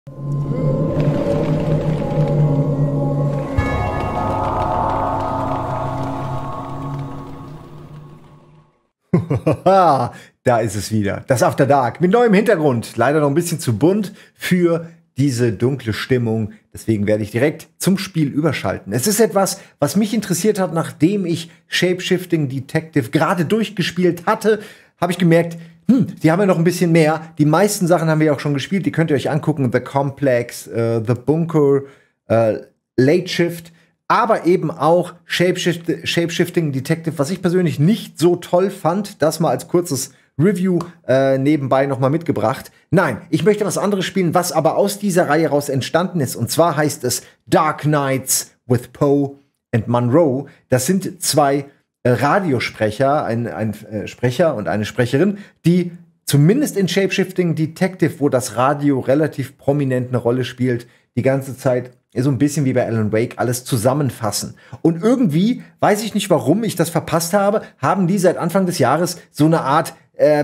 Da ist es wieder. Das After Dark mit neuem Hintergrund. Leider noch ein bisschen zu bunt für diese dunkle Stimmung. Deswegen werde ich direkt zum Spiel überschalten. Es ist etwas, was mich interessiert hat, nachdem ich Shapeshifting Detective gerade durchgespielt hatte, habe ich gemerkt, die haben ja noch ein bisschen mehr. Die meisten Sachen haben wir auch schon gespielt. Die könnt ihr euch angucken. The Complex, The Bunker, Late Shift. Aber eben auch Shapeshifting Detective, was ich persönlich nicht so toll fand. Das mal als kurzes Review nebenbei noch mal mitgebracht. Nein, ich möchte was anderes spielen, was aber aus dieser Reihe raus entstanden ist. Und zwar heißt es Dark Nights with Poe and Monroe. Das sind zwei Radiosprecher, ein Sprecher und eine Sprecherin, die zumindest in Shapeshifting Detective, wo das Radio relativ prominent eine Rolle spielt, die ganze Zeit so ein bisschen wie bei Alan Wake alles zusammenfassen. Und irgendwie, weiß ich nicht, warum ich das verpasst habe, haben die seit Anfang des Jahres so eine Art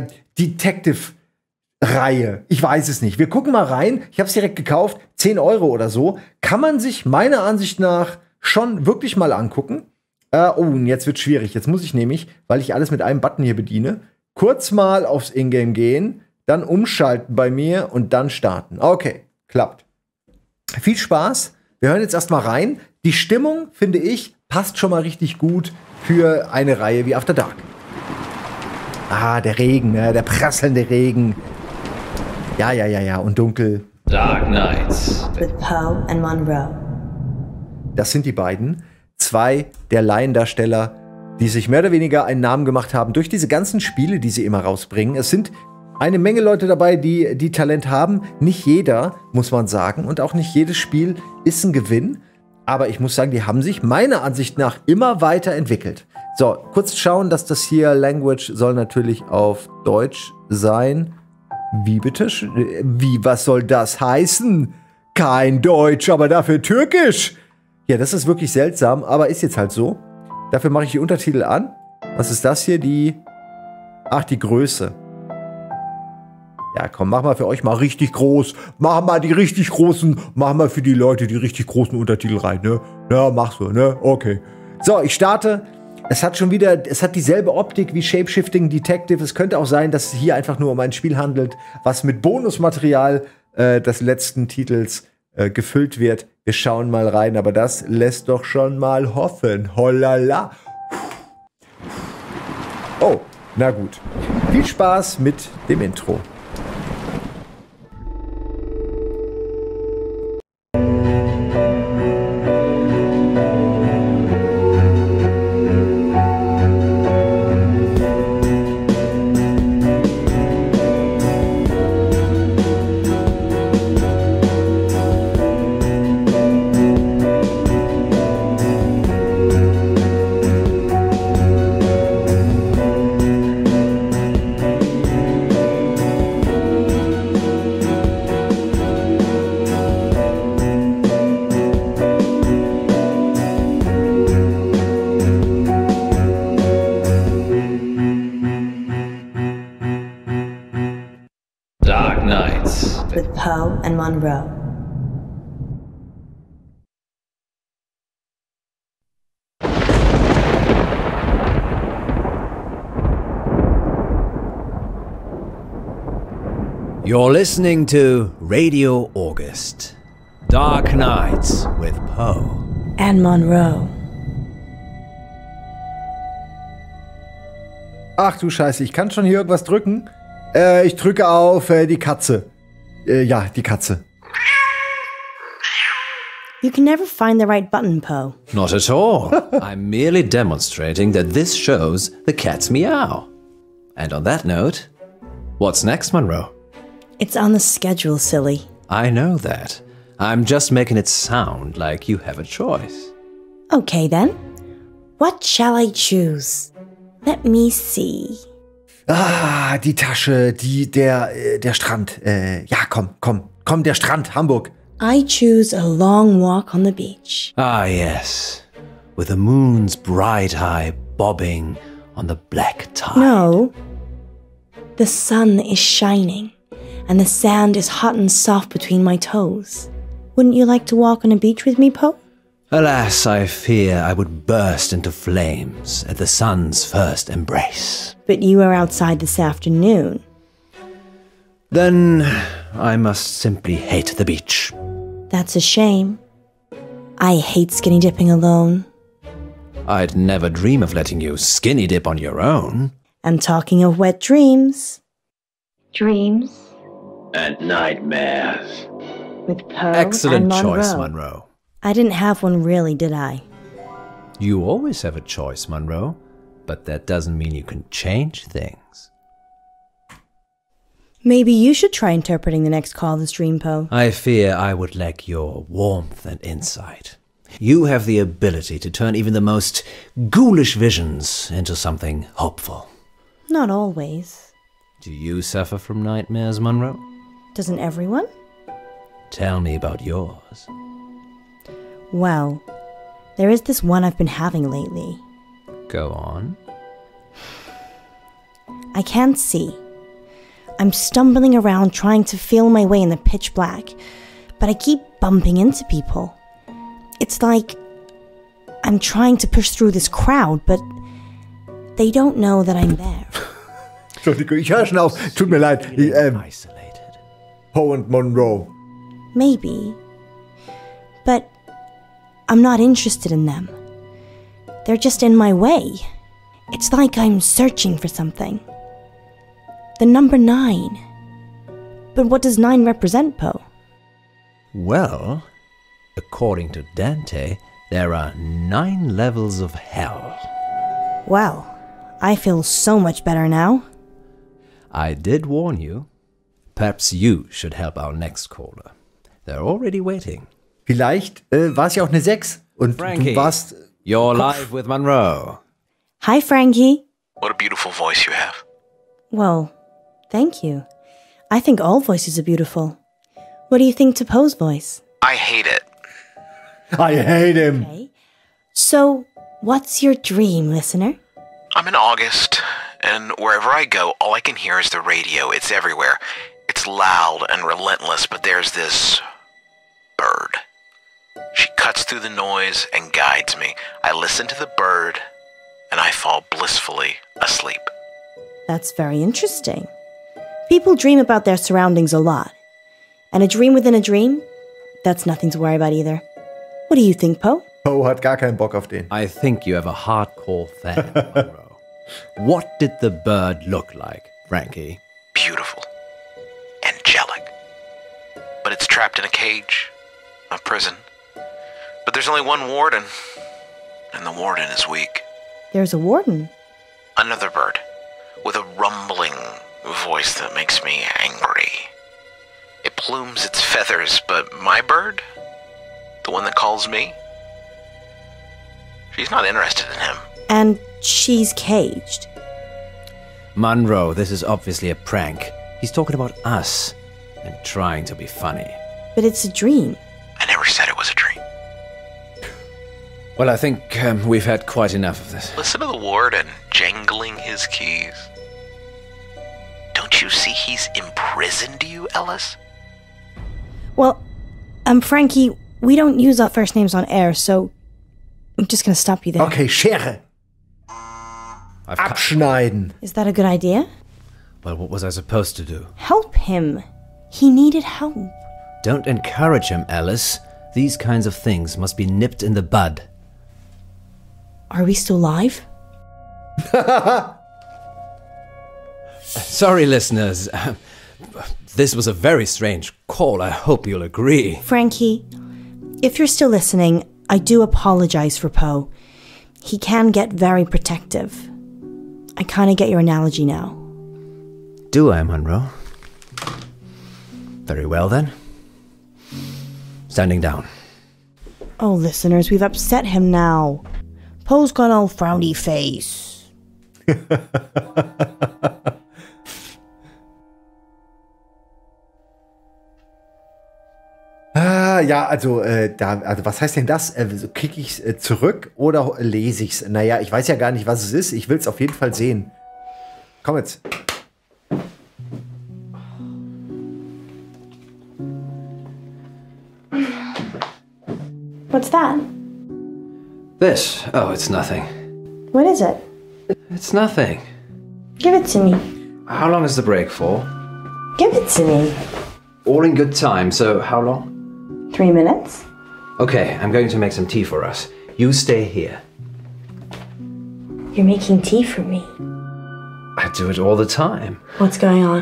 Detective-Reihe. Ich weiß es nicht. Wir gucken mal rein. Ich habe es direkt gekauft. 10 € oder so. Kann man sich meiner Ansicht nach schon wirklich mal angucken. Und jetzt wird schwierig. Jetzt muss ich nämlich, weil ich alles mit einem Button hier bediene, kurz mal aufs Ingame gehen, dann umschalten bei mir und dann starten. Okay, klappt. Viel Spaß. Wir hören jetzt erstmal rein. Die Stimmung, finde ich, passt schon mal richtig gut für eine Reihe wie After Dark. Ah, der Regen, der prasselnde Regen. Ja, und dunkel. Dark Nights with Poe and Monroe. Das sind die beiden. Zwei der Laiendarsteller, die sich mehr oder weniger einen Namen gemacht haben durch diese ganzen Spiele, die sie immer rausbringen. Es sind eine Menge Leute dabei, die Talent haben. Nicht jeder, muss man sagen. Und auch nicht jedes Spiel ist ein Gewinn. Aber ich muss sagen, die haben sich meiner Ansicht nach immer weiterentwickelt. So, kurz schauen, dass das hier Language soll natürlich auf Deutsch sein. Wie bitte? Was soll das heißen? Kein Deutsch, aber dafür Türkisch. Ja, das ist wirklich seltsam, aber ist jetzt halt so. Dafür mache ich die Untertitel an. Was ist das hier? Die Größe. Ja, komm, mach mal für euch mal richtig groß. Mach mal die richtig großen, mach mal für die Leute die richtig großen Untertitel rein, ne? Ja, machst du, ne? Okay. So, ich starte. Es hat dieselbe Optik wie Shapeshifting Detective. Es könnte auch sein, dass es hier einfach nur um ein Spiel handelt, was mit Bonusmaterial des letzten Titels gefüllt wird. Wir schauen mal rein, aber das lässt doch schon mal hoffen. Hollala. Oh, na gut. Viel Spaß mit dem Intro. Dark Nights with Poe and Monroe. You're listening to Radio August. Dark Nights with Poe And Monroe. Ach du Scheiße, ich kann schon hier irgendwas drücken. Ich drücke auf die Katze. Ja, die Katze. You can never find the right button, Poe. Not at all. I'm merely demonstrating that this shows the cat's meow. And on that note, what's next, Monroe? It's on the schedule, silly. I know that. I'm just making it sound like you have a choice. Okay, then. What shall I choose? Let me see. Ah, die Tasche, der Strand. Ja, komm, der Strand, Hamburg. I choose a long walk on the beach. Ah, yes. With the moon's bright eye bobbing on the black tide. No. The sun is shining, and the sand is hot and soft between my toes. Wouldn't you like to walk on a beach with me, Poe? Alas, I fear I would burst into flames at the sun's first embrace. But you were outside this afternoon. Then I must simply hate the beach. That's a shame. I hate skinny dipping alone. I'd never dream of letting you skinny dip on your own. And talking of wet dreams. Dreams And nightmares. with Poe Excellent and choice, Monroe. Monroe. I didn't have one really, did I? You always have a choice, Monroe, but that doesn't mean you can change things. Maybe you should try interpreting the next call this dream, Poe. I fear I would lack your warmth and insight. You have the ability to turn even the most ghoulish visions into something hopeful. Not always. Do you suffer from nightmares, Monroe? Doesn't everyone? Tell me about yours. Well, there is this one I've been having lately. Go on. I can't see. I'm stumbling around trying to feel my way in the pitch black, but I keep bumping into people. It's like I'm trying to push through this crowd, but they don't know that I'm there. Entschuldigung, ich höre schon auf. Tut mir leid. Isolated. Poe und Monroe. Maybe. But I'm not interested in them. They're just in my way. It's like I'm searching for something. The number 9. But what does 9 represent, Poe? Well, according to Dante, there are 9 levels of hell. Well, I feel so much better now. I did warn you. Perhaps you should help our next caller. They're already waiting. Vielleicht war es ja auch eine 6. Und Frankie, du warst... you're live with Monroe. Hi, Frankie. What a beautiful voice you have. Well, thank you. I think all voices are beautiful. What do you think to Poe's voice? I hate it. I hate him. Okay. So, what's your dream, listener? I'm in August, and wherever I go, all I can hear is the radio. It's everywhere. It's loud and relentless, but there's this bird. She cuts through the noise and guides me. I listen to the bird, and I fall blissfully asleep. That's very interesting. People dream about their surroundings a lot. And a dream within a dream? That's nothing to worry about either. What do you think, Poe? Poe hat gar keinen Bock auf den. I think you have a hardcore fan, Monroe. What did the bird look like, Frankie? Beautiful. Angelic. But it's trapped in a cage. A prison. But there's only one warden. And the warden is weak. There's a warden. Another bird. With a rumbling voice that makes me angry. It plumes its feathers, but my bird? The one that calls me? She's not interested in him. And she's caged. Monroe, this is obviously a prank. He's talking about us and trying to be funny. But it's a dream. I never said it was a dream. Well, I think we've had quite enough of this. Listen to the warden jangling his keys. Don't you see he's imprisoned you, Ellis? Well, Frankie, we don't use our first names on air, so I'm just gonna stop you there. Okay, Schere. Abschneiden. Is that a good idea? Well, what was I supposed to do? Help him. He needed help. Don't encourage him, Alice. These kinds of things must be nipped in the bud. Are we still live? Sorry, listeners. This was a very strange call. I hope you'll agree. Frankie, if you're still listening, I do apologize for Poe. He can get very protective. I kind of get your analogy now. Do I, Monroe? Very well, then. Standing down. Oh, listeners, we've upset him now. Poe's got all frowny face. Ja, also, also was heißt denn das? Kriege ich es zurück oder lese ich es? Naja, ich weiß ja gar nicht, was es ist. Ich will es auf jeden Fall sehen. Komm jetzt. What's that? This. Oh, it's nothing. What is it? It's nothing. Give it to me. How long is the break for? Give it to me. All in good time, so how long? 3 minutes? Okay, I'm going to make some tea for us. You stay here. You're making tea for me. I do it all the time. What's going on?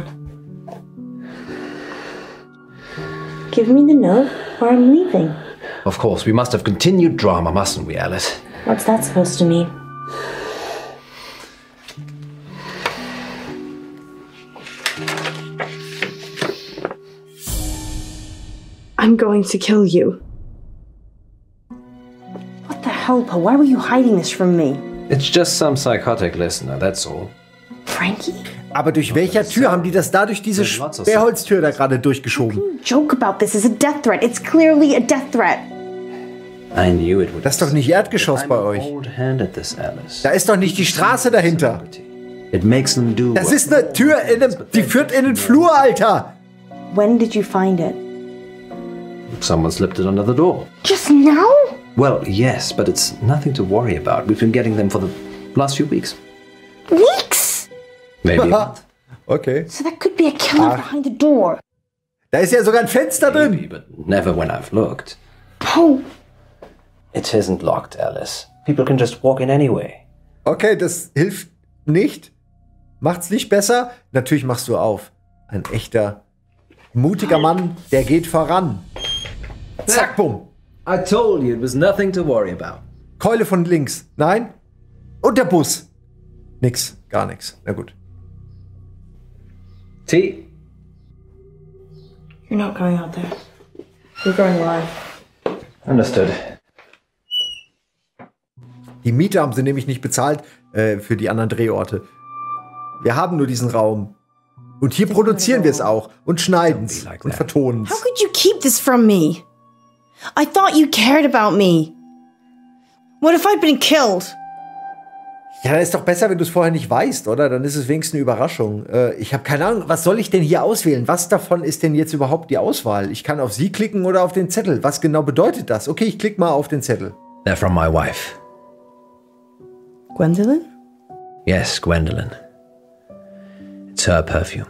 Give me the note or I'm leaving. Of course, we must have continued drama, mustn't we, Alice? What's that supposed to mean? I'm going to kill you. What the hell, Poe? Why were you hiding this from me? It's just some psychotic listener, that's all. Frankie? Aber durch welcher Tür haben die das da durch diese Sperrholztür da gerade durchgeschoben? Joke about this is a death threat. It's clearly a death threat. I knew it would. Das ist doch nicht Erdgeschoss bei euch. Da ist doch nicht die Straße dahinter. It makes them do. Das ist eine Tür, die führt in den Flur, Alter. When did you find it? Someone slipped it under the door. Just now? Well, yes, but it's nothing to worry about. We've been getting them for the last few weeks. Weeks? Maybe. Okay. So that could be a killer behind the door. Da ist ja sogar ein Fenster Maybe, drin. but never when I've looked. Poe. It isn't locked, Alice. People can just walk in anyway. Okay, das hilft nicht. Macht's nicht besser. Natürlich machst du auf. Ein echter, mutiger Mann, der geht voran. Zack, bumm. I told you it was nothing to worry about. Keule von links. Nein. Und der Bus. Nix. Gar nix. Na gut. Tea? You're not going out there. You're going live. Understood. Die Miete haben sie nämlich nicht bezahlt für die anderen Drehorte. Wir haben nur diesen Raum. Und hier produzieren wir es auch. Und schneiden es. Und vertonen es. How could you keep this from me? I thought you cared about me. What if I'd been killed? Ja, dann ist doch besser, wenn du es vorher nicht weißt, oder? Dann ist es wenigstens eine Überraschung. Ich habe keine Ahnung, was soll ich denn hier auswählen? Was davon ist denn jetzt überhaupt die Auswahl? Ich kann auf sie klicken oder auf den Zettel. Was genau bedeutet das? Okay, ich klicke mal auf den Zettel. They're from my wife. Gwendolyn? Yes, Gwendolyn. It's her perfume.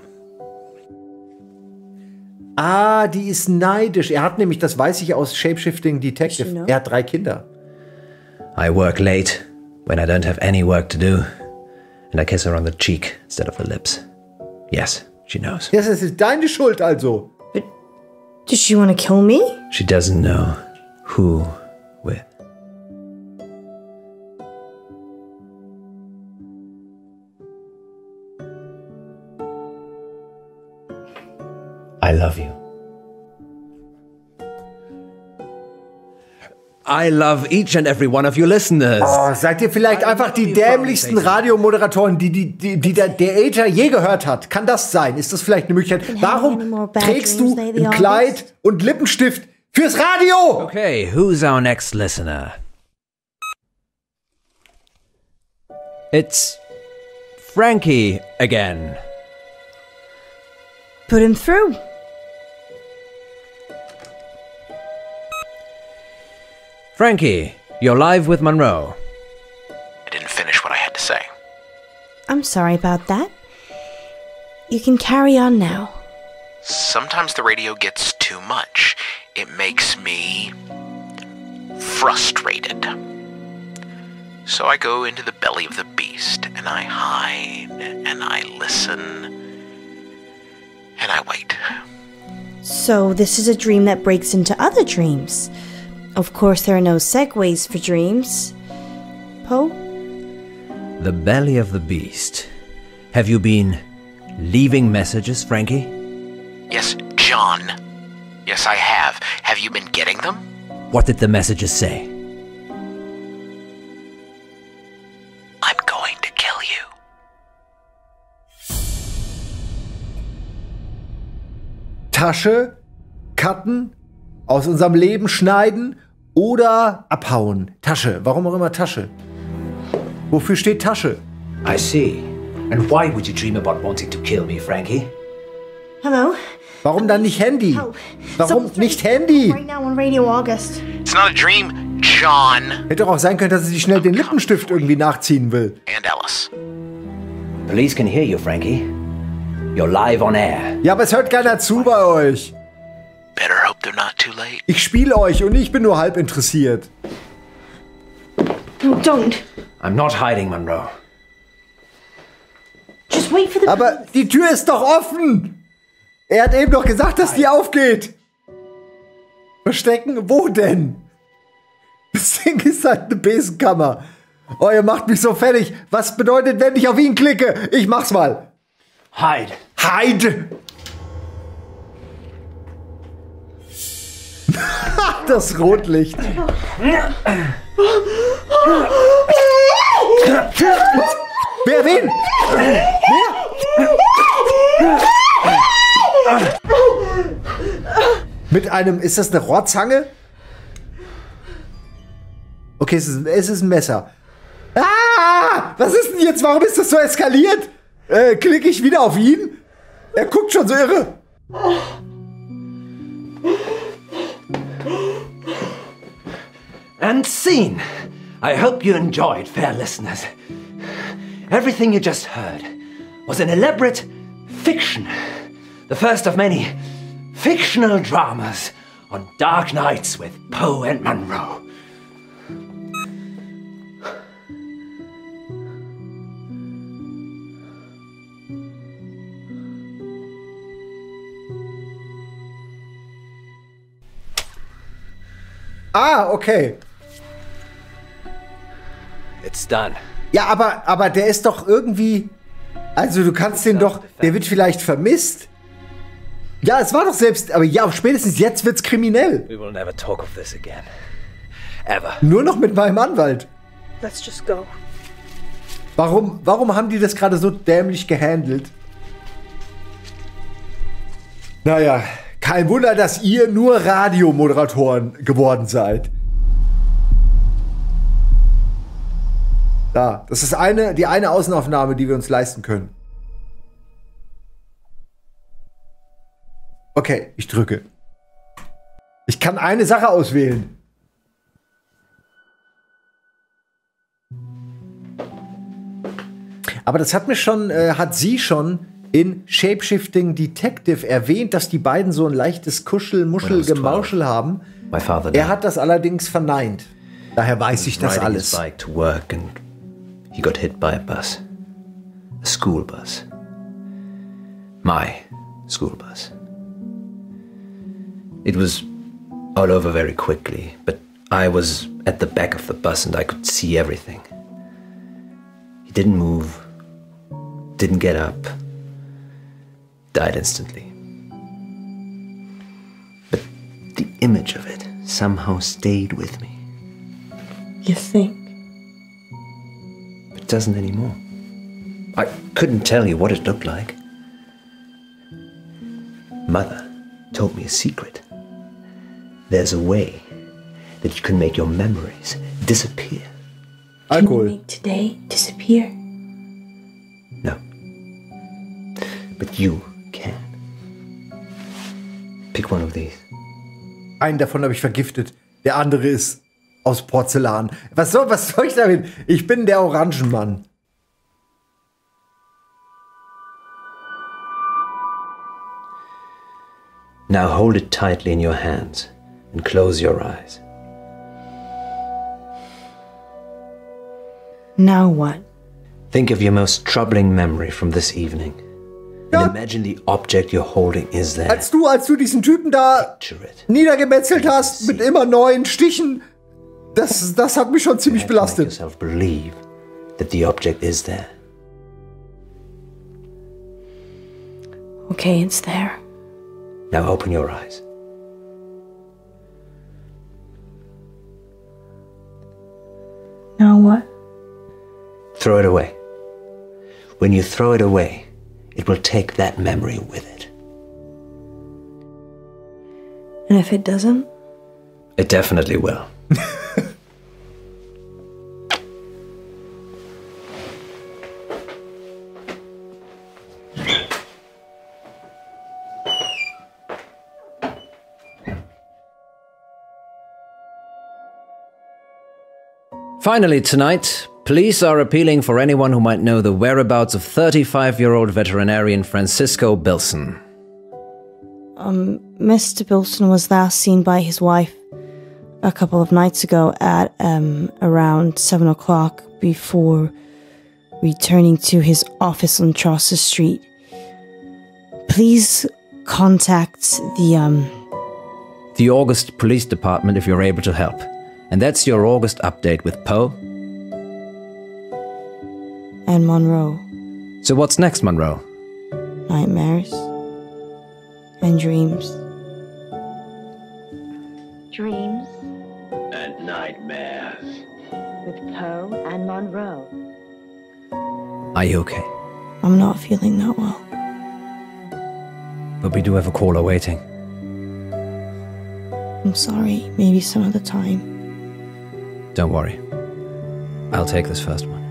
Ah, die ist neidisch. Er hat nämlich, das weiß ich aus Shapeshifting Detective, er hat 3 Kinder. I work late when I don't have any work to do, and I kiss her on the cheek instead of the lips. Yes, she knows. Das ist deine Schuld also. Does she want to kill me? She doesn't know who with. I love you. I love each and every one of you listeners. Oh, seid ihr vielleicht einfach die dämlichsten Radiomoderatoren, die der Äther je gehört hat? Kann das sein? Ist das vielleicht eine Möglichkeit? Warum trägst du ein Kleid und Lippenstift fürs Radio? Okay, who's our next listener? It's Frankie again. Put him through. Frankie, you're live with Monroe. I didn't finish what I had to say. I'm sorry about that. You can carry on now. Sometimes the radio gets too much. It makes me frustrated. So I go into the belly of the beast, and I hide, and I listen, and I wait. So this is a dream that breaks into other dreams. Of course, there are no segues for dreams. Poe? The belly of the beast. Have you been leaving messages, Frankie? Yes, John. Yes, I have. Have you been getting them? What did the messages say? I'm going to kill you. Tasche, cutten, aus unserem Leben schneiden oder abhauen. Tasche, warum auch immer Tasche? Wofür steht Tasche? I see. And why would you dream about wanting to kill me, Frankie? Hello? Warum dann nicht Handy? Help. Warum Someone's nicht trying to Handy? right now on Radio August. It's not a dream, John. Hätte doch auch sein können, dass sie sich schnell den Lippenstift irgendwie nachziehen will. And Ellis. Police can hear you, Frankie. You're live on air. Ja, aber es hört keiner zu bei euch. Better hope they're not too late. Ich spiele euch und ich bin nur halb interessiert. No, don't. I'm not hiding, Monroe. Just wait for the Aber die Tür ist doch offen. Er hat eben doch gesagt, dass die aufgeht. Verstecken? Wo denn? Das Ding ist halt eine Besenkammer. Oh, ihr macht mich so fertig. Was bedeutet, wenn ich auf ihn klicke? Ich mach's mal. Hide. Hide! Das Rotlicht. Wer wen? Wer? Mit einem, ist das eine Rohrzange? Okay, es ist ein Messer. Ah! Was ist denn jetzt? Warum ist das so eskaliert? Klicke ich wieder auf ihn? Er guckt schon so irre. And scene. I hope you enjoyed, fair listeners. Everything you just heard was an elaborate fiction. The first of many fictional dramas on dark nights with Poe and Monroe. Ah, okay. It's done. Ja, aber der ist doch irgendwie... Also du kannst den doch... Der wird vielleicht vermisst. Ja, es war doch selbst... Aber ja, spätestens jetzt wird's kriminell. We will never talk of this again. Ever. Nur noch mit meinem Anwalt. Let's just go. Warum haben die das gerade so dämlich gehandelt? Naja, kein Wunder, dass ihr nur Radiomoderatoren geworden seid. Da, das ist die eine Außenaufnahme, die wir uns leisten können. Okay, ich drücke. Ich kann eine Sache auswählen. Aber das hat sie schon in Shapeshifting Detective erwähnt, dass die beiden so ein leichtes Kuschel-Muschel-Gemauschel haben. Er hat das allerdings verneint. Daher weiß ich das alles. To work and he got hit by a bus. A school bus. My school bus. It was all over very quickly, but I was at the back of the bus and I could see everything. He didn't move, didn't get up, died instantly. But the image of it somehow stayed with me. You think? It doesn't anymore. I couldn't tell you what it looked like. Mother told me a secret. There's a way that you can make your memories disappear. Alkohol. Can you make today disappear? No. But you can. Pick one of these. Einen davon habe ich vergiftet. Der andere ist aus Porzellan. Was soll ich damit? Ich bin der Orangenmann. Now hold it tightly in your hands and close your eyes. Now what? Think of your most troubling memory from this evening. Ja. And imagine the object you're holding is there. Als du diesen Typen da Picture it. niedergemetzelt hast mit immer neuen Stichen, das hat mich schon ziemlich You have to make belastet. yourself believe that the object is there. Okay, it's there. Now open your eyes. Now what? Throw it away. When you throw it away, it will take that memory with it. And if it doesn't? It definitely will. Finally tonight, police are appealing for anyone who might know the whereabouts of 35-year-old veterinarian Francisco Bilson. Mr. Bilson was last seen by his wife a couple of nights ago at around 7 o'clock before returning to his office on Chaucer Street. Please contact the August Police Department if you're able to help. And that's your August update with Poe and Monroe. So what's next, Monroe? Nightmares and dreams. Dreams And nightmares. with Poe and Monroe. Are you okay? I'm not feeling that well. But we do have a caller waiting. I'm sorry. Maybe some other time. Don't worry. I'll take this first one.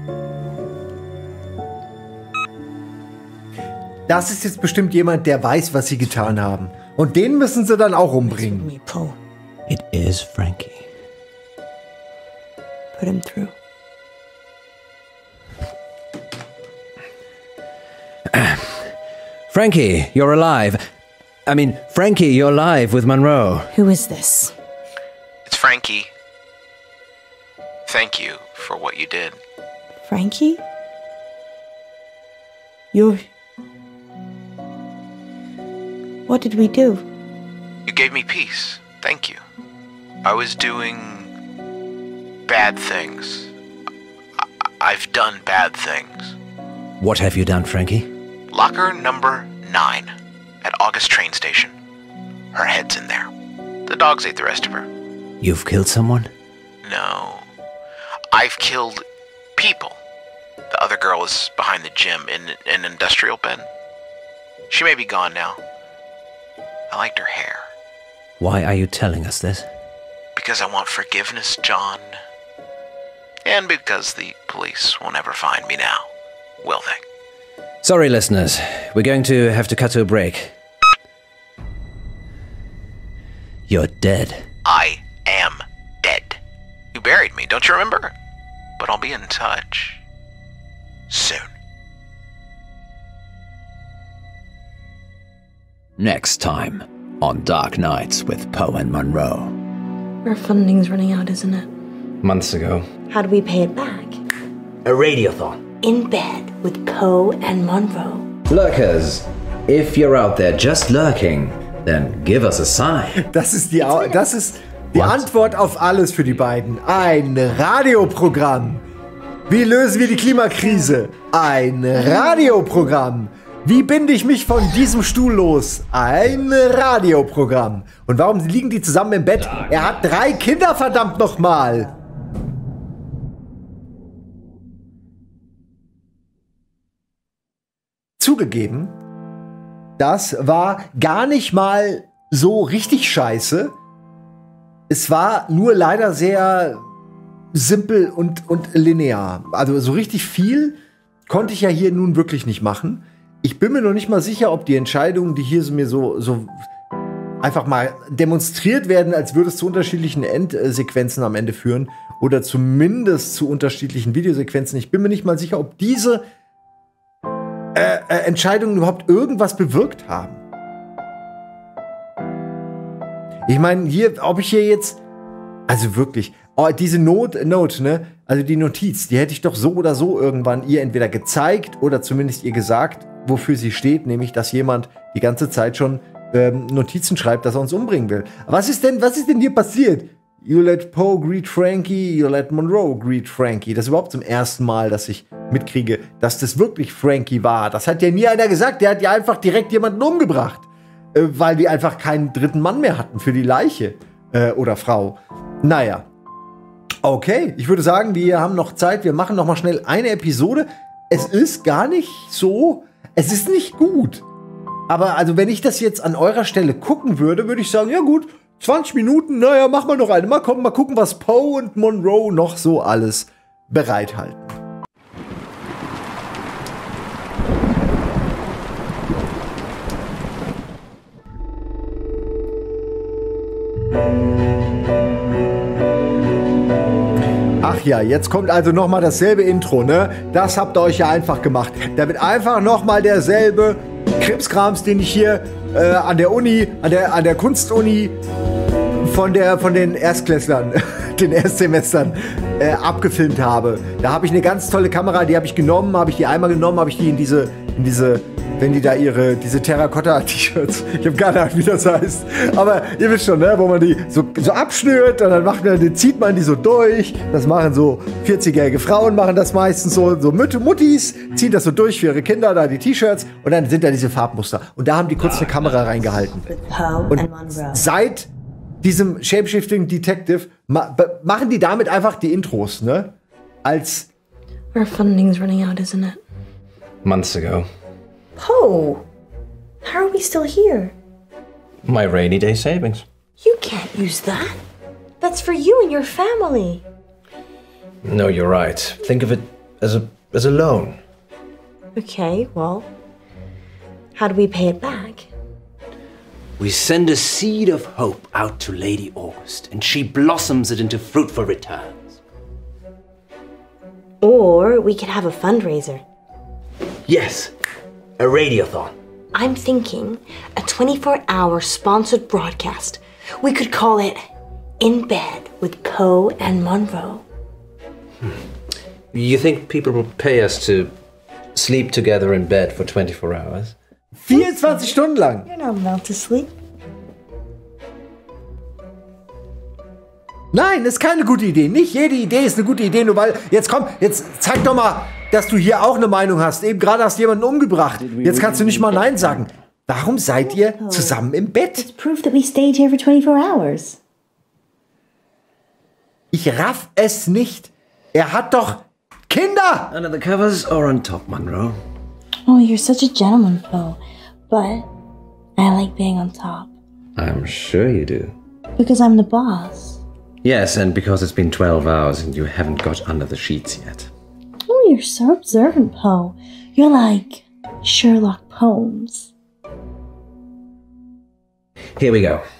Das ist jetzt bestimmt jemand, der weiß, was sie getan haben. Und den müssen sie dann auch umbringen. Me, Poe. It is Frankie. Put him through. Frankie, you're alive. Frankie, you're live with Monroe. Who is this? It's Frankie. Thank you for what you did. Frankie? You're... What did we do? You gave me peace. Thank you. I was doing bad things. I've done bad things. What have you done, Frankie? Locker number 9 at August train station. Her head's in there. The dogs ate the rest of her. You've killed someone? No. I've killed people. The other girl is behind the gym in an industrial bin. She may be gone now. I liked her hair. Why are you telling us this? Because I want forgiveness, John. And because the police will never find me now, will they? Sorry, listeners. We're going to have to cut to a break. You're dead. I am dead. You buried me, don't you remember? But I'll be in touch. Soon. Next time on Dark Nights with Poe and Monroe. Our funding's running out, isn't it? Months ago. How do we pay it back? A radiothon. In bed with Poe and Monroe. Lurkers, if you're out there just lurking, then give us a sign. Das ist die Antwort auf alles für die beiden. Ein Radioprogramm. Wie lösen wir die Klimakrise? Ein Radioprogramm. Wie binde ich mich von diesem Stuhl los? Ein Radioprogramm. Und warum liegen die zusammen im Bett? Er hat 3 Kinder, verdammt nochmal. Zugegeben, das war gar nicht mal so richtig scheiße. Es war nur leider sehr simpel und linear. Also so richtig viel konnte ich ja hier nun wirklich nicht machen. Ich bin mir noch nicht mal sicher, ob die Entscheidungen, die hier mir so einfach mal demonstriert werden, als würde es zu unterschiedlichen Endsequenzen am Ende führen oder zumindest zu unterschiedlichen Videosequenzen. Ich bin mir nicht mal sicher, ob diese Entscheidungen überhaupt irgendwas bewirkt haben. Ich meine, ob ich hier jetzt, also wirklich, diese Note, ne, also die Notiz, die hätte ich doch so oder so irgendwann ihr entweder gezeigt oder zumindest ihr gesagt, wofür sie steht, nämlich, dass jemand die ganze Zeit schon Notizen schreibt, dass er uns umbringen will. Was ist denn hier passiert? You let Poe greet Frankie, you let Monroe greet Frankie. Das ist überhaupt zum ersten Mal, dass ich mitkriege, dass das wirklich Frankie war. Das hat ja nie einer gesagt. Der hat ja einfach direkt jemanden umgebracht. Weil die einfach keinen dritten Mann mehr hatten für die Leiche. Oder Frau. Naja. Okay, ich würde sagen, wir haben noch Zeit. Wir machen noch mal schnell eine Episode. Es ist gar nicht so... Es ist nicht gut. Aber also, wenn ich das jetzt an eurer Stelle gucken würde, würde ich sagen, ja gut, 20 Minuten, naja, machen wir noch eine. Mal gucken, was Poe und Monroe noch so alles bereithalten. Ach Ach ja, jetzt kommt also nochmal dasselbe Intro, ne? Das habt ihr euch ja einfach gemacht. Da wird einfach nochmal derselbe Krimskrams, den ich hier an der Uni, an der Kunstuni von den Erstklässlern, den Erstsemestern abgefilmt habe. Da habe ich eine ganz tolle Kamera, die habe ich einmal genommen, habe ich die in diese, wenn die da diese Terrakotta-T-Shirts, ich habe keine Ahnung, wie das heißt, aber ihr wisst schon, ne, wo man die so abschnürt und dann zieht man die so durch. Das machen so 40-jährige Frauen, machen das meistens so Muttis, ziehen das so durch für ihre Kinder, da die T-Shirts und dann sind da diese Farbmuster. Und da haben die kurz eine Kamera reingehalten. Und seit diesem Shapeshifting Detective machen die damit einfach die Intros, ne? Als Our funding's running out, isn't it? Months ago. Poe! How are we still here? My rainy day savings. You can't use that. That's for you and your family. No, you're right. Think of it as a loan. Okay, well, how do we pay it back? We send a seed of hope out to Lady August, and she blossoms it into fruitful returns. Or we could have a fundraiser. Yes, a radiothon. I'm thinking a 24-hour sponsored broadcast. We could call it In Bed with Poe and Monroe. You think people will pay us to sleep together in bed for 24 hours? 24 Stunden lang. You're not allowed to sleep. Nein, das ist keine gute Idee. Nicht jede Idee ist eine gute Idee, nur weil... Jetzt zeig doch mal, dass du hier auch eine Meinung hast. Eben gerade hast du jemanden umgebracht. Jetzt kannst du nicht mal Nein sagen. Warum seid ihr zusammen im Bett? It's proof that we stayed here for 24 hours. Ich raff es nicht. Er hat doch Kinder! Under the covers or on top, Monroe? Oh, you're such a gentleman, Poe. But I like being on top. I'm sure you do. Because I'm the boss. Yes, and because it's been 12 hours and you haven't got under the sheets yet. Oh, you're so observant, Poe. You're like Sherlock Holmes. Here we go.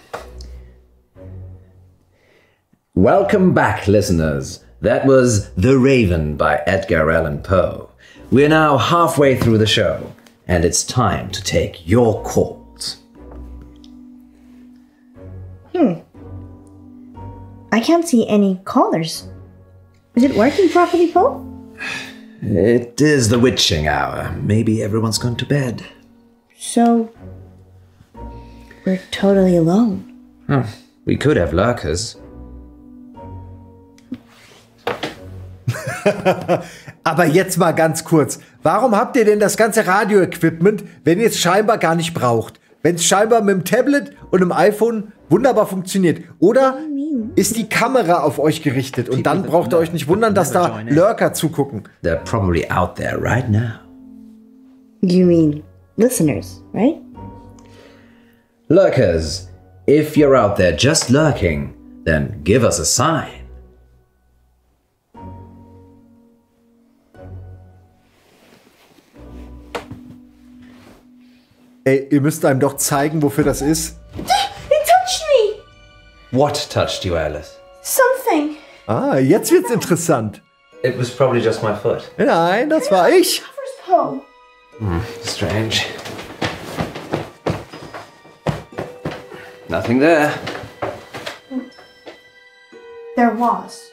Welcome back, listeners. That was The Raven by Edgar Allan Poe. We're now halfway through the show, and it's time to take your calls. I can't see any callers. Is it working properly, Poe? It is the witching hour. Maybe everyone's gone to bed. So, we're totally alone. We could have lurkers. Aber jetzt mal ganz kurz. Warum habt ihr denn das ganze Radio-Equipment, wenn ihr es scheinbar gar nicht braucht? Wenn es scheinbar mit dem Tablet und dem iPhone wunderbar funktioniert. Oder ist die Kamera auf euch gerichtet und dann braucht ihr euch nicht wundern, dass da Lurker zugucken. They're probably out there right now. You mean listeners, right? Lurkers, if you're out there just lurking, then give us a sign. Ey, ihr müsst einem doch zeigen, wofür das ist. It touched me! What touched you, Alice? Something. Ah, jetzt wird's interessant. It was probably just my foot. Nein, das war ich. Covers, Poe. Strange. Nothing there. There was.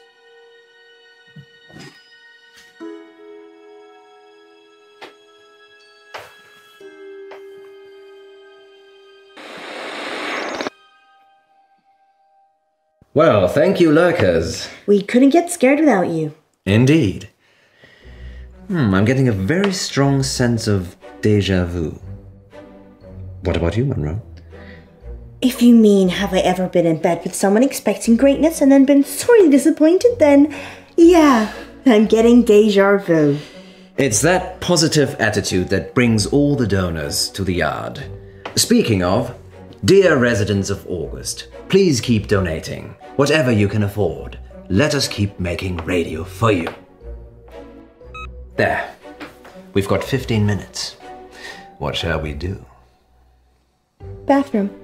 Well, thank you, lurkers. We couldn't get scared without you. Indeed. I'm getting a very strong sense of déjà vu. What about you, Monroe? If you mean, have I ever been in bed with someone expecting greatness and then been sorely disappointed, then yeah, I'm getting deja vu. It's that positive attitude that brings all the donors to the yard. Speaking of, dear residents of August, please keep donating. Whatever you can afford. Let us keep making radio for you. There. We've got 15 minutes. What shall we do? Bathroom.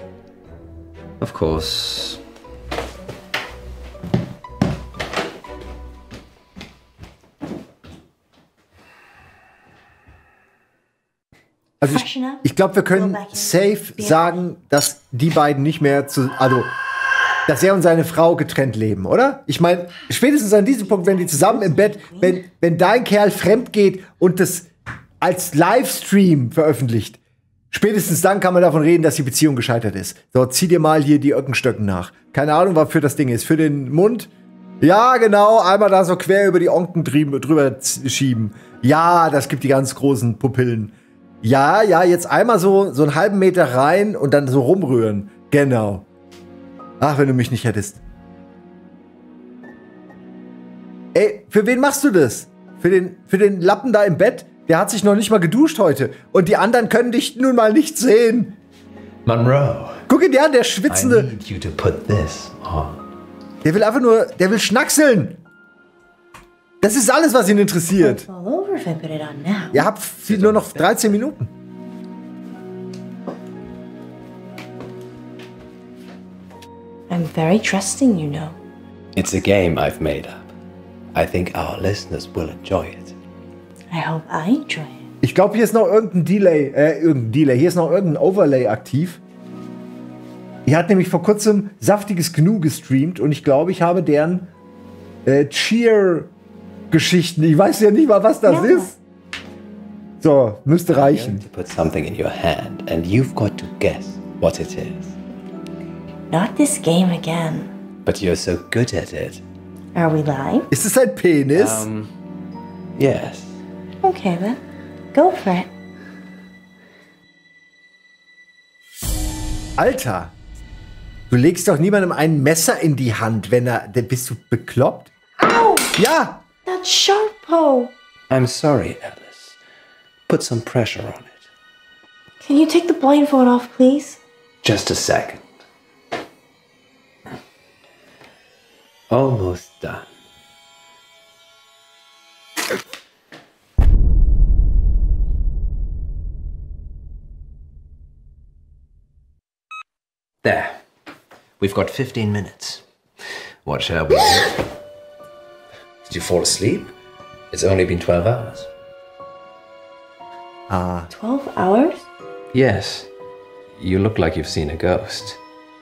Of course. Also Freshen up. ich glaube, wir können safe sagen, dass die beiden nicht mehr dass er und seine Frau getrennt leben, oder? Ich meine, spätestens an diesem Punkt, wenn die zusammen im Bett, wenn dein Kerl fremd geht und das als Livestream veröffentlicht, spätestens dann kann man davon reden, dass die Beziehung gescheitert ist. So, zieh dir mal hier die Öckenstöcken nach. Keine Ahnung, wofür das Ding ist. Für den Mund? Ja, genau. Einmal da so quer über die Onken drüber schieben. Ja, das gibt die ganz großen Pupillen. Ja, jetzt einmal so einen halben Meter rein und dann so rumrühren. Genau. Ach, wenn du mich nicht hättest. Ey, für wen machst du das? Für den Lappen da im Bett? Der hat sich noch nicht mal geduscht heute. Und die anderen können dich nun mal nicht sehen. Monroe. Guck ihn dir an, der Schwitzende. I need you to put this on. Der will einfach nur, der will schnackseln. Das ist alles, was ihn interessiert. All over if I put it on now. Ihr habt nur noch 13 Minuten. I'm very trusting, you know. It's a game I've made up. I think our listeners will enjoy it. I hope I enjoy it. Ich glaube, hier ist noch irgendein Delay. Hier ist noch irgendein Overlay aktiv. Ihr hat nämlich vor kurzem saftiges Gnu gestreamt und ich glaube, ich habe deren Cheer-Geschichten. Ich weiß ja nicht mal, was das ist. So, müsste reichen. To put something in your hand and you've got to guess what it is. Not this game again. But you're so good at it. Are we live? Ist es ein Penis? Yes. Okay then. Go for it. Alter, du legst doch niemandem ein Messer in die Hand, wenn bist du bekloppt? Ow! Ja! That's Sharpo! I'm sorry, Alice. Put some pressure on it. Can you take the blindfold off, please? Just a second. Almost done. There. We've got 15 minutes. What shall we do? Did you fall asleep? It's only been 12 hours. 12 hours? Yes. You look like you've seen a ghost.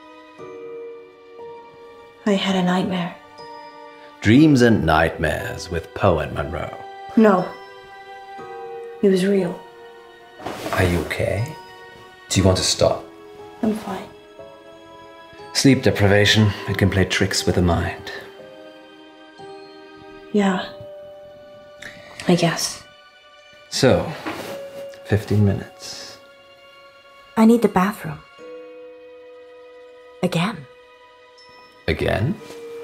I had a nightmare. Dreams and Nightmares with Poe and Monroe. No. It was real. Are you okay? Do you want to stop? I'm fine. Sleep deprivation, it can play tricks with the mind. Yeah. I guess. So, 15 minutes. I need the bathroom. Again. Again?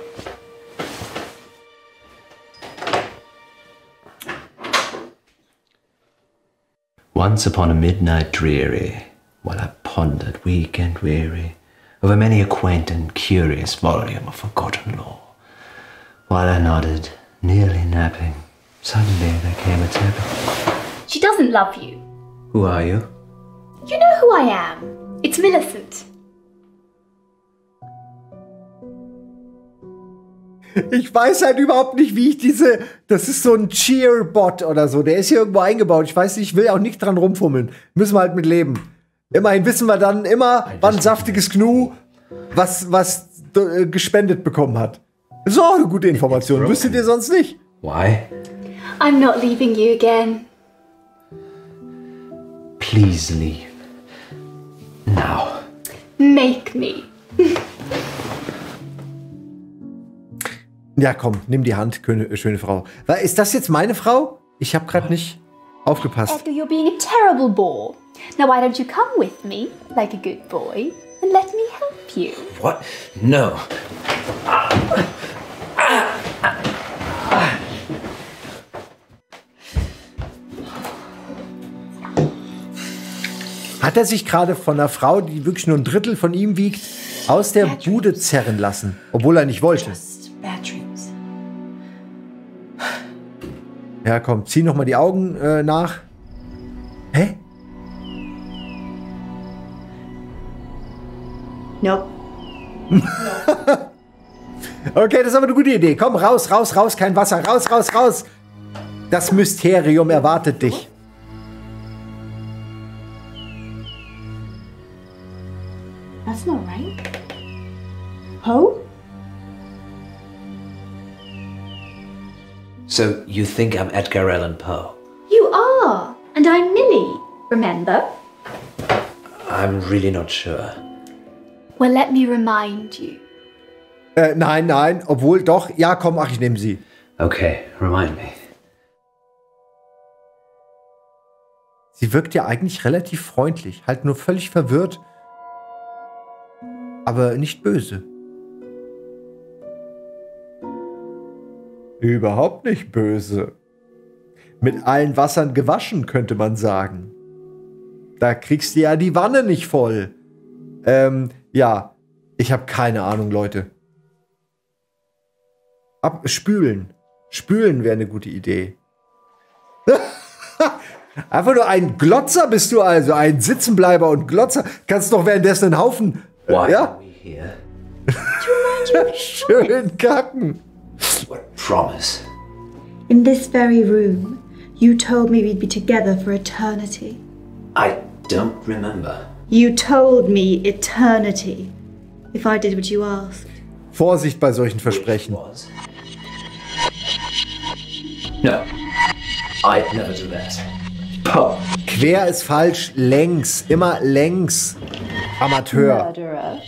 Once upon a midnight dreary, while I pondered weak and weary over many a quaint and curious volume of forgotten lore, while I nodded, nearly napping, suddenly there came a tapping. She doesn't love you. Who are you? You know who I am. It's Millicent. Ich weiß halt überhaupt nicht, wie ich das ist so ein Cheer-Bot oder so, der ist hier irgendwo eingebaut. Ich weiß nicht, ich will auch nicht dran rumfummeln. Müssen wir halt mit leben. Immerhin wissen wir dann immer, wann saftiges Gnu was gespendet bekommen hat. Das ist auch eine gute Information. Wüsstet ihr sonst nicht? Why? I'm not leaving you again. Please leave. Now. Make me. Ja, komm, nimm die Hand, schöne Frau. Ist das jetzt meine Frau? Ich habe gerade nicht aufgepasst. Edgar, you're being a terrible bore. Now why don't you come with me, like a good boy, and let me help you? What? No. Hat er sich gerade von einer Frau, die wirklich nur ein Drittel von ihm wiegt, aus der Bude zerren lassen, obwohl er nicht wollte? Bad dreams. Ja, komm, zieh noch mal die Augen nach. Hä? Nope. Okay, das ist aber eine gute Idee. Komm, raus, kein Wasser. Raus. Das Mysterium erwartet dich. Poe? So, you think I'm Edgar Allan Poe? You are, and I'm Millie, remember? I'm really not sure. Well, let me remind you. Nein, obwohl doch. Ja, komm, ach, ich nehme sie. Okay, remind me. Sie wirkt ja eigentlich relativ freundlich, halt nur völlig verwirrt, aber nicht böse. Überhaupt nicht böse. Mit allen Wassern gewaschen, könnte man sagen. Da kriegst du ja die Wanne nicht voll. Ja, ich habe keine Ahnung, Leute. Spülen. Spülen wäre eine gute Idee. Einfach nur ein Glotzer bist du also, ein Sitzenbleiber und Glotzer. Kannst doch währenddessen einen Haufen... Why ja? are we here? Schön kacken. What promise? In this very room, you told me we'd be together for eternity. I don't remember. You told me eternity. If I did what you asked. Vorsicht bei solchen Versprechen. Was? No, I'd never do that. Poe. Quer ist falsch, längs, immer längs. Amateur. Murderer.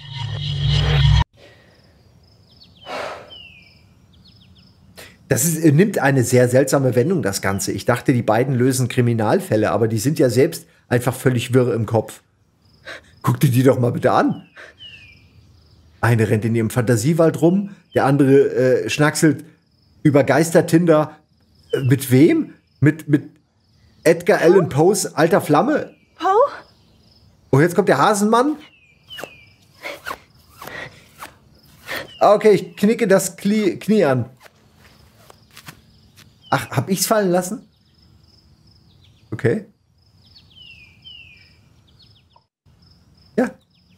Nimmt eine sehr seltsame Wendung, das Ganze. Ich dachte, die beiden lösen Kriminalfälle, aber die sind ja selbst einfach völlig wirr im Kopf. Guck dir die doch mal bitte an. Eine rennt in ihrem Fantasiewald rum, der andere schnackselt über Geister-Tinder. Mit wem? Mit Edgar Allan Poes alter Flamme? Poe? Oh, jetzt kommt der Hasenmann. Okay, ich knicke das Knie an. Ach, hab ich's fallen lassen? Okay. Ja.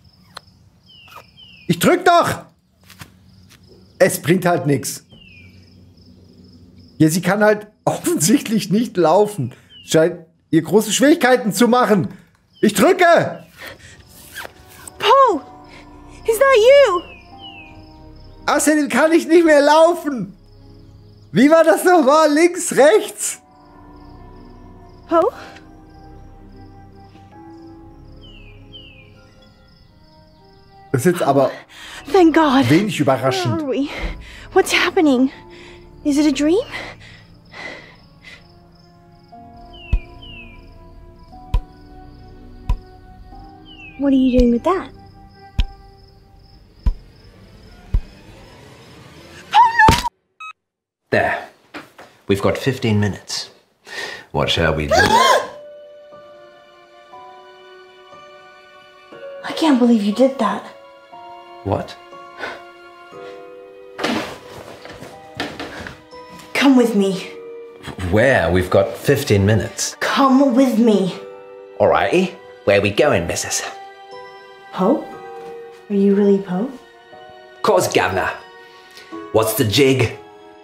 Ich drück doch! Es bringt halt nichts. Ja, sie kann halt offensichtlich nicht laufen. Scheint ihr große Schwierigkeiten zu machen. Ich drücke! Poe! Is that you? Außerdem kann ich nicht mehr laufen. Wie war das nochmal? Links, rechts? Poe? Das ist jetzt aber Thank God. wenig Where überraschend. are we? What's happening? Is it a dream? What are you doing with that? There. We've got 15 minutes. What shall we do? I can't believe you did that. What? Come with me. Where? We've got 15 minutes. Come with me. Alrighty. Where we going, missus? Poe? Are you really Poe? Course, Governor. What's the jig?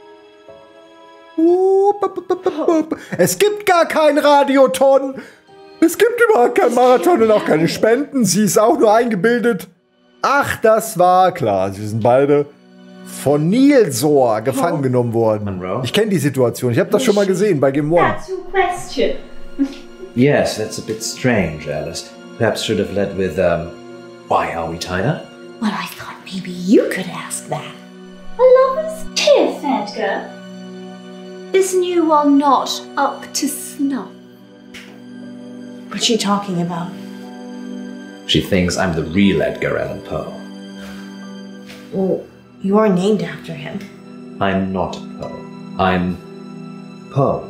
Es gibt gar kein Radioton. Es gibt überhaupt kein Marathon und auch keine Spenden. Sie ist auch nur eingebildet. Ach, das war klar. Sie sind beide von Nilsor gefangen genommen worden. Monroe? Ich kenne die Situation. Ich habe das schon mal gesehen bei Game One. That's your question. Yes, that's a bit strange, Alice. Perhaps should have led with, why are we tied up? Well, I thought maybe you could ask that. A lover's kiss, Edgar. This new one not up to snuff. What's she talking about? She thinks I'm the real Edgar Allan Poe. Well, you are named after him. I'm not Poe. I'm Poe.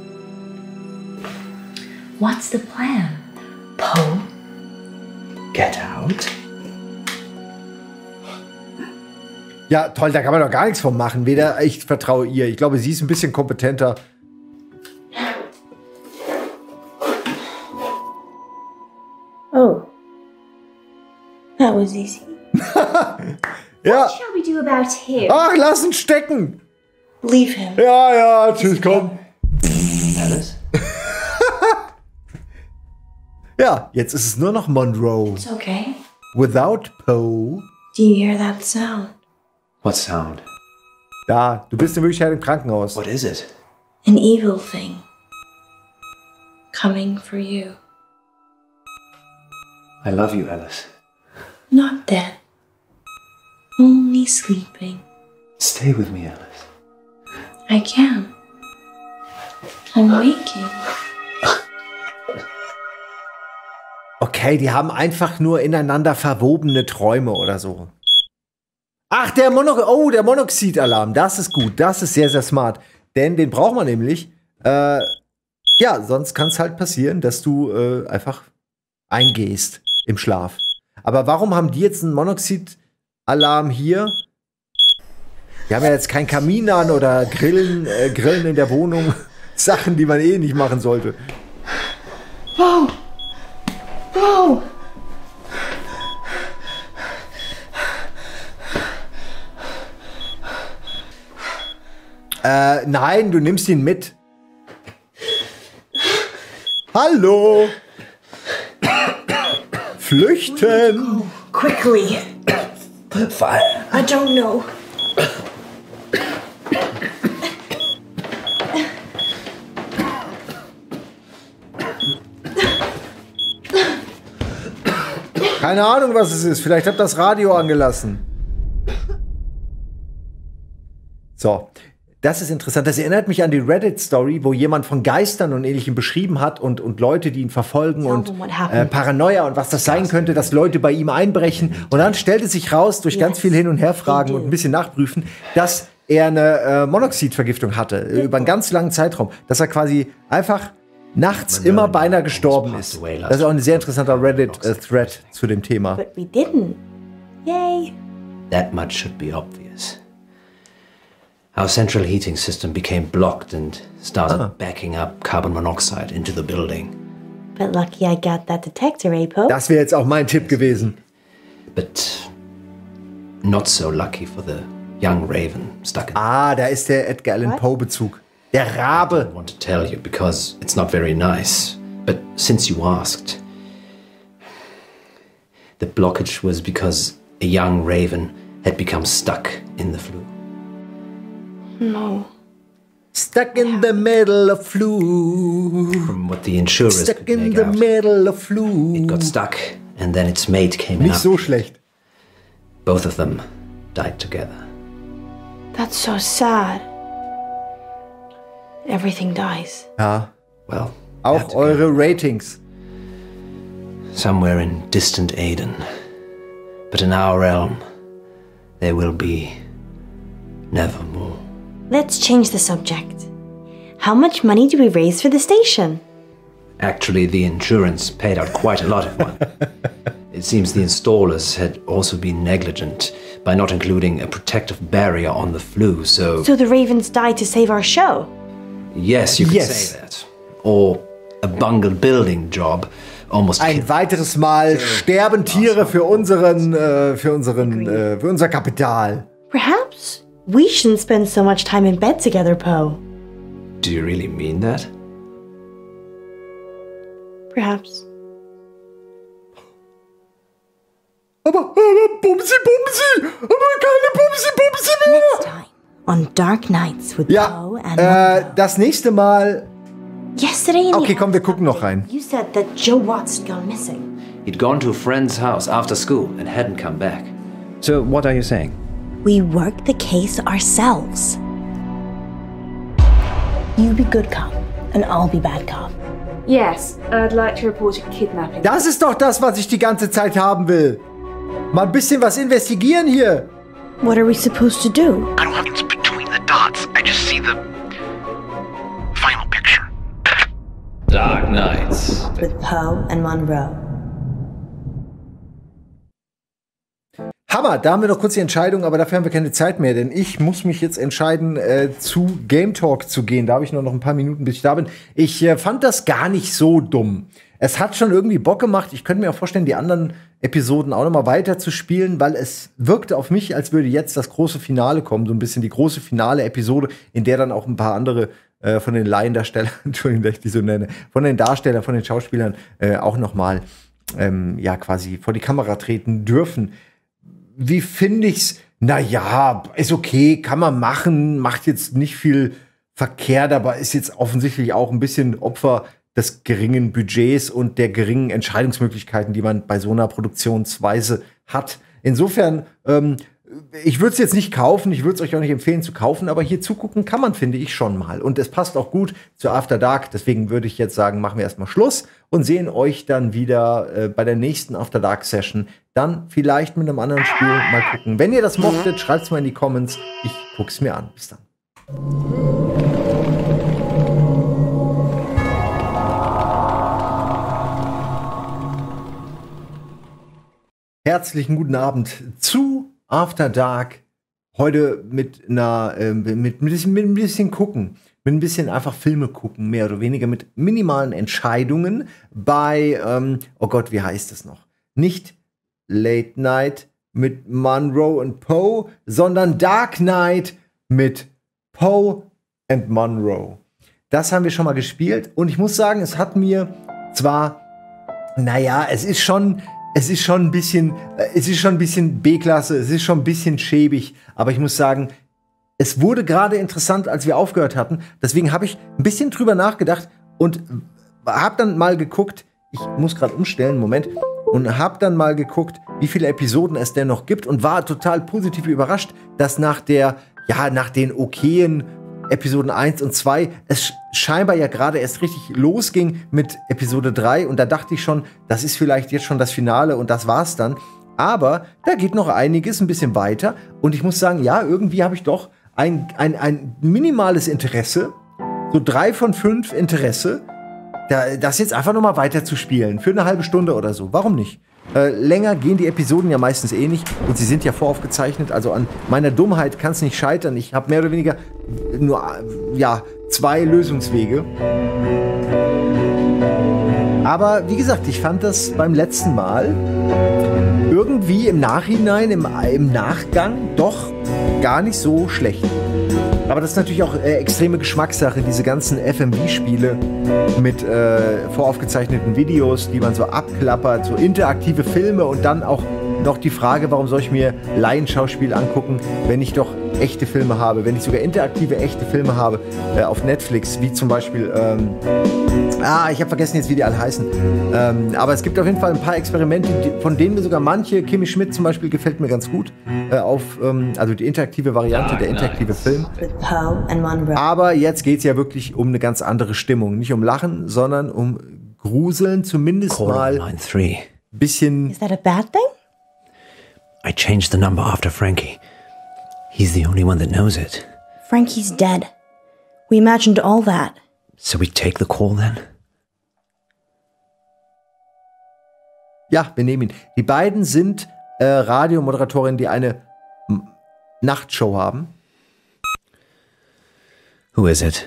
What's the plan, Poe? Get out? Ja, toll, da kann man doch gar nichts von machen. Weder ich vertraue ihr. Ich glaube, sie ist ein bisschen kompetenter. Oh. That was easy. Ja. What shall we do about him? Ach, lass ihn stecken. Leave him. Ja, tschüss, komm. Alice? Ja, jetzt ist es nur noch Monroe. It's okay. Without Poe. Do you hear that sound? What sound? Da, du bist in Wirklichkeit im Krankenhaus. What is it? An evil thing. Coming for you. I love you, Alice. Not dead. Only sleeping. Stay with me, Alice. I can. I'm waking. Okay, die haben einfach nur ineinander verwobene Träume oder so. Ach, der Monoxidalarm, das ist gut, das ist sehr, sehr smart. Denn den braucht man nämlich. Ja, sonst kann es halt passieren, dass du einfach eingehst im Schlaf. Aber warum haben die jetzt einen Monoxidalarm hier? Die haben ja jetzt keinen Kamin an oder Grillen in der Wohnung. Sachen, die man eh nicht machen sollte. Whoa! Whoa! Nein, du nimmst ihn mit. Hallo! Flüchten! Quickly! Fire. I don't know. Keine Ahnung, was es ist. Vielleicht habt ihr das Radio angelassen. So. Das ist interessant. Das erinnert mich an die Reddit-Story, wo jemand von Geistern und Ähnlichem beschrieben hat und Leute, die ihn verfolgen und Paranoia und was das sein könnte, dass Leute bei ihm einbrechen. Und dann stellte sich raus, durch ganz viel Hin- und Herfragen und ein bisschen Nachprüfen, dass er eine Monoxidvergiftung hatte, über einen ganz langen Zeitraum. Dass er quasi einfach nachts immer beinahe gestorben ist. Das ist auch ein sehr interessanter Reddit-Thread zu dem Thema. But we didn't. Yay! That much should be obvious. Our central heating system became blocked and started backing up carbon monoxide into the building. But lucky I got that detector, eh, Poe? Das wäre jetzt auch mein Tipp gewesen. But not so lucky for the young raven stuck in. Ah, da ist der Edgar Allan Poe-Bezug. Der Rabe. I want to tell you because it's not very nice. But since you asked, the blockage was because a young raven had become stuck in the flue. No. Stuck in the middle of flu. From what the insurers Stuck could in make the out, middle of flu. it got stuck and then its mate came Nicht up. so schlecht. Both of them died together. That's so sad. Everything dies. Ja. Well, Auch eure Ratings. somewhere in distant Aden. But in our realm, there will be nevermore. Let's change the subject. How much money do we raise for the station? Actually, the insurance paid out quite a lot of money. It seems the installers had also been negligent by not including a protective barrier on the flue, so So the Ravens died to save our show. yes, you could Yes. say that. Or a bungled building job almost Ein killed. weiteres Mal sterben Tiere für unser Kapital. Perhaps we shouldn't spend so much time in bed together, Poe. Do you really mean that? Perhaps. Aber Bumsi, aber keine Bumsi mehr. Next time on Dark Nights with Ja, Poe and Monroe. das nächste Mal. Yesterday in Okay, the komm, wir gucken noch rein. you said that Joe Watts had gone missing. He'd gone to a friend's house after school and hadn't come back. So, what are you saying? We work the case ourselves. You be good cop, and I'll be bad cop. Yes, I'd like to report a kidnapping. Das ist doch das, was ich die ganze Zeit haben will. Mal ein bisschen was investigieren hier. What are we supposed to do? I don't have it's between the dots. I just see the final picture. Dark Nights. With Poe and Monroe. Hammer, da haben wir noch kurz die Entscheidung, aber dafür haben wir keine Zeit mehr, denn ich muss mich jetzt entscheiden, zu Game Talk zu gehen. Da habe ich nur noch ein paar Minuten, bis ich da bin. Ich fand das gar nicht so dumm. Es hat schon irgendwie Bock gemacht. Ich könnte mir auch vorstellen, die anderen Episoden auch noch mal weiter zu spielen, weil es wirkte auf mich, als würde jetzt das große Finale kommen, so ein bisschen die große Finale-Episode, in der dann auch ein paar andere von den Laiendarstellern, Entschuldigung, dass ich die so nenne, von den Darstellern, von den Schauspielern auch noch mal ja quasi vor die Kamera treten dürfen. wie finde ich's? Naja, ist okay, kann man machen, macht jetzt nicht viel verkehrt, aber ist jetzt offensichtlich auch ein bisschen Opfer des geringen Budgets und der geringen Entscheidungsmöglichkeiten, die man bei so einer Produktionsweise hat. Insofern, ich würde es jetzt nicht kaufen, ich würde es euch auch nicht empfehlen zu kaufen, aber hier zugucken kann man, finde ich, schon mal. Und es passt auch gut zu After Dark, deswegen würde ich jetzt sagen, machen wir erstmal Schluss und sehen euch dann wieder bei der nächsten After Dark Session. Dann vielleicht mit einem anderen Spiel mal gucken. Wenn ihr das mochtet, schreibt es mal in die Comments. Ich guck's mir an. Bis dann. Herzlichen guten Abend zu After Dark. Heute mit einer mit ein bisschen gucken, mit ein bisschen einfach Filme gucken, mehr oder weniger mit minimalen Entscheidungen bei oh Gott, wie heißt es noch? Nicht Late Night mit Monroe und Poe, sondern Dark Knight mit Poe and Monroe. Das haben wir schon mal gespielt und ich muss sagen, es hat mir zwar, naja, es ist schon ein bisschen B-Klasse, es ist schon ein bisschen schäbig, aber ich muss sagen, es wurde gerade interessant, als wir aufgehört hatten. Deswegen habe ich ein bisschen drüber nachgedacht und habe dann mal geguckt, ich muss gerade umstellen, Moment, und habe dann mal geguckt, wie viele Episoden es denn noch gibt und war total positiv überrascht, dass nach den okayen Episoden 1 und 2 es scheinbar ja gerade erst richtig losging mit Episode 3 und da dachte ich schon, das ist vielleicht jetzt schon das Finale und das war's dann. Aber da geht noch einiges ein bisschen weiter und ich muss sagen, ja, irgendwie habe ich doch ein minimales Interesse, so 3 von 5 Interesse, das jetzt einfach noch mal weiter zu spielen, für eine halbe Stunde oder so. Warum nicht? Länger gehen die Episoden ja meistens eh nicht und sie sind ja voraufgezeichnet, also an meiner Dummheit kann es nicht scheitern. Ich habe mehr oder weniger nur 2 Lösungswege. Aber wie gesagt, ich fand das beim letzten Mal irgendwie im Nachhinein, im Nachgang doch gar nicht so schlecht. Aber das ist natürlich auch extreme Geschmackssache, diese ganzen FMV-Spiele mit voraufgezeichneten Videos, die man so abklappert, so interaktive Filme und dann auch noch die Frage, warum soll ich mir Laienschauspiel angucken, wenn ich doch echte Filme habe, wenn ich sogar interaktive, echte Filme habe auf Netflix, wie zum Beispiel, ich habe vergessen jetzt, wie die alle heißen, aber es gibt auf jeden Fall ein paar Experimente, von denen mir sogar manche, Kimi Schmidt zum Beispiel, gefällt mir ganz gut, also die interaktive Variante, der interaktive Film. Aber jetzt geht es ja wirklich um eine ganz andere Stimmung, nicht um Lachen, sondern um Gruseln, zumindest mal ein bisschen. Is that a bad thing? I changed the number after Frankie. He's the only one that knows it. Frankie's dead. We imagined all that. So we take the call then? Ja, wir nehmen ihn. Die beiden sind Radiomoderatorinnen, die eine Nachtshow haben. Who is it?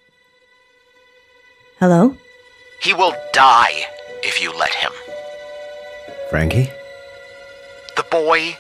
Hello? He will die if you let him. Frankie? The boy.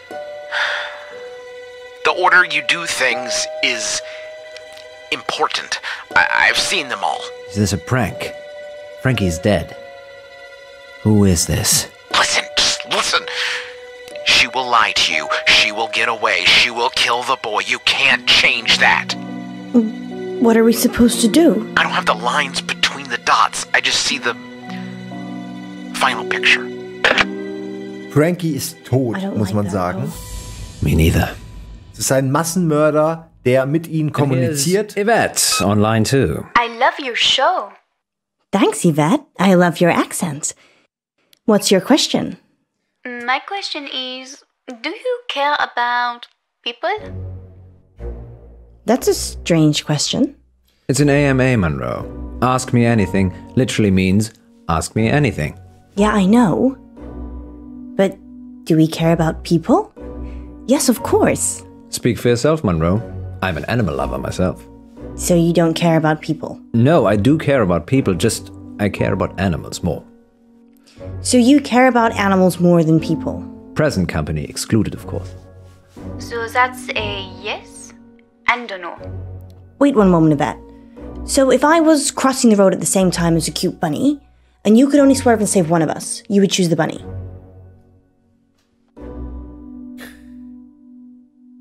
The order you do things is important. I've seen them all. Is this a prank? Frankie's dead. Who is this? Listen, just listen. She will lie to you. She will get away. She will kill the boy. You can't change that. What are we supposed to do? I don't have the lines between the dots. I just see the final picture. Frankie ist tot, muss man sagen. Me neither. Es ist ein Massenmörder, der mit ihnen kommuniziert. Yvette, on line 2. I love your show. Thanks, Yvette. I love your accent. What's your question? My question is, do you care about people? That's a strange question. It's an AMA, Monroe. Ask me anything literally means ask me anything. Yeah, I know. But do we care about people? Yes, of course. Speak for yourself, Monroe. I'm an animal lover myself. So you don't care about people? No, I do care about people, just I care about animals more. So you care about animals more than people? Present company excluded, of course. So that's a yes and a no. Wait one moment, Yvette. So if I was crossing the road at the same time as a cute bunny, and you could only swerve and save one of us, you would choose the bunny?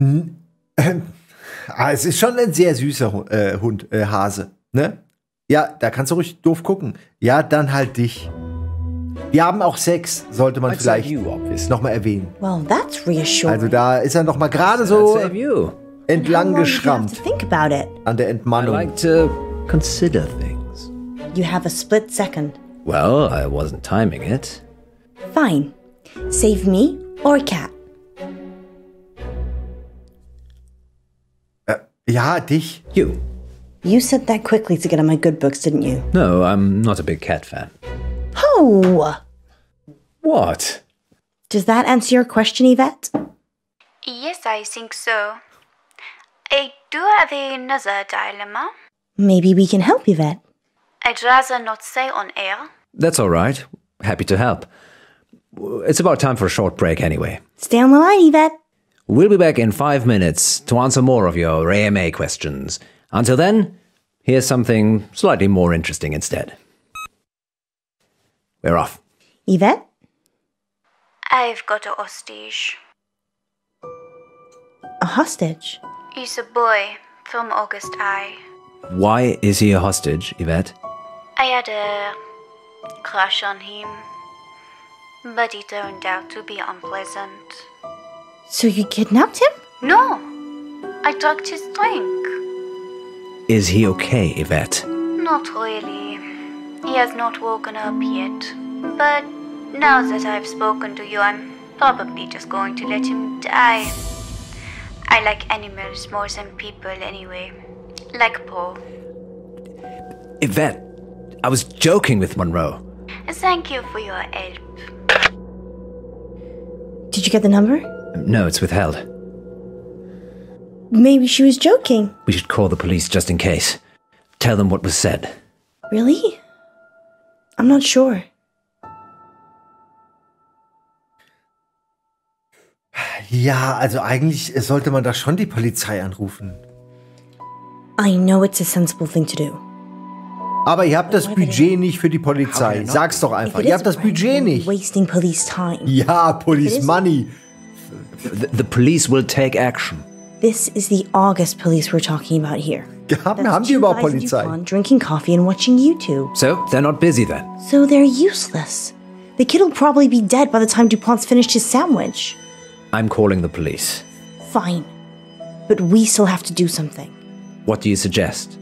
Es ist schon ein sehr süßer Hase, ne? Ja, da kannst du ruhig doof gucken. Ja, dann halt dich. Wir haben auch Sex, sollte man vielleicht nochmal erwähnen. Well, that's reassuring. Also da ist er nochmal gerade so entlang geschrammt Think about it. an der I Entmannung. like to consider things. You have a split second. Well, I wasn't timing it. Fine. Save me or Cat. Ja, dich. You. You said that quickly to get on my good books, didn't you? No, I'm not a big cat fan. Oh! What? Does that answer your question, Yvette? Yes, I think so. I do have another dilemma. Maybe we can help, Yvette. I'd rather not say on air. That's all right. Happy to help. It's about time for a short break anyway. Stay on the line, Yvette. We'll be back in 5 minutes to answer more of your AMA questions. Until then, here's something slightly more interesting instead. We're off. Yvette? I've got a hostage. A hostage? He's a boy from August High. Why is he a hostage, Yvette? I had a crush on him, but he turned out to be unpleasant. So you kidnapped him? No, I drugged his drink. Is he okay, Yvette? Not really. He has not woken up yet. But now that I've spoken to you, I'm probably just going to let him die. I like animals more than people anyway. Like Paul. Yvette, I was joking with Monroe. Thank you for your help. Did you get the number? No, it's withheld. Maybe she was joking. We should call the police just in case. Tell them what was said. Really? I'm not sure. Ja, also eigentlich sollte man da schon die Polizei anrufen. I know it's a sensible thing to do. Aber ihr habt das Budget nicht für die Polizei. Sag's doch einfach. Ihr habt das Budget nicht. Wasting police time. Ja, Police Money. The police will take action. This is the August police we're talking about here. Haben die überhaupt Polizei? Drinking coffee and watching YouTube. So, they're not busy then? So they're useless. The kid will probably be dead by the time DuPont's finished his sandwich. I'm calling the police. Fine. But we still have to do something. What do you suggest?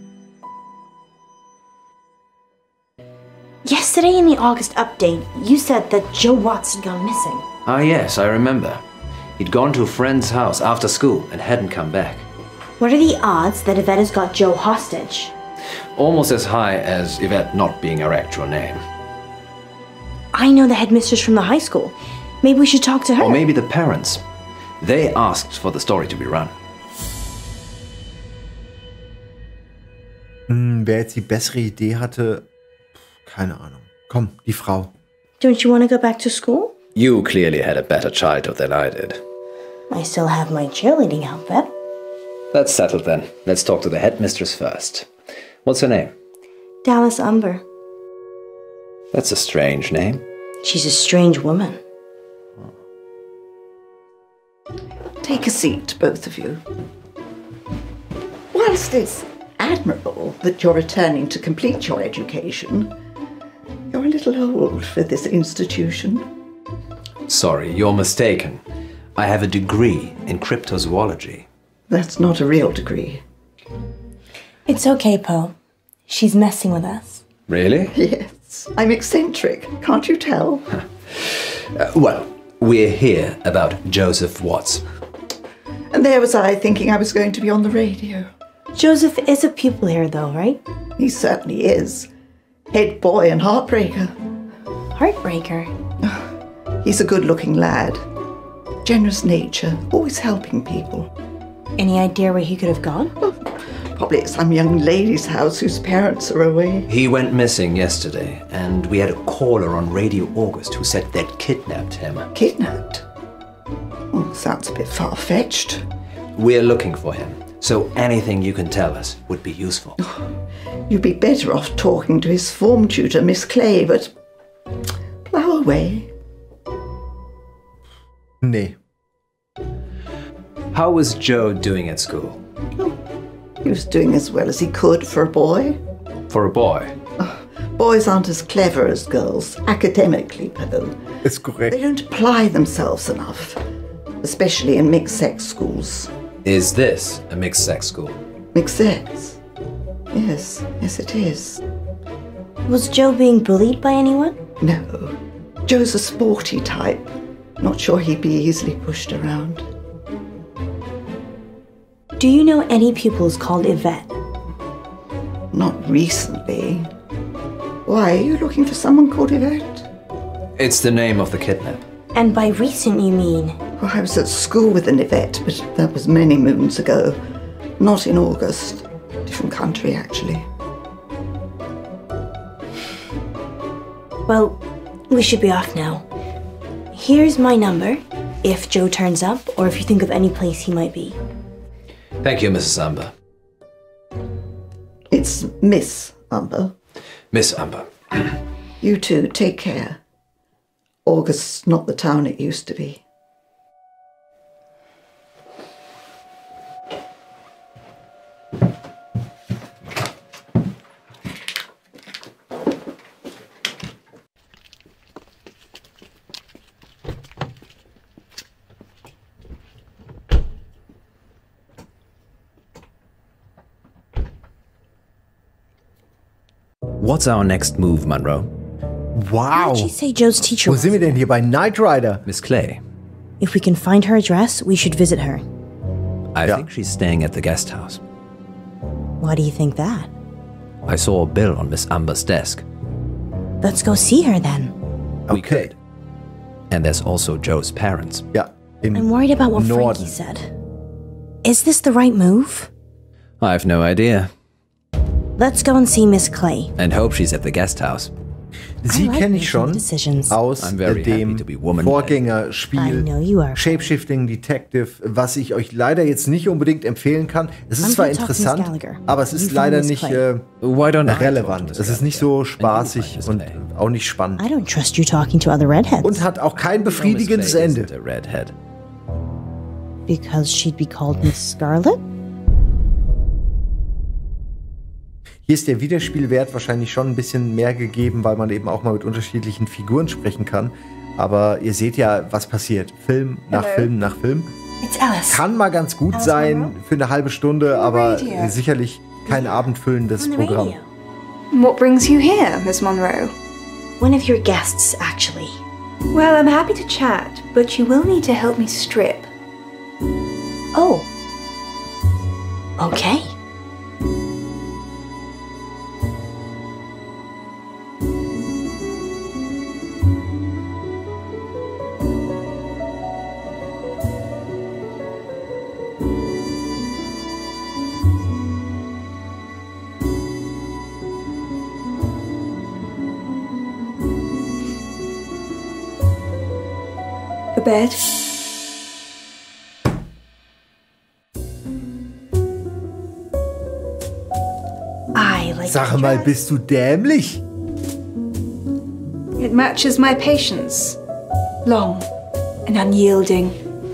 Yesterday in the August update, you said that Joe Watts had gone missing. Ah, yes, I remember. He'd gone to a friend's house after school and hadn't come back. What are the odds that Yvette has got Joe hostage? Almost as high as Yvette not being her actual name. I know the headmistress from the high school. Maybe we should talk to her. Or maybe the parents. They asked for the story to be run. Wer jetzt die bessere Idee hatte, keine Ahnung. Komm, die Frau. Don't you want to go back to school? You clearly had a better childhood than I did. I still have my cheerleading outfit. That's settled then. Let's talk to the headmistress first. What's her name? Dallas Umber. That's a strange name. She's a strange woman. Take a seat, both of you. Whilst it's admirable that you're returning to complete your education, you're a little old for this institution. Sorry, you're mistaken. I have a degree in cryptozoology. That's not a real degree. It's okay, Poe. She's messing with us. Really? Yes, I'm eccentric, can't you tell? Well, we're here about Joseph Watts. And there was I thinking I was going to be on the radio. Joseph is a pupil here, though, right? He certainly is. Head boy and heartbreaker. Heartbreaker. He's a good-looking lad. Generous nature, always helping people. Any idea where he could have gone? Probably at some young lady's house whose parents are away. He went missing yesterday, and we had a caller on Radio August who said they'd kidnapped him. Kidnapped? Oh, sounds a bit far-fetched. We're looking for him, so anything you can tell us would be useful. You'd be better off talking to his form tutor, Miss Clay, but plough away. Nee. How was Joe doing at school? He was doing as well as he could for a boy. For a boy? Boys aren't as clever as girls, academically, Pavel. Ist korrekt. They don't apply themselves enough, especially in mixed-sex schools. Is this a mixed-sex school? Mixed-sex? Yes, it is. Was Joe being bullied by anyone? No. Joe's a sporty type. Not sure he'd be easily pushed around. Do you know any pupils called Yvette? Not recently. Why, are you looking for someone called Yvette? It's the name of the kidnap. And by recent you mean? Well, I was at school with an Yvette, but that was many moons ago. Not in August. Different country, actually. Well, we should be off now. Here's my number, if Joe turns up, or if you think of any place he might be. Thank you, Mrs. Umber. It's Miss Umber. Miss Umber. You too, take care. August's not the town it used to be. What's our next move, Monroe? Wow. Why did she say Joe's teacher Wo was sind wir denn hier bei Knight Rider? Miss Clay. If we can find her address, we should visit her. I Yeah. think she's staying at the guest house. Why do you think that? I saw a bill on Miss Umber's desk. Let's go see her then. We could. And there's also Joe's parents. Ja. Im I'm worried about what Norden. Frankie said. Is this the right move? I've no idea. Let's go and see Miss Clay. And hope she's at the guest house. Sie I like kenne ich making schon decisions. aus I'm very happy dem to be woman-led. I Vorgängerspiel know you are. Shapeshifting Detective, was ich euch leider jetzt nicht unbedingt empfehlen kann. Es ist I'm zwar gonna talk to Miss interessant, Gallagher. aber es You ist find leider Miss nicht Clay. Why don't I talk relevant. to Miss Es ist nicht so Gallagher? spaßig And you find und Miss Clay. auch nicht spannend. I don't trust you talking to other redheads. Und hat auch kein Miss befriedigendes Clay Ende. isn't a redhead. Because she'd be called Miss Scarlet? Hier ist der Wiederspielwert wahrscheinlich schon ein bisschen mehr gegeben, weil man eben auch mal mit unterschiedlichen Figuren sprechen kann. Aber ihr seht ja, was passiert. Film nach Film nach Film. It's Alice. Kann mal ganz gut Alice sein Monroe? für eine halbe Stunde, aber Radio. sicherlich kein abendfüllendes On the Programm. radio. What brings you here, Miss Monroe? One of your guests, actually. Well, I'm happy to chat, but you will need to help me strip. Oh. Okay. A bed? I like Sag mal, bist du dämlich? It matches my patience. Long and unyielding.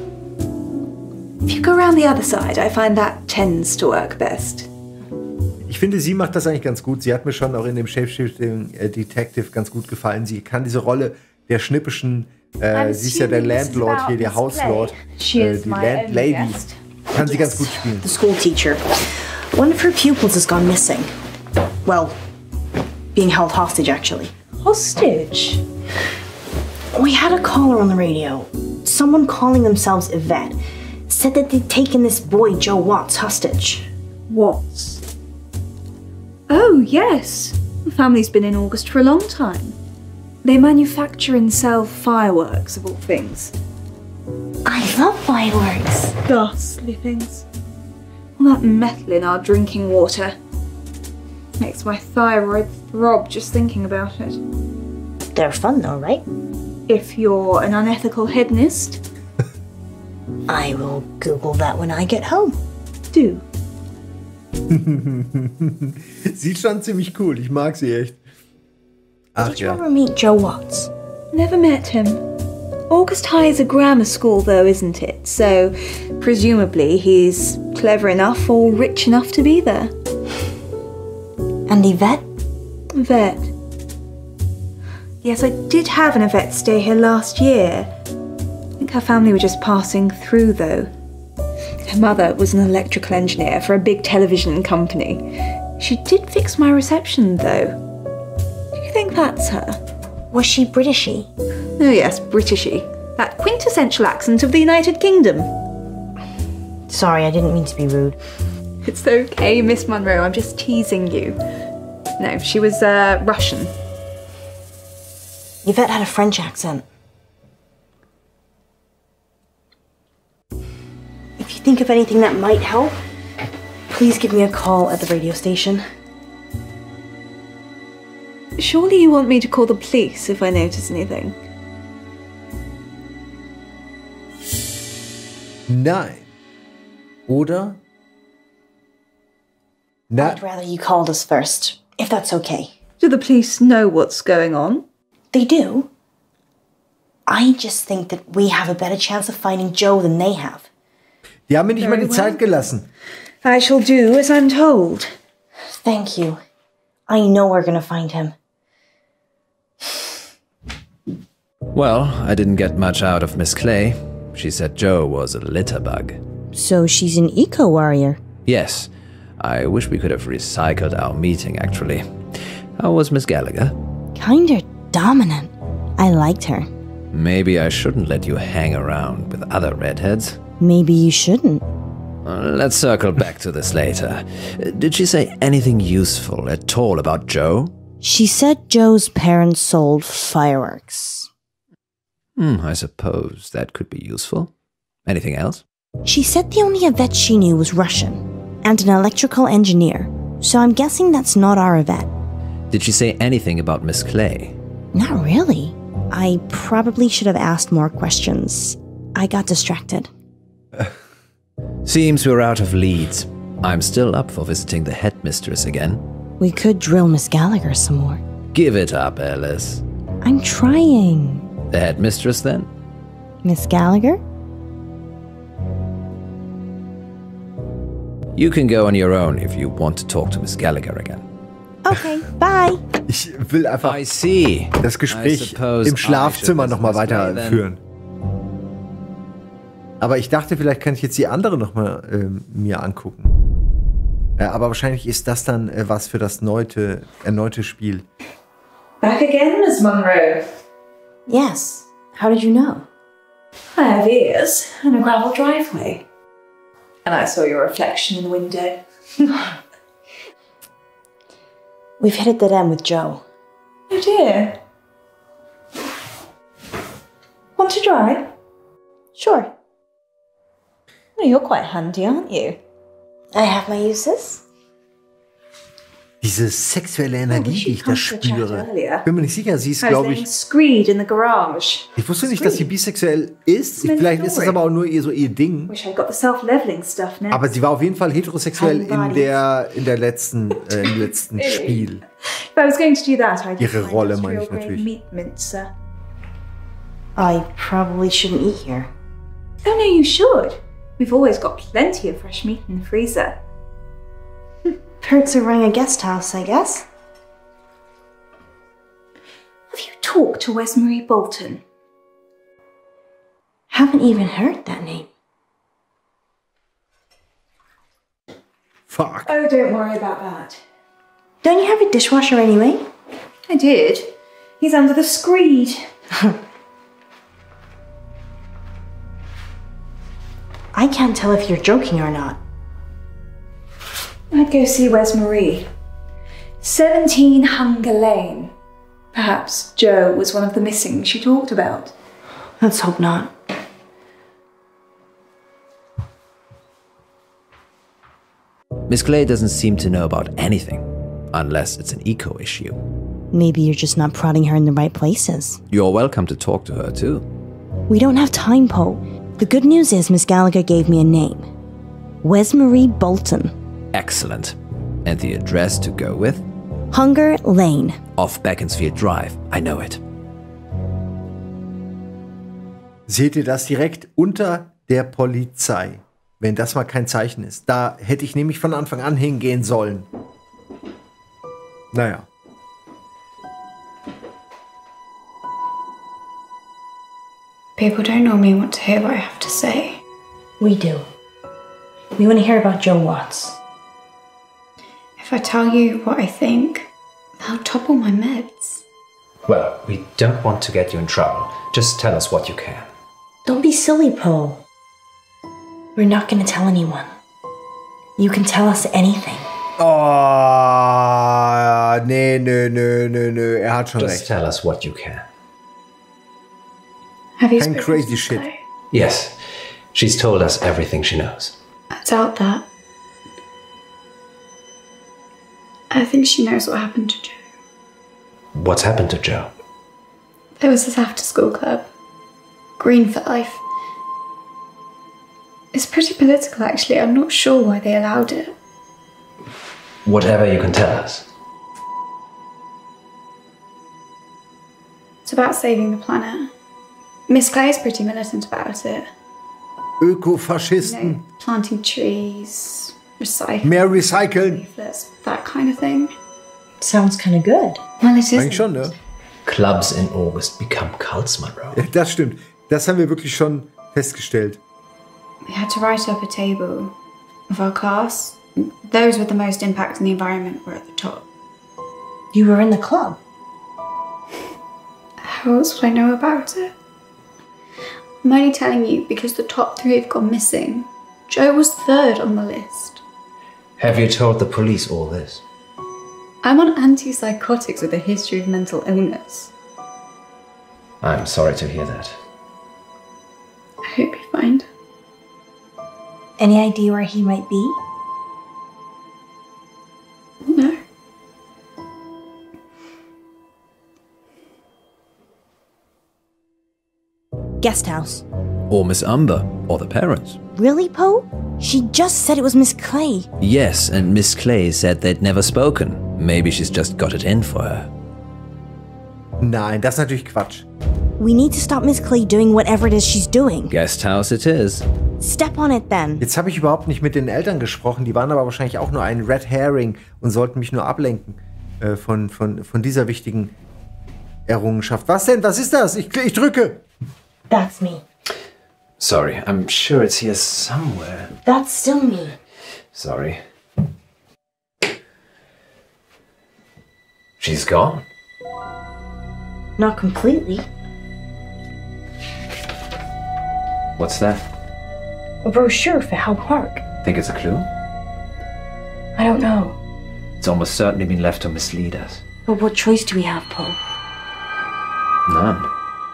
If you go around the other side, I find that tends to work best. Ich finde, sie macht das eigentlich ganz gut. Sie hat mir schon auch in dem Shapeshifting Detective ganz gut gefallen. Sie kann diese Rolle der schnippischen, sie ist ja der Landlord hier, der Hauslord, She is die my Landlady. only guest. Kann sie ganz gut spielen. the school teacher. One of her pupils has gone missing. Well, being held hostage, actually. Hostage? We had a caller on the radio. Someone calling themselves Yvette said that they'd taken this boy, Joe Watts, hostage. Watts? Oh, yes. The family's been in August for a long time. They manufacture and sell fireworks, of all things. I love fireworks. Ghastly things. All that metal in our drinking water. Makes my thyroid throb just thinking about it. They're fun, though, right? If you're an unethical hedonist, I will Google that when I get home. do. Sieht schon ziemlich cool. Ich mag sie echt. Ach Did you ja. ever meet Joe Watts? Never met him. August High is a grammar school, though, isn't it? So, presumably, he's clever enough or rich enough to be there. And Yvette? Yvette. Yes, I did have an Yvette stay here last year. I think her family were just passing through, though. Her mother was an electrical engineer for a big television company. She did fix my reception, though. Do you think that's her? Was she Britishy? Oh yes, Britishy. That quintessential accent of the United Kingdom. Sorry, I didn't mean to be rude. It's okay, Miss Monroe, I'm just teasing you. No, she was Russian. Yvette had a French accent. If you think of anything that might help, please give me a call at the radio station. Surely you want me to call the police if I notice anything? Nein. Oder? Na, I'd rather you called us first, if that's okay. Do the police know what's going on? They do. I just think that we have a better chance of finding Joe than they have. die haben mir nicht mal die Zeit gelassen. I shall do as I'm told. Thank you. I know we're gonna find him. Well, I didn't get much out of Miss Clay. She said Joe was a litter bug. So she's an eco-warrior. Yes, I wish we could have recycled our meeting, actually. How was Miss Gallagher? Kinda dominant. I liked her. Maybe I shouldn't let you hang around with other redheads. Maybe you shouldn't. Let's circle back to this later. Did she say anything useful at all about Joe? She said Joe's parents sold fireworks. I suppose that could be useful. Anything else? She said the only Yvette she knew was Russian, and an electrical engineer, so I'm guessing that's not our Yvette. Did she say anything about Miss Clay? Not really. I probably should have asked more questions. I got distracted. Seems we're out of leads. I'm still up for visiting the headmistress again. We could drill Miss Gallagher some more. Give it up, Alice. I'm trying. The headmistress, then? Miss Gallagher? You can go on your own if you want to talk to Miss Gallagher again. Okay, bye. Ich will einfach I see. das Gespräch im Schlafzimmer nochmal weiterführen. Aber ich dachte, vielleicht kann ich jetzt die andere nochmal mir angucken. Aber wahrscheinlich ist das dann was für das erneute Spiel. Back again, Miss Monroe. Yes. How did you know? I have ears and a gravel driveway. And I saw your reflection in the window. We've hit a dead end with Joe. Oh dear. Want to drive? Sure. Well, you're quite handy, aren't you? I have my uses. Diese sexuelle Energie, die ich da spüre. Bin mir nicht sicher, sie ist, glaube ich. Screed in the garage. Ich wusste nicht, dass sie bisexuell ist. Vielleicht ist das aber auch nur ihr Ding. Wish I got the self-leveling stuff now. Aber sie war auf jeden Fall heterosexuell im letzten Spiel. If I was going to do that, I'd Ihre Rolle meine ich natürlich. Meat mincer. I probably shouldn't eat here. Oh no, you should. We've always got plenty of fresh meat in the freezer. Perks of running a guest house, I guess. Have you talked to Wesmarie Bolton? Haven't even heard that name. Fuck. Oh, don't worry about that. Don't you have a dishwasher anyway? I did. He's under the screed. I can't tell if you're joking or not. I'd go see Wesmarie. 17 Hunger Lane. Perhaps Joe was one of the missing she talked about. Let's hope not. Miss Clay doesn't seem to know about anything, unless it's an eco issue. Maybe you're just not prodding her in the right places. You're welcome to talk to her, too. We don't have time, Poe. The good news is Miss Gallagher gave me a name. Wesmarie Bolton. Excellent. And the address to go with? Hunger Lane. Off Beaconsfield Drive. I know it. Seht ihr das direkt unter der Polizei? Wenn das mal kein Zeichen ist. Da hätte ich nämlich von Anfang an hingehen sollen. Naja. People don't normally want to hear what I have to say. We do. We want to hear about Joe Watts. If I tell you what I think, they'll topple my meds. Well, we don't want to get you in trouble. Just tell us what you can. Don't be silly, Poe. We're not going to tell anyone. You can tell us anything. Oh, nee, nö. Er hat schon Just recht. tell us what you can. Have you Kein spoken crazy to shit. Chloe? Yes, she's told us everything she knows. I doubt that. I think she knows what happened to Joe. What's happened to Joe? There was this after-school club. Green for Life. It's pretty political, actually. I'm not sure why they allowed it. Whatever you can tell us. It's about saving the planet. Miss Clay's pretty militant about it. Ökofaschisten. Planting trees, recycling. Mehr recyceln. Leaflets, that kind of thing. Sounds kind of good. Well, it Eigentlich is. schon, ne? Clubs in August become cults, Monroe. Ja, das stimmt. Das haben wir wirklich schon festgestellt. We had to write up a table of our class. Those with the most impact on the environment were at the top. You were in the club. How else would I know about it? I'm only telling you because the top 3 have gone missing. Joe was 3rd on the list. Have you told the police all this? I'm on antipsychotics with a history of mental illness. I'm sorry to hear that. I hope you find. Any idea where he might be? No. Guest house. Or Miss Umber, or the parents. Really, Poe? She just said it was Miss Clay. Yes, and Miss Clay said they'd never spoken. Maybe she's just got it in for her. Nein, das ist natürlich Quatsch. We need to stop Miss Clay doing whatever it is she's doing. Guest house it is. Step on it then. Jetzt habe ich überhaupt nicht mit den Eltern gesprochen. Die waren aber wahrscheinlich auch nur ein Red Herring und sollten mich nur ablenken von dieser wichtigen Errungenschaft. Was denn? Was ist das? Ich drücke. That's me. Sorry, I'm sure it's here somewhere. That's still me. Sorry. She's gone. Not completely. What's that? A brochure for Howe Park. Think it's a clue? I don't know. It's almost certainly been left to mislead us. But what choice do we have, Poe? None.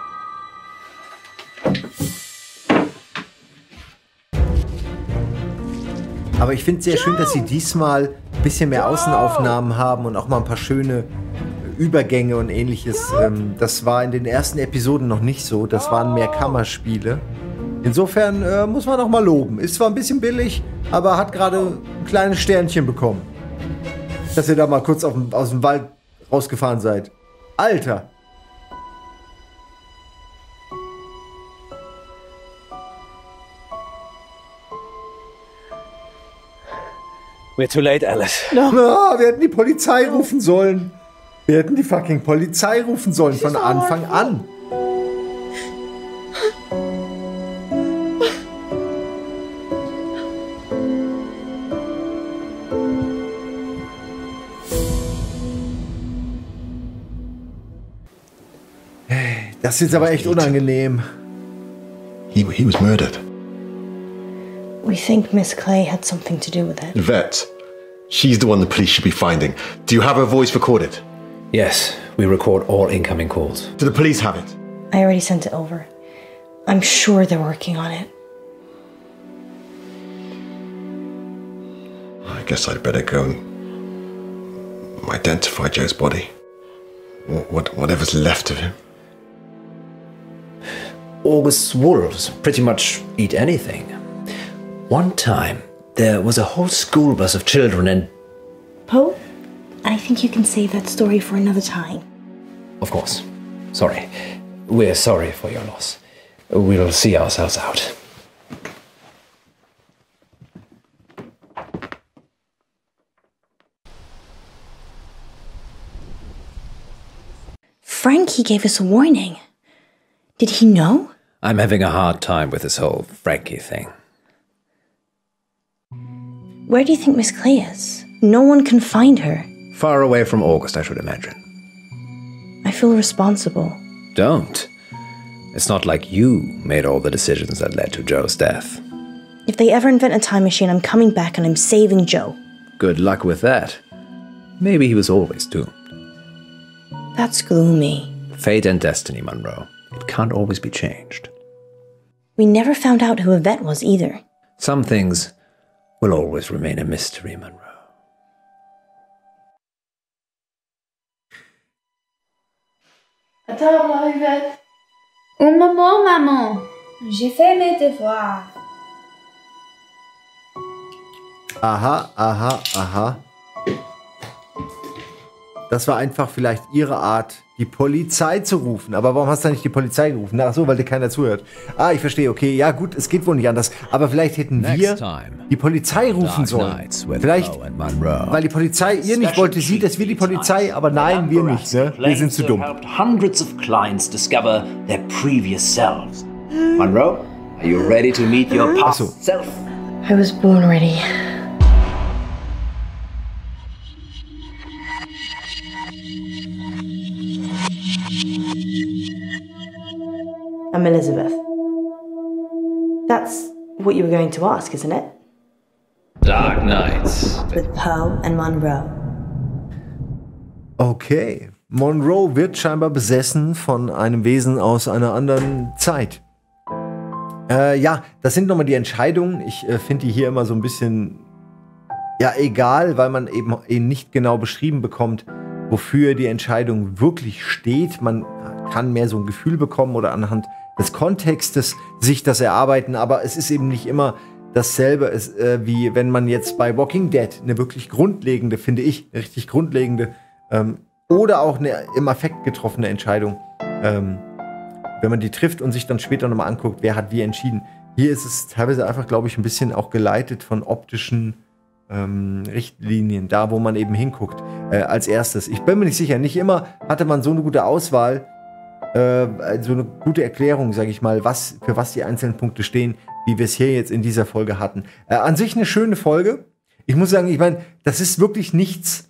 Aber ich finde es sehr schön, dass sie diesmal ein bisschen mehr Außenaufnahmen haben und auch mal ein paar schöne Übergänge und ähnliches. Das war in den ersten Episoden noch nicht so. Das waren mehr Kammerspiele. Insofern muss man auch mal loben. Ist zwar ein bisschen billig, aber hat gerade ein kleines Sternchen bekommen. Dass ihr da mal kurz aus dem Wald rausgefahren seid. Alter! We're too late, Alice. No, wir hätten die Polizei rufen sollen. Wir hätten die fucking Polizei rufen sollen von Anfang an. Das ist aber echt unangenehm. He was murdered. We think Miss Clay had something to do with it. Vet. She's the one the police should be finding. Do you have her voice recorded? Yes, we record all incoming calls. Do the police have it? I already sent it over. I'm sure they're working on it. I guess I'd better go and identify Joe's body. Whatever's left of him. August's wolves pretty much eat anything. One time, there was a whole school bus of children and... Poe, I think you can save that story for another time. Of course. Sorry. We're sorry for your loss. We'll see ourselves out. Frankie gave us a warning. Did he know? I'm having a hard time with this whole Frankie thing. Where do you think Miss Clay is? No one can find her. Far away from August, I should imagine. I feel responsible. Don't. It's not like you made all the decisions that led to Joe's death. If they ever invent a time machine, I'm coming back and I'm saving Joe. Good luck with that. Maybe he was always doomed. That's gloomy. Fate and destiny, Monroe. It can't always be changed. We never found out who Yvette was either. Some things will always remain a mystery, Monroe. À table, Yvette. Un moment, maman. J'ai fait mes devoirs. Aha, aha, aha. Das war einfach vielleicht ihre Art, die Polizei zu rufen. Aber warum hast du nicht die Polizei gerufen? Ach so, weil dir keiner zuhört. Ah, ich verstehe. Okay, ja gut, es geht wohl nicht anders. Aber vielleicht hätten wir die Polizei rufen sollen. Vielleicht, weil die Polizei ihr nicht wollte, sie, dass wir die Polizei, aber nein, wir nicht. Ne? Wir sind zu dumm. Hundreds of clients discover their previous selves. Monroe, are you ready to meet your past self? I was born ready. I'm Elizabeth. That's what you were going to ask, isn't it? Dark Knights. With Poe and Monroe. Okay. Monroe wird scheinbar besessen von einem Wesen aus einer anderen Zeit. Ja, das sind nochmal die Entscheidungen. Ich finde die hier immer so ein bisschen, ja, egal, weil man eben nicht genau beschrieben bekommt, wofür die Entscheidung wirklich steht. Man kann mehr so ein Gefühl bekommen oder anhand des Kontextes sich das erarbeiten, aber es ist eben nicht immer dasselbe, wie wenn man jetzt bei Walking Dead eine wirklich grundlegende, finde ich, eine richtig grundlegende oder auch eine im Affekt getroffene Entscheidung, wenn man die trifft und sich dann später nochmal anguckt, wer hat wie entschieden. Hier ist es teilweise einfach, glaube ich, ein bisschen auch geleitet von optischen Richtlinien, da wo man eben hinguckt, als erstes. Ich bin mir nicht sicher, nicht immer hatte man so eine gute Auswahl, so eine gute Erklärung, sage ich mal, für was die einzelnen Punkte stehen, wie wir es hier jetzt in dieser Folge hatten. An sich eine schöne Folge. Ich muss sagen, ich meine, das ist wirklich nichts.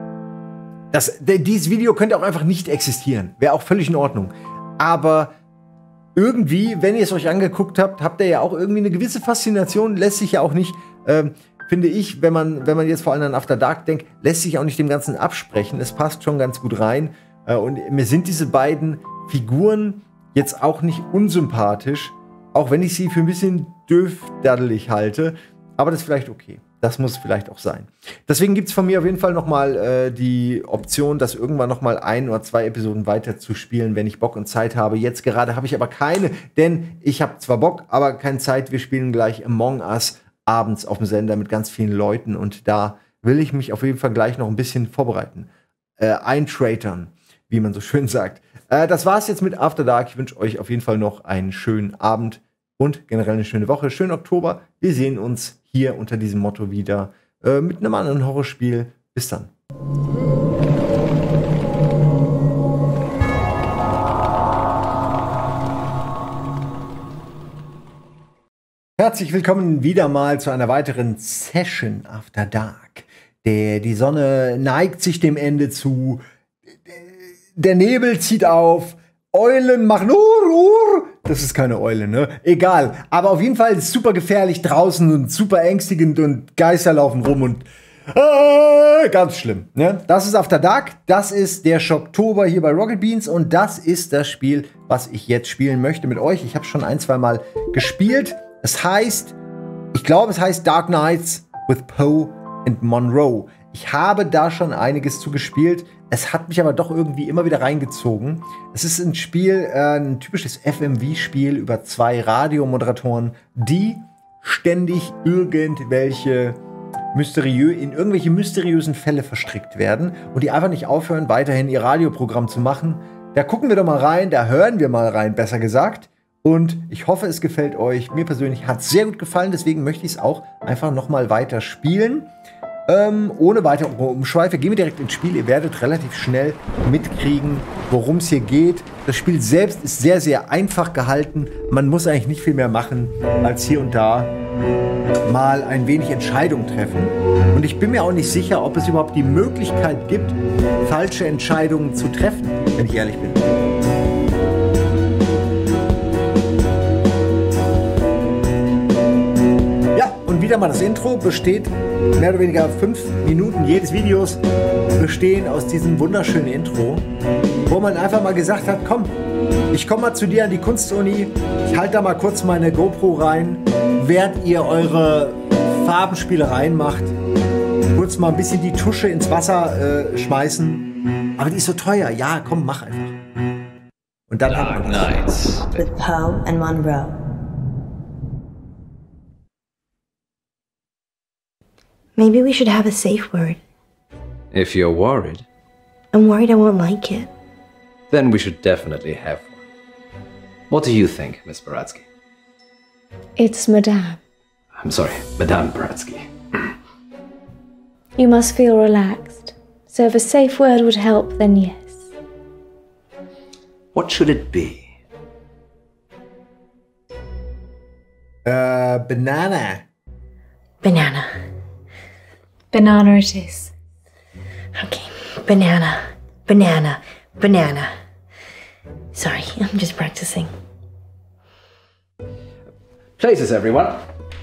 Dieses Video könnte auch einfach nicht existieren. Wäre auch völlig in Ordnung. Aber irgendwie, wenn ihr es euch angeguckt habt, habt ihr ja auch irgendwie eine gewisse Faszination. Lässt sich ja auch nicht, finde ich, wenn man jetzt vor allem an After Dark denkt, lässt sich auch nicht dem Ganzen absprechen. Es passt schon ganz gut rein. Und mir sind diese beiden Figuren jetzt auch nicht unsympathisch, auch wenn ich sie für ein bisschen döfdaddelig halte. Aber das ist vielleicht okay. Das muss vielleicht auch sein. Deswegen gibt es von mir auf jeden Fall noch mal die Option, das irgendwann noch mal 1 oder 2 Episoden weiter zu spielen, wenn ich Bock und Zeit habe. Jetzt gerade habe ich aber keine, denn ich habe zwar Bock, aber keine Zeit. Wir spielen gleich Among Us abends auf dem Sender mit ganz vielen Leuten und da will ich mich auf jeden Fall gleich noch ein bisschen vorbereiten. Eintratern, wie man so schön sagt. Das war's jetzt mit After Dark. Ich wünsche euch auf jeden Fall noch einen schönen Abend und generell eine schöne Woche. Schönen Oktober. Wir sehen uns hier unter diesem Motto wieder mit einem anderen Horrorspiel. Bis dann. Herzlich willkommen wieder mal zu einer weiteren Session After Dark. Die Sonne neigt sich dem Ende zu. Der Nebel zieht auf. Eulen machen Das ist keine Eule, ne? Egal. Aber auf jeden Fall ist es super gefährlich draußen und super ängstigend und Geister laufen rum und ganz schlimm, ne? Das ist After Dark. Das ist der Schocktober hier bei Rocket Beans und das ist das Spiel, was ich jetzt spielen möchte mit euch. Ich habe schon 1-2 Mal gespielt. Es heißt, ich glaube, es heißt Dark Knights with Poe and Monroe. Ich habe da schon einiges zu gespielt. Es hat mich aber doch irgendwie immer wieder reingezogen. Es ist ein Spiel, ein typisches FMV-Spiel über 2 Radiomoderatoren, die ständig in irgendwelche mysteriösen Fälle verstrickt werden und die einfach nicht aufhören, weiterhin ihr Radioprogramm zu machen. Da gucken wir doch mal rein, da hören wir mal rein, besser gesagt. Und ich hoffe, es gefällt euch. Mir persönlich hat es sehr gut gefallen, deswegen möchte ich es auch einfach nochmal weiter spielen. Ohne weitere Umschweife gehen wir direkt ins Spiel. Ihr werdet relativ schnell mitkriegen, worum es hier geht. Das Spiel selbst ist sehr, sehr einfach gehalten. Man muss eigentlich nicht viel mehr machen, als hier und da mal ein wenig Entscheidungen treffen. Und ich bin mir auch nicht sicher, ob es überhaupt die Möglichkeit gibt, falsche Entscheidungen zu treffen, wenn ich ehrlich bin. Und wieder mal das Intro besteht mehr oder weniger 5 Minuten jedes Videos bestehen aus diesem wunderschönen Intro, wo man einfach mal gesagt hat, komm, ich komme mal zu dir an die Kunstuni, ich halte da mal kurz meine GoPro rein, während ihr eure Farbenspielereien macht, kurz mal ein bisschen die Tusche ins Wasser schmeißen, aber die ist so teuer, ja, komm, mach einfach. Und dann Dark Knights with Poe and Monroe. Maybe we should have a safe word. If you're worried, I'm worried I won't like it. then we should definitely have one. What do you think, Miss Baratsky? It's Madame. I'm sorry, Madame Baratsky. You must feel relaxed. So if a safe word would help, then yes. What should it be? Banana. Banana. Banana it is. Okay, banana, banana, banana. Sorry, I'm just practicing. Places, everyone.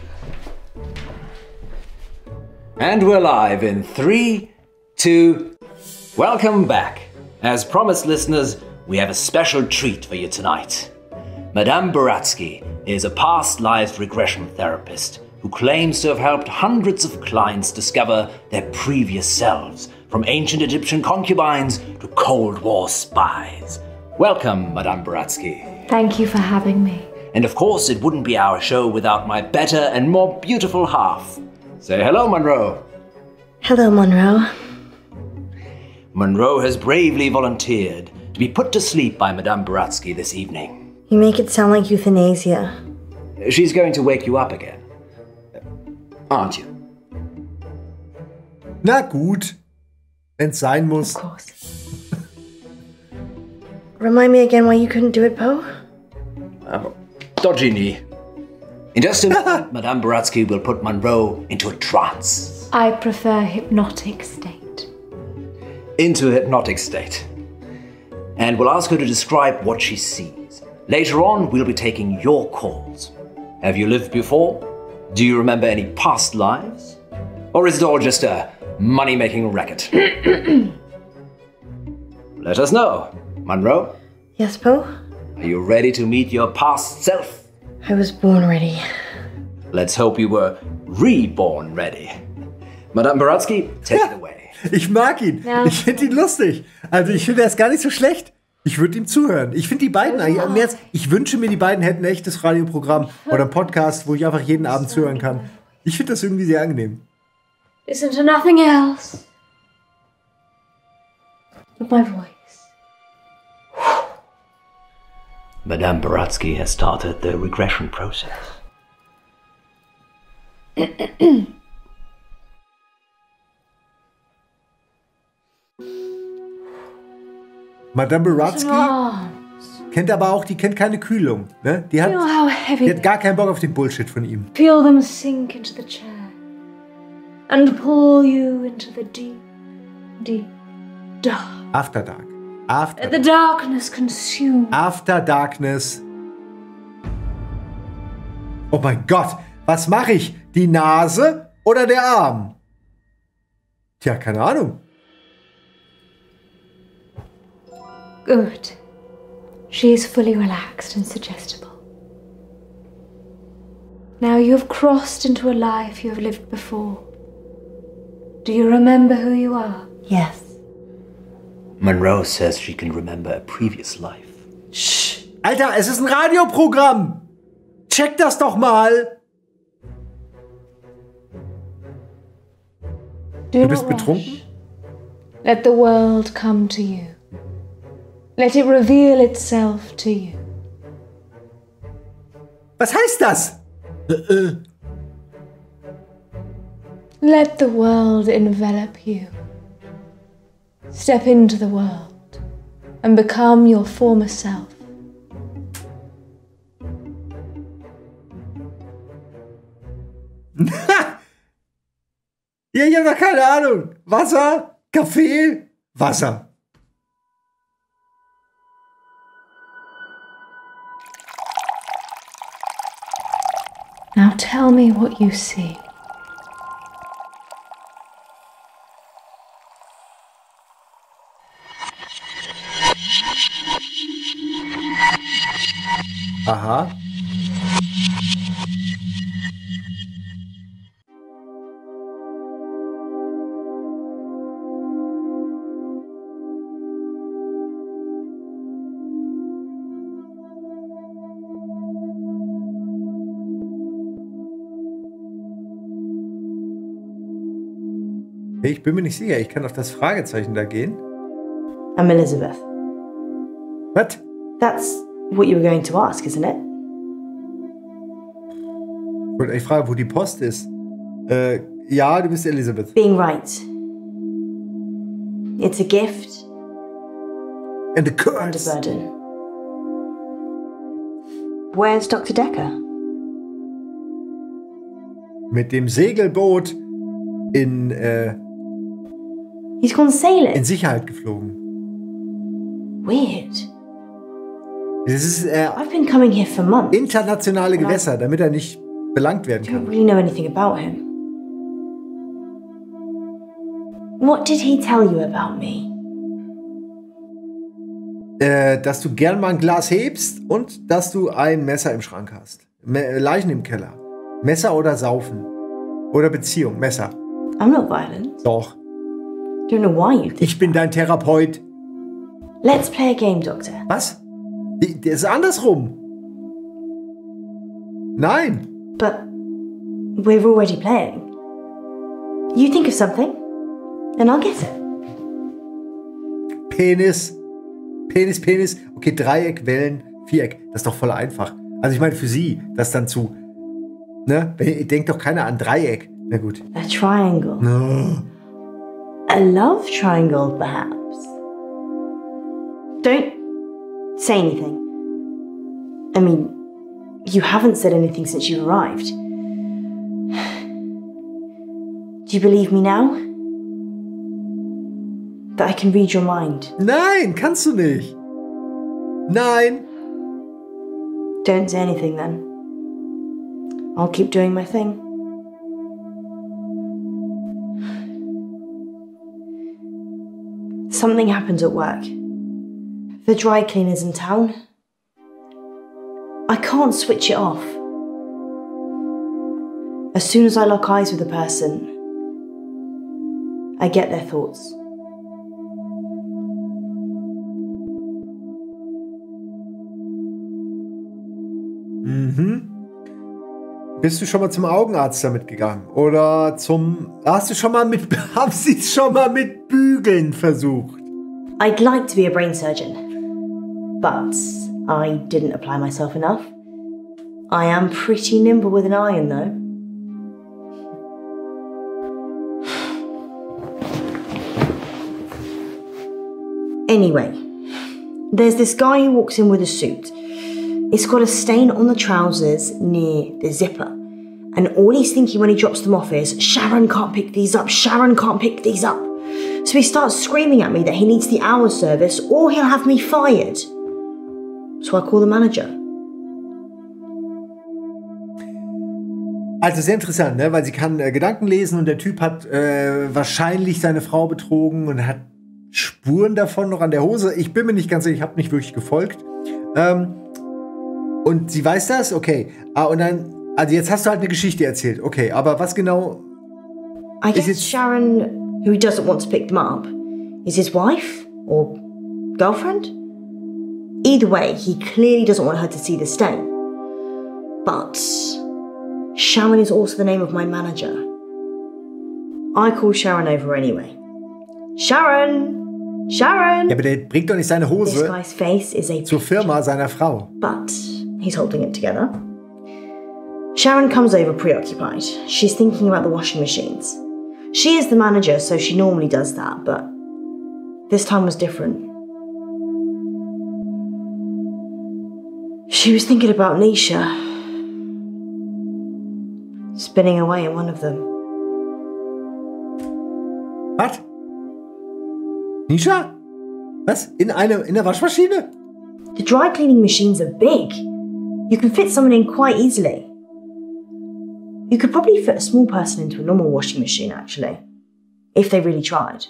And we're live in 3, 2... Welcome back. As promised, listeners, we have a special treat for you tonight. Madame Baratsky is a past life regression therapist who claims to have helped hundreds of clients discover their previous selves, from ancient Egyptian concubines to Cold War spies. Welcome, Madame Baratsky. Thank you for having me. And of course, it wouldn't be our show without my better and more beautiful half. Say hello, Monroe. Hello, Monroe. Monroe has bravely volunteered to be put to sleep by Madame Baratsky this evening. You make it sound like euthanasia. She's going to wake you up again. Aren't you? Na gut, wenn's sein muss. Of course. Remind me again why you couldn't do it, Poe? Dodgy knee. In just a moment, Madame Baratsky will put Monroe into a trance. I prefer hypnotic state. Into a hypnotic state. And we'll ask her to describe what she sees. Later on, we'll be taking your calls. Have you lived before? Do you remember any past lives? Or is it all just a money-making racket? Let us know. Monroe? Yes, Poe? Are you ready to meet your past self? I was born ready. Let's hope you were reborn ready. Madame Baratsky, take it away. Ich mag ihn. Ja. Ich finde ihn lustig. Also ich finde, er ist gar nicht so schlecht. Ich würde ihm zuhören. Ich finde die beiden eigentlich, ich wünsche mir, die beiden hätten ein echtes Radioprogramm oder einen Podcast, wo ich einfach jeden Abend zuhören kann. Ich finde das irgendwie sehr angenehm. Listen to nothing else but my voice. Madame Baratsky has started the regression process. Madame Baratsky kennt aber auch, die kennt keine Kühlung. Ne? Die hat gar keinen Bock auf den Bullshit von ihm. Feel them sink into the chair and pull you into the deep, deep dark. After Dark. Let the darkness consume. After Darkness. Oh mein Gott, was mache ich? Die Nase oder der Arm? Tja, keine Ahnung. Good. She is fully relaxed and suggestible. Now you have crossed into a life you have lived before. Do you remember who you are? Yes. Monroe says she can remember a previous life. Shh. Alter, es ist ein Radioprogramm. Check das doch mal. Du bist betrunken? Let the world come to you. Let it reveal itself to you. Was heißt das? Let the world envelop you. Step into the world and become your former self. Ja, ich habe doch keine Ahnung. Wasser? Kaffee? Wasser. Now tell me what you see. Aha. Ich bin mir nicht sicher. Ich kann auf das Fragezeichen da gehen. I'm Elizabeth. What? That's what you were going to ask, isn't it? Ich wollte echt fragen, wo die Post ist. Ja, du bist Elizabeth. Being right. It's a gift. And a curse. And a burden. Where's Dr. Decker? Mit dem Segelboot in He's gone sailing. in Sicherheit geflogen. Weird. Das ist I've been coming here for months. internationale Gewässer, damit er nicht belangt werden I don't kann. really know anything about him. What did he tell you about me? Dass du gern mal ein Glas hebst und dass du ein Messer im Schrank hast. Leichen im Keller. Messer oder Saufen. Oder Beziehung. Messer. I'm not violent. Doch. Don't know why you think. Ich bin dein Therapeut. Let's play a game, Doctor. Was? Das ist andersrum. Nein. But we're already playing. You think of something, and I'll guess it. Penis. Penis, Penis. Okay, Dreieck, Wellen, Viereck. Das ist doch voll einfach. Also ich meine für sie, das dann zu... Ne? Denkt doch keiner an Dreieck. Na gut. A triangle. No. A love triangle, perhaps. Don't say anything. I mean, you haven't said anything since you arrived. Do you believe me now? That I can read your mind? Nein, kannst du nicht. Nein. Don't say anything then. I'll keep doing my thing. Something happened at work. The dry cleaner's in town. I can't switch it off. As soon as I lock eyes with a person, I get their thoughts. Mhm. Bist du schon mal zum Augenarzt damit gegangen? Oder zum... Haben sie es schon mal mit Bügeln versucht? I'd like to be a brain surgeon, but I didn't apply myself enough. I am pretty nimble with an iron, though. Anyway, there's this guy who walks in with a suit. It's got a stain on the trousers near the zipper. And all he's thinking when he drops them off is, Sharon can't pick these up, Sharon can't pick these up. So he starts screaming at me that he needs the hour service or he'll have me fired. So I call the manager. Also sehr interessant, ne? Weil sie kann Gedanken lesen und der Typ hat wahrscheinlich seine Frau betrogen und hat Spuren davon noch an der Hose. Ich bin mir nicht ganz sicher, ich habe nicht wirklich gefolgt. Und sie weiß das? Okay. Und dann, also jetzt hast du halt eine Geschichte erzählt. Okay, aber was genau? I guess Sharon, who doesn't want to pick them up, is his wife or girlfriend? Either way, he clearly doesn't want her to see the stain. But Sharon is also the name of my manager. I call Sharon over anyway. Sharon! Sharon! Ja, aber der bringt doch nicht seine Hose This guy's face is a zur Firma seiner Frau. But he's holding it together. Sharon comes over preoccupied. She's thinking about the washing machines. She is the manager, so she normally does that, but this time was different. She was thinking about Nisha, spinning away in one of them. Was? Nisha? Was? In der Waschmaschine? The dry cleaning machines are big. You can fit someone in quite easily. You could probably fit a small person into a normal washing machine, actually, if they really tried.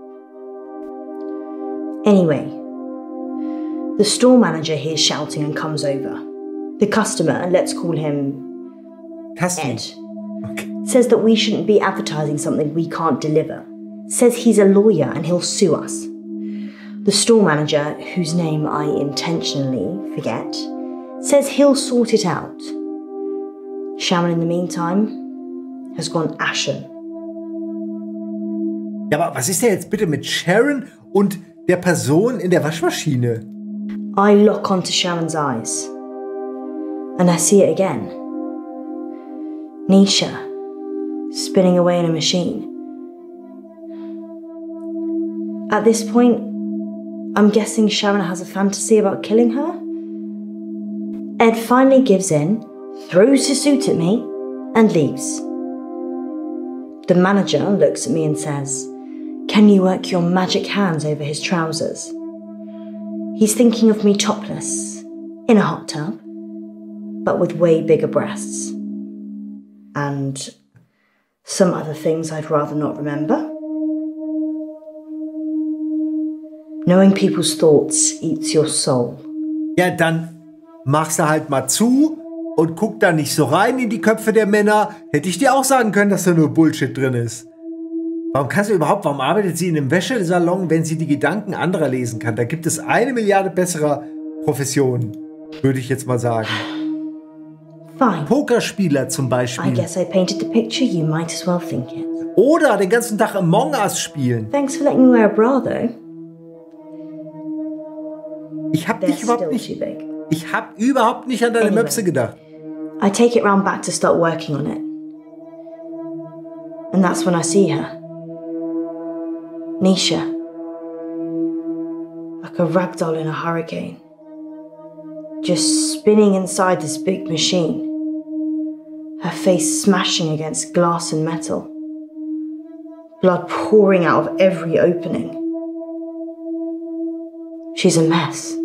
Anyway, the store manager hears shouting and comes over. The customer, let's call him Ed, says that we shouldn't be advertising something we can't deliver. Says he's a lawyer and he'll sue us. The store manager, whose name I intentionally forget, says he'll sort it out. Shaman, in the meantime, has gone ashen. Ja, aber was ist denn jetzt bitte mit Sharon und der Person in der Waschmaschine? I lock onto Sharon's eyes, and I see it again. Nisha, spinning away in a machine. At this point, I'm guessing Sharon has a fantasy about killing her. Ed finally gives in, throws his suit at me, and leaves. The manager looks at me and says, "Can you work your magic hands over his trousers?" He's thinking of me topless, in a hot tub, but with way bigger breasts. And some other things I'd rather not remember. Knowing people's thoughts eats your soul. Ja, dann machst du halt mal zu und guck da nicht so rein in die Köpfe der Männer. Hätte ich dir auch sagen können, dass da nur Bullshit drin ist. Warum arbeitet sie in einem Wäschesalon, wenn sie die Gedanken anderer lesen kann? Da gibt es 1 Milliarde besserer Professionen, würde ich jetzt mal sagen. Fine. Pokerspieler zum Beispiel. I guess I painted the picture, you might as well think it. Oder den ganzen Tag Among Us spielen. Thanks for letting me wear a bra, though. Ich hab überhaupt nicht an deine Möpse gedacht. I take it round back to start working on it. And that's when I see her. Nisha. Like a ragdoll in a hurricane. Just spinning inside this big machine. Her face smashing against glass and metal. Blood pouring out of every opening. She's a mess.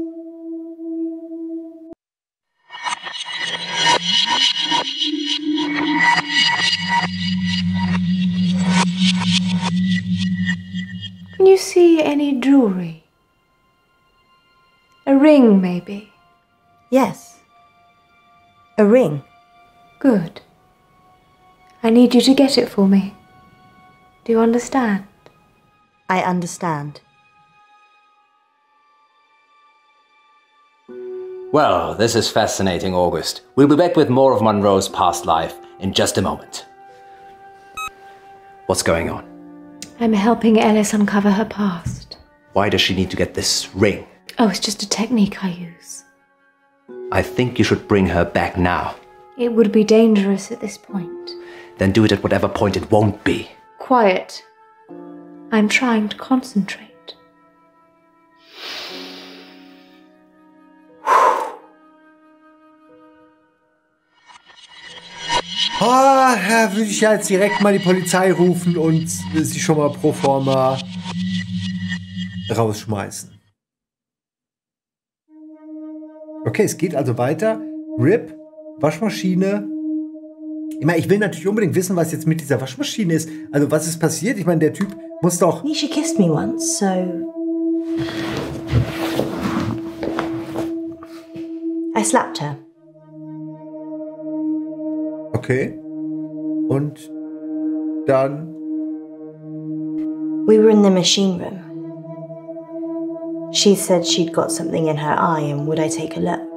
Can you see any jewelry? A ring, maybe? Yes. A ring. Good. I need you to get it for me. Do you understand? I understand. Well, this is fascinating, August. We'll be back with more of Monroe's past life in just a moment. What's going on? I'm helping Ellis uncover her past. Why does she need to get this ring? Oh, it's just a technique I use. I think you should bring her back now. It would be dangerous at this point. Then do it at whatever point it won't be. Quiet. I'm trying to concentrate. Da würde ich ja jetzt direkt mal die Polizei rufen und sie schon mal pro forma rausschmeißen. Okay, es geht also weiter. RIP, Waschmaschine. Ich will natürlich unbedingt wissen, was jetzt mit dieser Waschmaschine ist. Also was ist passiert? Ich meine, der Typ muss doch... Nisha kissed me once, so... I slapped her. Okay. Und dann... We were in the machine room. She said she'd got something in her eye and would I take a look?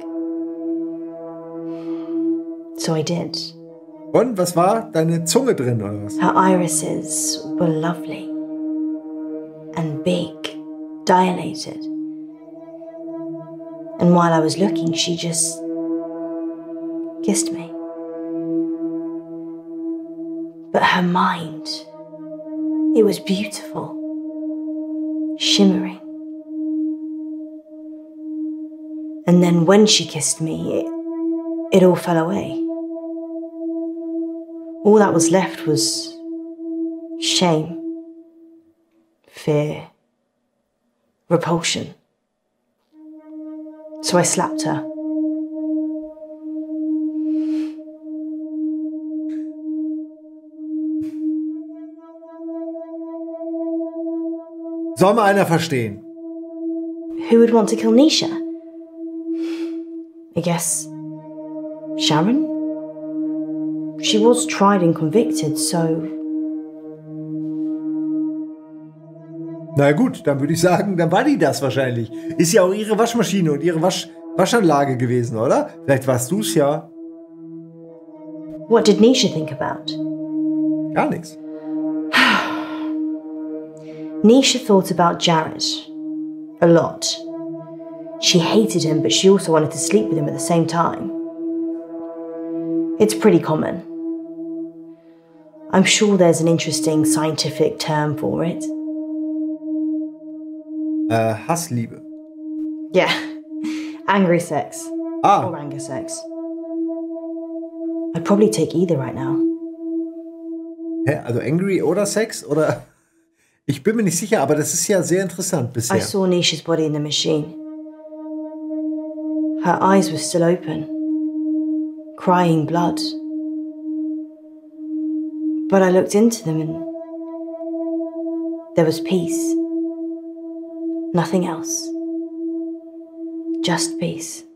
So I did. Und was war? Deine Zunge drin, oder was? Her irises were lovely. And big. Dilated. And while I was looking, she just kissed me. But her mind, it was beautiful, shimmering. And then when she kissed me, it all fell away. All that was left was shame, fear, repulsion. So I slapped her. Soll mal einer verstehen? Who would want to kill Nisha? I guess Sharon? She was tried and convicted, so... Na gut, dann würde ich sagen, dann war die das wahrscheinlich. Ist ja auch ihre Waschmaschine und ihre Waschanlage gewesen, oder? Vielleicht warst du's ja. What did Nisha think about? Gar nichts. Nisha thought about Jared. A lot. She hated him, but she also wanted to sleep with him at the same time. It's pretty common. I'm sure there's an interesting scientific term for it. Hassliebe. Yeah. Angry sex. Ah. Or anger sex. I'd probably take either right now. Hä? Also angry oder Sex? Oder? Ich bin mir nicht sicher, aber das ist ja sehr interessant bisher. I saw Nisha's body in the machine. Her eyes were still open, crying blood. But I looked into them and there was peace. Nothing else. Just peace.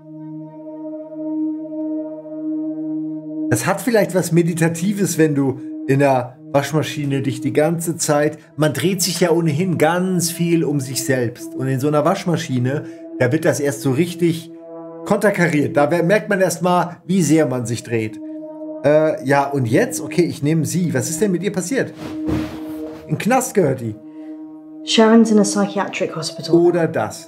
Das hat vielleicht was Meditatives, wenn du in der Waschmaschine dich die ganze Zeit, man dreht sich ja ohnehin ganz viel um sich selbst. Und in so einer Waschmaschine, da wird das erst so richtig konterkariert. Da merkt man erst mal, wie sehr man sich dreht. Ja, und jetzt? Okay, ich nehme sie. Was ist denn mit ihr passiert? In den Knast gehört die. Sharon's in a psychiatric hospital. Oder das.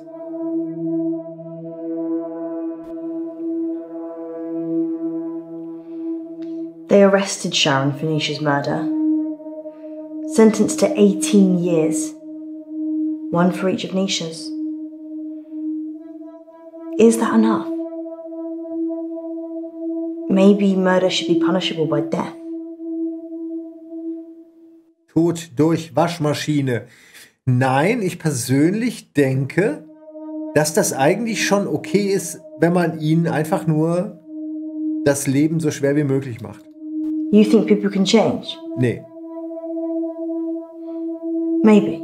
They arrested Sharon for Nisha's murder. Sentenced to 18 years. One for each of Nisha's. Is that enough? Maybe murder should be punishable by death. Tod durch Waschmaschine. Nein, ich persönlich denke, dass das eigentlich schon okay ist, wenn man ihnen einfach nur das Leben so schwer wie möglich macht. You think people can change? Nee. Maybe.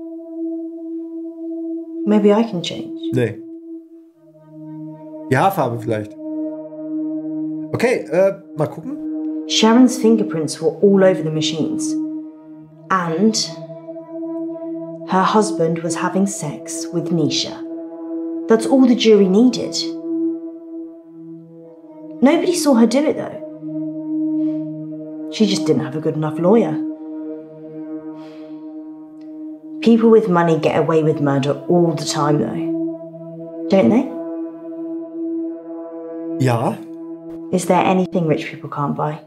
Maybe I can change. Nee. Die Haarfarbe vielleicht. Okay, mal gucken. Sharon's fingerprints were all over the machines. And her husband was having sex with Nisha. That's all the jury needed. Nobody saw her do it though. She just didn't have a good enough lawyer. People with money get away with murder all the time though. Don't they? Ja. Is there anything rich people can't buy?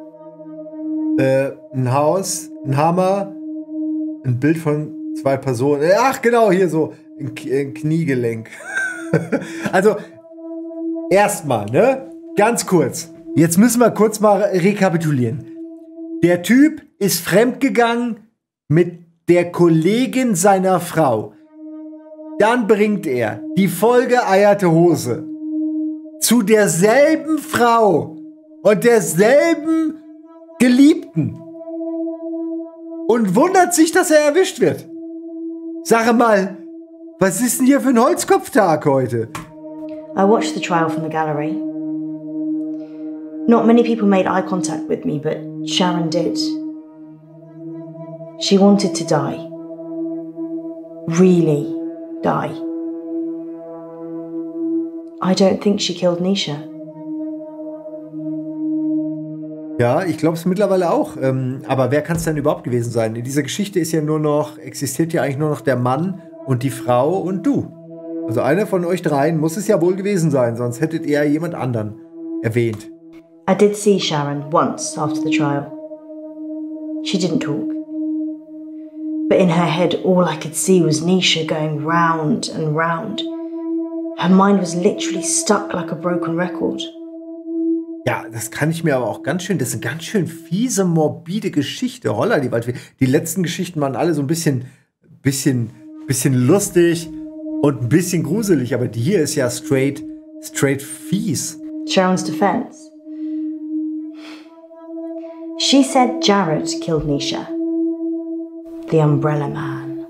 Ein Haus, ein Hammer, ein Bild von 2 Personen. Ach genau, hier so ein Kniegelenk. Also, erstmal, ne? Ganz kurz. Jetzt müssen wir kurz mal rekapitulieren. Der Typ ist fremdgegangen mit der Kollegin seiner Frau. Dann bringt er die vollgeeierte Hose zu derselben Frau und derselben Geliebten und wundert sich, dass er erwischt wird. Sag mal, was ist denn hier für ein Holzkopftag heute? I watched the trial from the gallery. Not many people made eye contact with me, but Sharon did. She wanted to die. Really die. I don't think she killed Nisha. Ja, ich glaube es mittlerweile auch. Aber wer kann es denn überhaupt gewesen sein? In dieser Geschichte ist ja existiert ja eigentlich nur noch der Mann und die Frau und du. Also einer von euch dreien muss es ja wohl gewesen sein, sonst hättet ihr jemand anderen erwähnt. I did see Sharon once after the trial. She didn't talk. But in her head, all I could see was Nisha going round and round. Her mind was literally stuck like a broken record. Ja, das kann ich mir aber auch ganz schön, das ist eine ganz schön fiese, morbide Geschichte. Holla, die Waldfee. Die letzten Geschichten waren alle so ein bisschen lustig und ein bisschen gruselig, aber die hier ist ja straight fies. Sharon's defense. She said Jared killed Nisha. The Umbrella Man.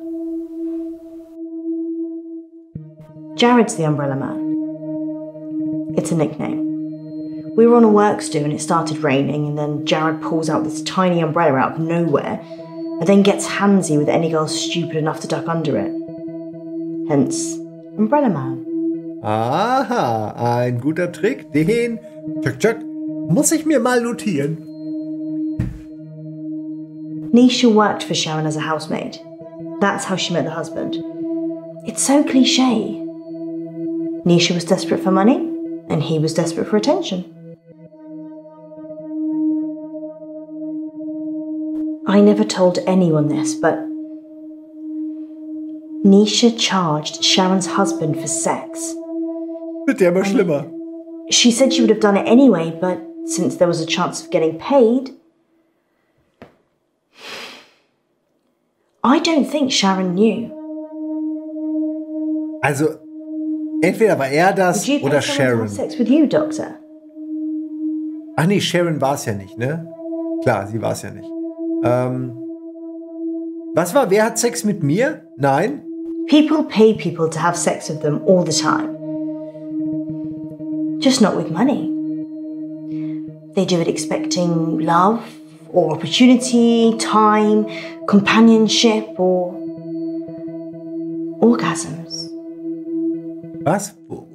Jared's the Umbrella Man. It's a nickname. We were on a works do and it started raining, and then Jared pulls out this tiny umbrella out of nowhere and then gets handsy with any girl stupid enough to duck under it. Hence, Umbrella Man. Aha, ein guter Trick. Den muss ich mir mal notieren. Nisha worked for Sharon as a housemaid. That's how she met the husband. It's so cliché. Nisha was desperate for money, and he was desperate for attention. I never told anyone this, but Nisha charged Sharon's husband for sex. Wird ja immer schlimmer. She said she would have done it anyway, but since there was a chance of getting paid, I don't think Sharon knew. Also, entweder war er das oder Sharon. Sex with you, Doctor? Ach nee, Sharon war es ja nicht, ne? Klar, sie war es ja nicht. Was war? Wer hat Sex mit mir? Nein? People pay people to have sex with them all the time. Just not with money. They do it expecting love, or opportunity, time, companionship, or orgasms. Was?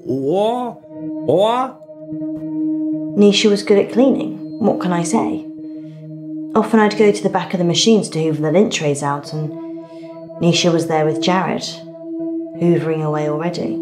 Nisha was good at cleaning. What can I say? Often I'd go to the back of the machines to hoover the lint trays out, and Nisha was there with Jared, hoovering away already.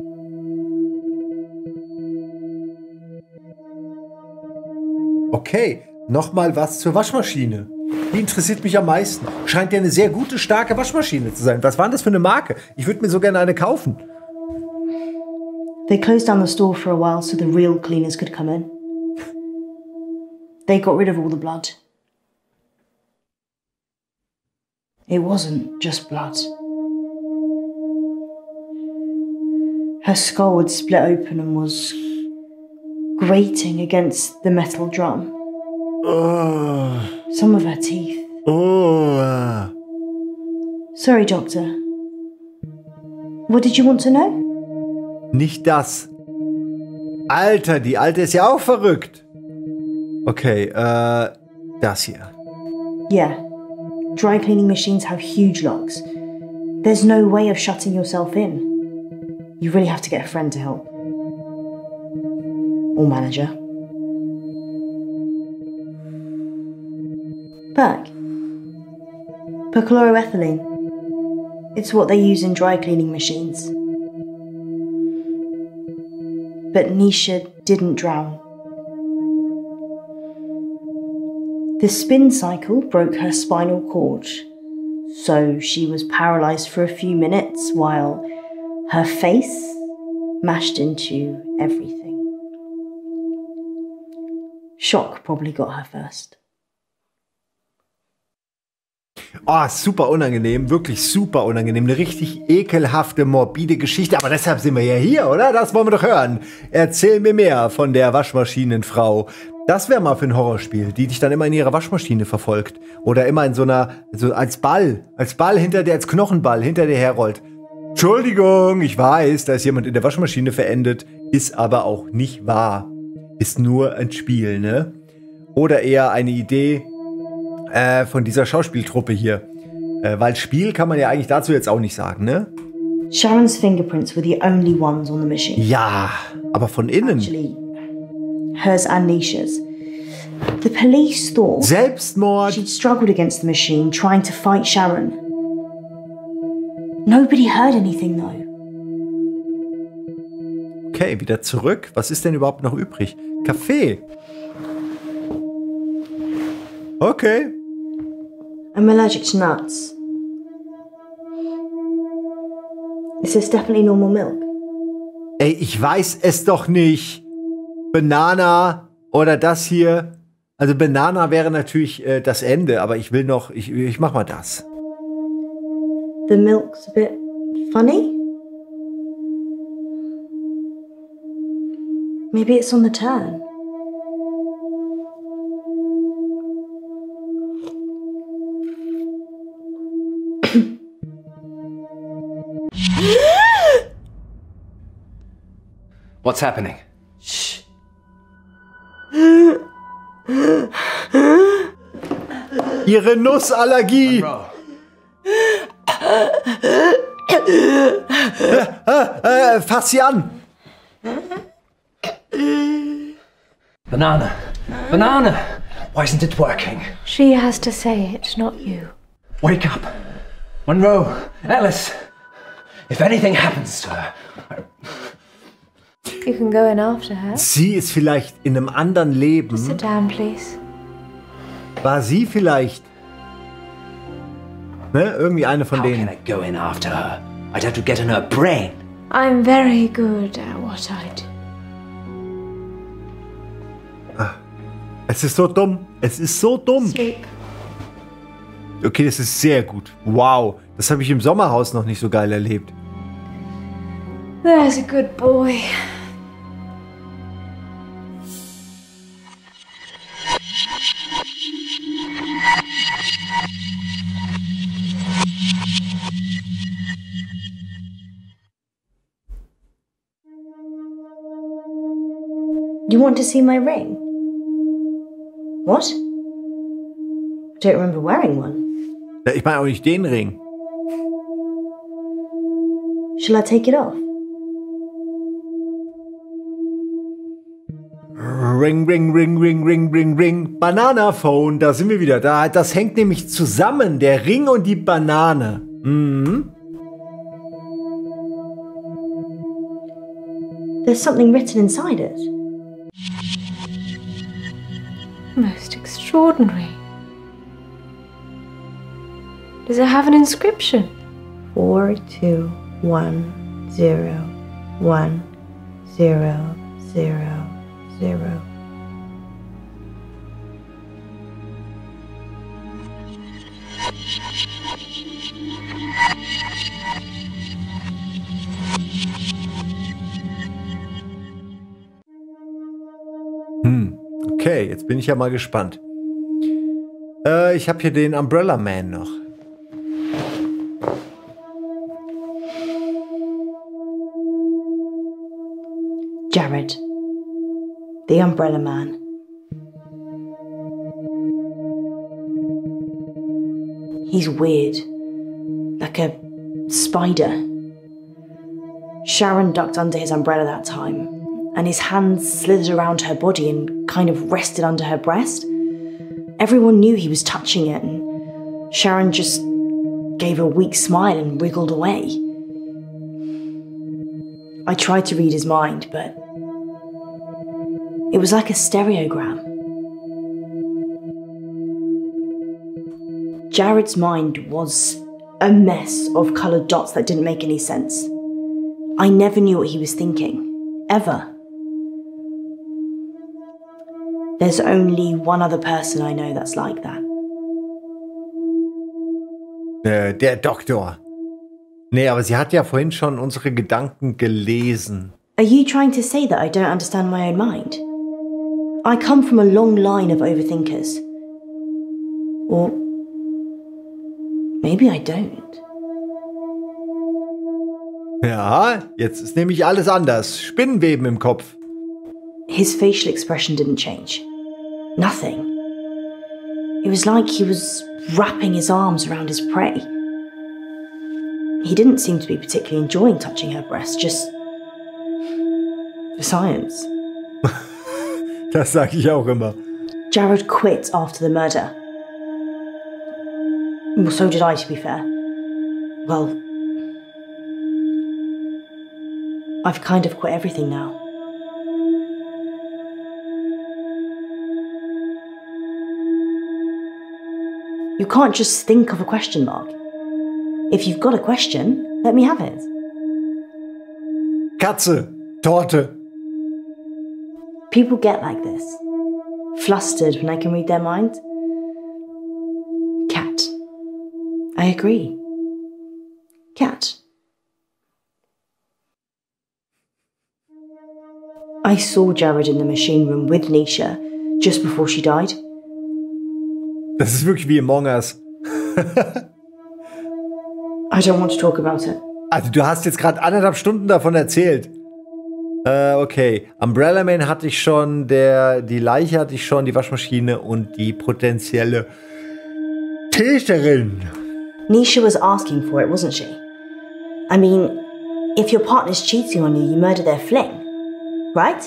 Okay, nochmal was zur Waschmaschine. Die interessiert mich am meisten. Scheint ja eine sehr gute, starke Waschmaschine zu sein. Was war denn das für eine Marke? Ich würde mir so gerne eine kaufen. They closed down the store for a while so the real cleaners could come in. They got rid of all the blood. It wasn't just blood. Her skull had split open and was grating against the metal drum. Some of her teeth. Sorry, Doctor. What did you want to know? Nicht das. Alter, die Alte ist ja auch verrückt. Okay, das hier. Yeah. Dry cleaning machines have huge locks. There's no way of shutting yourself in. You really have to get a friend to help. Or manager. Perchloroethylene. It's what they use in dry cleaning machines. But Nisha didn't drown. The spin cycle broke her spinal cord, so she was paralysed for a few minutes while her face mashed into everything. Shock probably got her first. Oh, super unangenehm, wirklich super unangenehm. Eine richtig ekelhafte, morbide Geschichte. Aber deshalb sind wir ja hier, oder? Das wollen wir doch hören. Erzähl mir mehr von der Waschmaschinenfrau. Das wäre mal für ein Horrorspiel, die dich dann immer in ihrer Waschmaschine verfolgt. Oder immer in so einer, so als Ball hinter dir, als Knochenball hinter dir herrollt. Entschuldigung, ich weiß, da ist jemand in der Waschmaschine verendet. Ist aber auch nicht wahr. Ist nur ein Spiel, ne? Oder eher eine Idee von dieser Schauspieltruppe hier. Weil Spiel kann man ja eigentlich dazu jetzt auch nicht sagen, ne? Sharon's fingerprints were the only ones on the machine. Ja, aber von innen. Actually, hers and Nisha's. The police thought Selbstmord. She'd struggled against the machine, trying to fight Sharon. Nobody heard anything though. Okay, wieder zurück. Was ist denn überhaupt noch übrig? Kaffee. Okay. I'm allergic to nuts. Is this definitely normal milk? Ey, ich weiß es doch nicht. Banana oder das hier. Also Banana wäre natürlich das Ende, aber ich will noch, ich mach mal das. The milk's a bit funny. Maybe it's on the turn. What's happening? Shh. Ihre Nussallergie. Fass sie an. Banana. Banana! Why isn't it working? She has to say it, not you. Wake up. Monroe. Alice. If anything happens to her... You can go in after her. Sie ist vielleicht in einem anderen Leben. Sit down, please. War sie vielleicht? Ne? Irgendwie eine von denen. How can I go in after her? I'd have to get in her brain. I'm very good at what I do. Es ist so dumm. Es ist so dumm. Sleep. Okay, das ist sehr gut. Wow. Das habe ich im Sommerhaus noch nicht so geil erlebt. There's a good boy. You want to see my ring? What? I don't remember wearing one. Ich meine auch nicht den Ring. Shall I take it off? Ring, ring, ring, ring, ring, ring, ring. Bananaphone, da sind wir wieder. Das hängt nämlich zusammen, der Ring und die Banane. Mhm. There's something written inside it. Most extraordinary. Does it have an inscription? 42101000. Okay, jetzt bin ich ja mal gespannt. Ich habe hier den Umbrella Man noch. Jared, the Umbrella Man. He's weird, like a spider. Sharon ducked under his umbrella that time, and his hands slithered around her body and kind of rested under her breast. Everyone knew he was touching it, and Sharon just gave a weak smile and wriggled away. I tried to read his mind, but it was like a stereogram. Jared's mind was a mess of coloured dots that didn't make any sense. I never knew what he was thinking, ever. There's only one other person I know that's like that. Der Doktor. Nee, aber sie hat ja vorhin schon unsere Gedanken gelesen. Are you trying to say that I don't understand my own mind? I come from a long line of overthinkers. Or maybe I don't. Ja, jetzt ist nämlich alles anders. Spinnenweben im Kopf. His facial expression didn't change. Nothing. It was like he was wrapping his arms around his prey. He didn't seem to be particularly enjoying touching her breast, just for science. Das sage ich auch immer. Jared quit after the murder. Well, so did I, to be fair. Well, I've kind of quit everything now. You can't just think of a question mark. If you've got a question, let me have it. Katze, Torte. People get like this. Flustered when I can read their mind. Cat. I agree. Cat. I saw Jared in the machine room with Nisha just before she died. Das ist wirklich wie Among Us. I don't want to talk about it. Also du hast jetzt gerade 1,5 Stunden davon erzählt. Okay. Umbrella Man hatte ich schon, die Leiche hatte ich schon, die Waschmaschine und die potenzielle Täterin. Nisha was asking for it, wasn't she? I mean, if your partner's cheating on you, you murder their fling, right?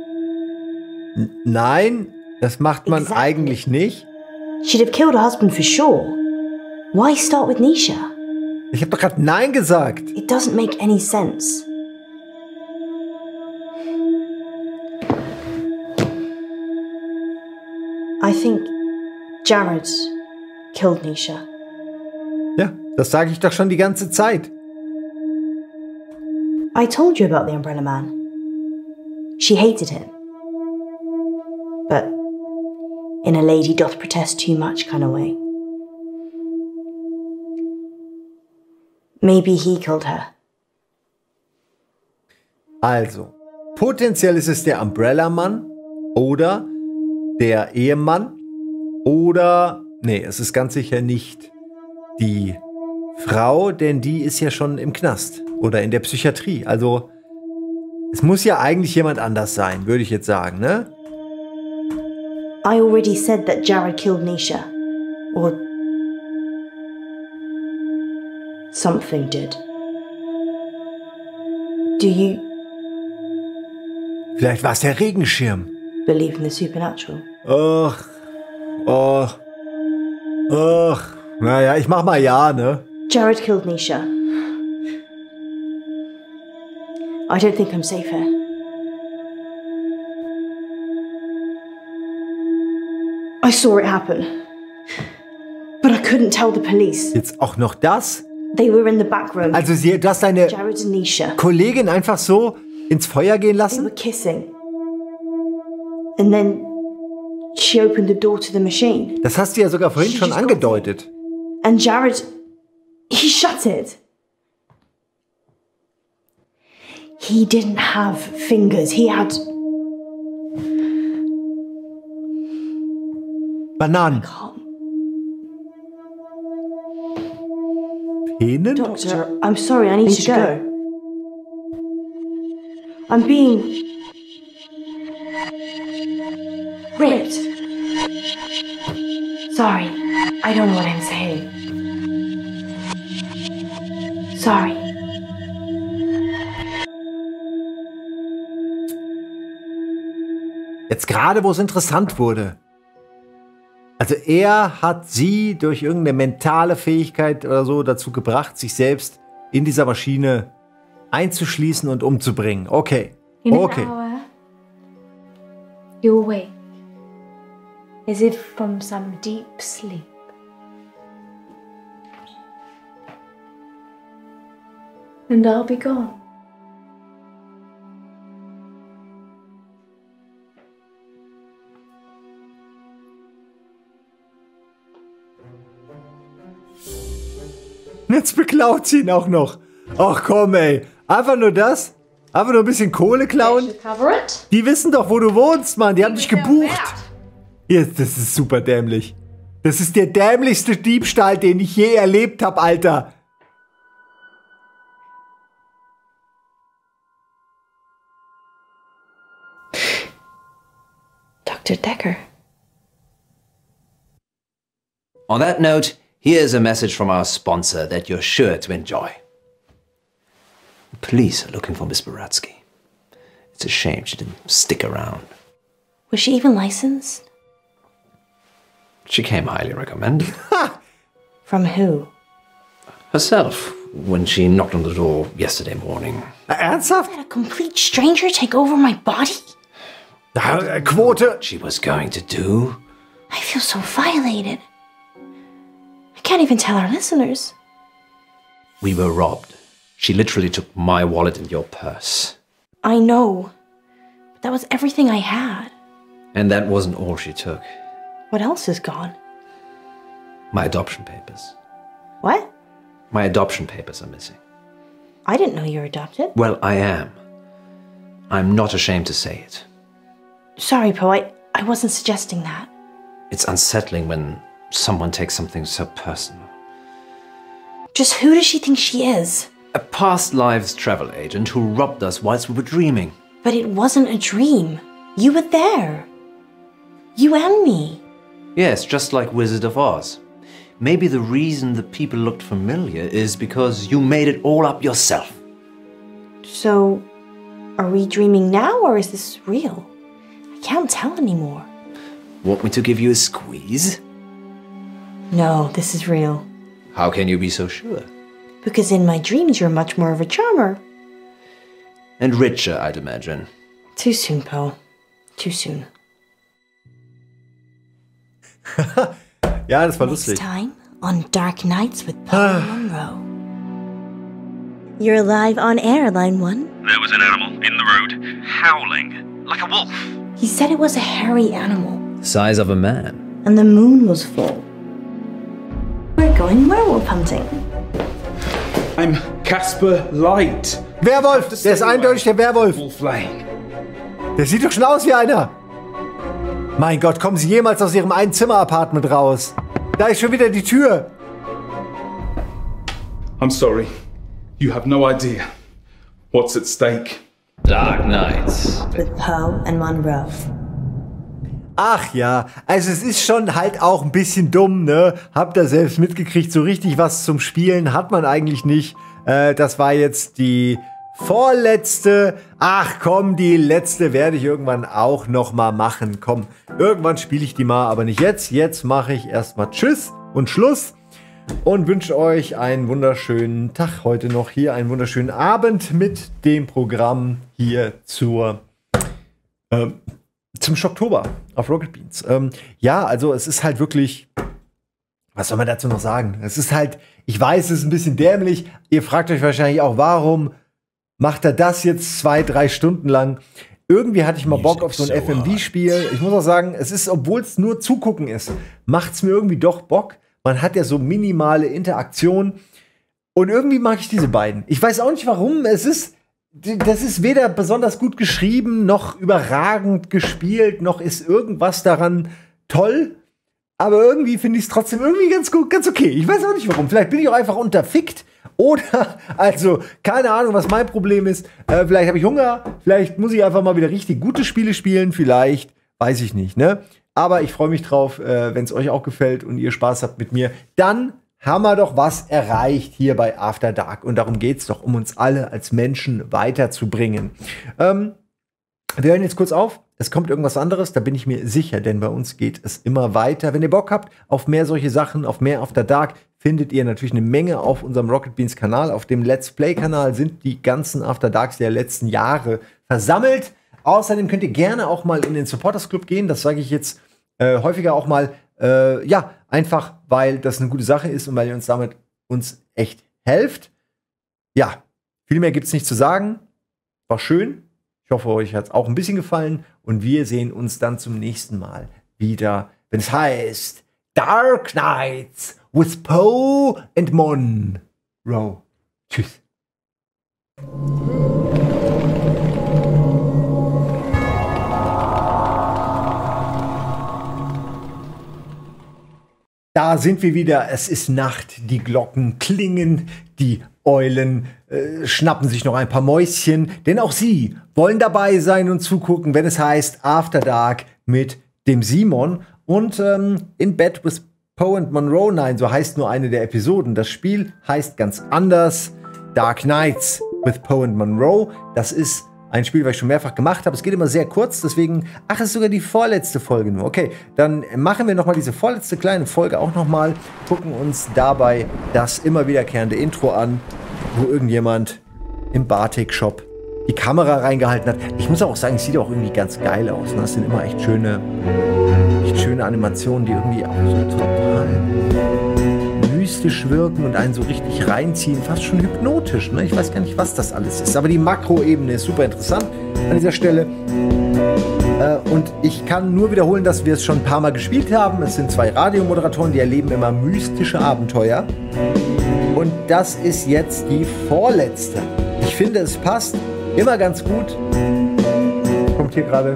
Nein, das macht man eigentlich nicht. She'd have killed her husband for sure. Why start with Nisha? Ich habe doch gerade Nein gesagt. It doesn't make any sense. I think Jared killed Nisha. Ja, das sage ich doch schon die ganze Zeit. I told you about the Umbrella Man. She hated him. But in a lady doth protest too much kind of way. Maybe he killed her. Also, potenziell ist es der Umbrella-Mann oder der Ehemann oder, nee, es ist ganz sicher nicht die Frau, denn die ist ja schon im Knast oder in der Psychiatrie. Also, es muss ja eigentlich jemand anders sein, würde ich jetzt sagen, ne? I already said that Jared killed Nisha. Or something did. Do you Vielleicht war es der Regenschirm. believe in the supernatural? Ach. Naja, ich mach mal ja, ne? Jared killed Nisha. I don't think I'm safe here. I saw it happen. But I couldn't tell the police. Jetzt auch noch das? They were in the back room. Also du hast deine Jared and Nisha. Kollegin einfach so ins Feuer gehen They lassen? were kissing. And then she opened the door to the machine. Das hast du ja sogar vorhin schon angedeutet. And Jared, he shut it. He didn't have fingers. He had Bananen. Penen? Doctor, I'm sorry, I need to go. I'm being ripped. Sorry, I don't know what I'm saying. Sorry. Jetzt gerade, wo es interessant wurde. Also er hat sie durch irgendeine mentale Fähigkeit oder so dazu gebracht, sich selbst in dieser Maschine einzuschließen und umzubringen. Okay. In an Okay. hour, you'll wake, as if from some deep sleep. And I'll be gone. Jetzt beklaut sie ihn auch noch. Ach komm, ey. Einfach nur das? Einfach nur ein bisschen Kohle klauen? Die wissen doch, wo du wohnst, Mann. Die haben dich gebucht. Jetzt, das ist super dämlich. Das ist der dämlichste Diebstahl, den ich je erlebt habe, Alter. Dr. Decker. On that note, here's a message from our sponsor that you're sure to enjoy. The police are looking for Miss Baratsky. It's a shame she didn't stick around. Was she even licensed? She came highly recommended. From who? Herself, when she knocked on the door yesterday morning. Ernsthaft? Let a complete stranger take over my body? Quote. What she was going to do? I feel so violated. can't even tell our listeners. We were robbed. She literally took my wallet and your purse. I know. But that was everything I had. And that wasn't all she took. What else is gone? My adoption papers. What? My adoption papers are missing. I didn't know you were adopted. Well, I am. I'm not ashamed to say it. Sorry, Poe, I wasn't suggesting that. It's unsettling when someone takes something so personal. Just who does she think she is? A past lives travel agent who robbed us whilst we were dreaming. But it wasn't a dream. You were there. You and me. Yes, just like Wizard of Oz. Maybe the reason the people looked familiar is because you made it all up yourself. So, are we dreaming now or is this real? I can't tell anymore. Want me to give you a squeeze? No, this is real. How can you be so sure? Because in my dreams you're much more of a charmer. And richer, I'd imagine. Too soon, Poe. Too soon. Ja, das war lustig. Next time on Dark Nights with Poe Monroe. You're live on air, Line 1. There was an animal in the road, howling, like a wolf. He said it was a hairy animal. The size of a man. And the moon was full. We're going werewolf hunting. I'm Casper Light. Werwolf! Der ist eindeutig der Werwolf. Der sieht doch schon aus wie einer. Mein Gott, kommen Sie jemals aus Ihrem Einzimmer-Apartment raus? Da ist schon wieder die Tür. I'm sorry. You have no idea what's at stake. Dark Nights. With Poe and Monroe. Ach ja, also es ist schon halt auch ein bisschen dumm, ne? Habt ihr selbst mitgekriegt, so richtig was zum Spielen hat man eigentlich nicht. Das war jetzt die vorletzte. Ach komm, die letzte werde ich irgendwann auch noch mal machen. Komm, irgendwann spiele ich die mal, aber nicht jetzt. Jetzt mache ich erstmal Tschüss und Schluss und wünsche euch einen wunderschönen Tag heute noch hier, einen wunderschönen Abend mit dem Programm hier zum Schocktober auf Rocket Beans. Ja, also es ist halt wirklich, was soll man dazu noch sagen? Es ist halt, ich weiß, es ist ein bisschen dämlich. Ihr fragt euch wahrscheinlich auch, warum macht er das jetzt 2-3 Stunden lang? Irgendwie hatte ich mal Bock auf so ein FMV-Spiel. Ich muss auch sagen, es ist, obwohl es nur zugucken ist, macht es mir irgendwie doch Bock. Man hat ja so minimale Interaktion. Und irgendwie mag ich diese beiden. Ich weiß auch nicht, warum. Das ist weder besonders gut geschrieben, noch überragend gespielt, noch ist irgendwas daran toll. Aber irgendwie finde ich es trotzdem irgendwie ganz gut, ganz okay. Ich weiß auch nicht warum. Vielleicht bin ich auch einfach unterfickt. Oder, also, keine Ahnung, was mein Problem ist. Vielleicht habe ich Hunger. Vielleicht muss ich einfach mal wieder richtig gute Spiele spielen. Vielleicht, weiß ich nicht, ne? Aber ich freue mich drauf, wenn es euch auch gefällt und ihr Spaß habt mit mir. Dann haben wir doch was erreicht hier bei After Dark. Und darum geht es doch, um uns alle als Menschen weiterzubringen. Wir hören jetzt kurz auf. Es kommt irgendwas anderes, da bin ich mir sicher, denn bei uns geht es immer weiter. Wenn ihr Bock habt auf mehr solche Sachen, auf mehr After Dark, findet ihr natürlich eine Menge auf unserem Rocket Beans Kanal. Auf dem Let's Play Kanal sind die ganzen After Darks der letzten Jahre versammelt. Außerdem könnt ihr gerne auch mal in den Supporters Club gehen. Das sage ich jetzt häufiger auch mal. Ja, einfach, weil das eine gute Sache ist und weil ihr uns damit echt helft. Ja, viel mehr gibt's nicht zu sagen. War schön. Ich hoffe, euch hat's auch ein bisschen gefallen. Und wir sehen uns dann zum nächsten Mal wieder, wenn es heißt Dark Nights with Poe and Monroe. Tschüss. Da sind wir wieder. Es ist Nacht. Die Glocken klingen. Die Eulen schnappen sich noch ein paar Mäuschen. Denn auch sie wollen dabei sein und zugucken, wenn es heißt After Dark mit dem Simon. Und In Bed with Poe and Monroe. Nein, so heißt nur eine der Episoden. Das Spiel heißt ganz anders. Dark Nights with Poe and Monroe. Das ist ein Spiel, was ich schon mehrfach gemacht habe. Es geht immer sehr kurz, deswegen, ach, es ist sogar die vorletzte Folge nur. Okay, dann machen wir noch mal diese vorletzte kleine Folge auch noch mal, gucken uns dabei das immer wiederkehrende Intro an, wo irgendjemand im Batik-Shop die Kamera reingehalten hat. Ich muss auch sagen, es sieht auch irgendwie ganz geil aus. Ne? Das sind immer echt schöne Animationen, die irgendwie auch so total mystisch wirken und einen so richtig reinziehen, fast schon hypnotisch. Ne? Ich weiß gar nicht, was das alles ist. Aber die Makroebene ist super interessant an dieser Stelle. Und ich kann nur wiederholen, dass wir es schon ein paar Mal gespielt haben. Es sind 2 Radiomoderatoren, die erleben immer mystische Abenteuer. Und das ist jetzt die vorletzte. Ich finde, es passt immer ganz gut. Kommt hier gerade.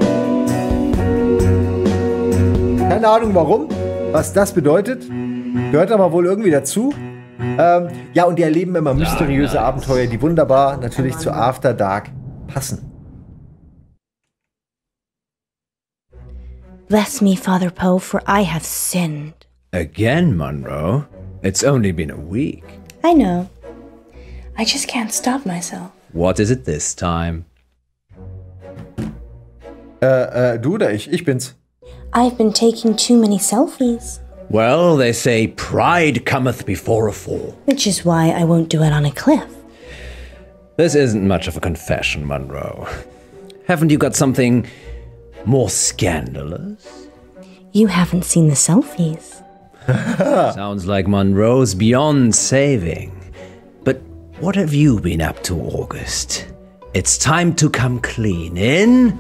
Keine Ahnung warum, was das bedeutet. Gehört aber wohl irgendwie dazu. Ja, und die erleben immer mysteriöse Abenteuer, die wunderbar natürlich zu After Dark passen. Bless me, Father Poe, for I have sinned. Again, Monroe? It's only been a week. I know. I just can't stop myself. What is it this time? Du oder ich? Ich bin's. I've been taking too many selfies. Well, they say pride cometh before a fall. Which is why I won't do it on a cliff. This isn't much of a confession, Monroe. Haven't you got something more scandalous? You haven't seen the selfies. Sounds like Monroe's beyond saving. But what have you been up to, August? It's time to come clean in...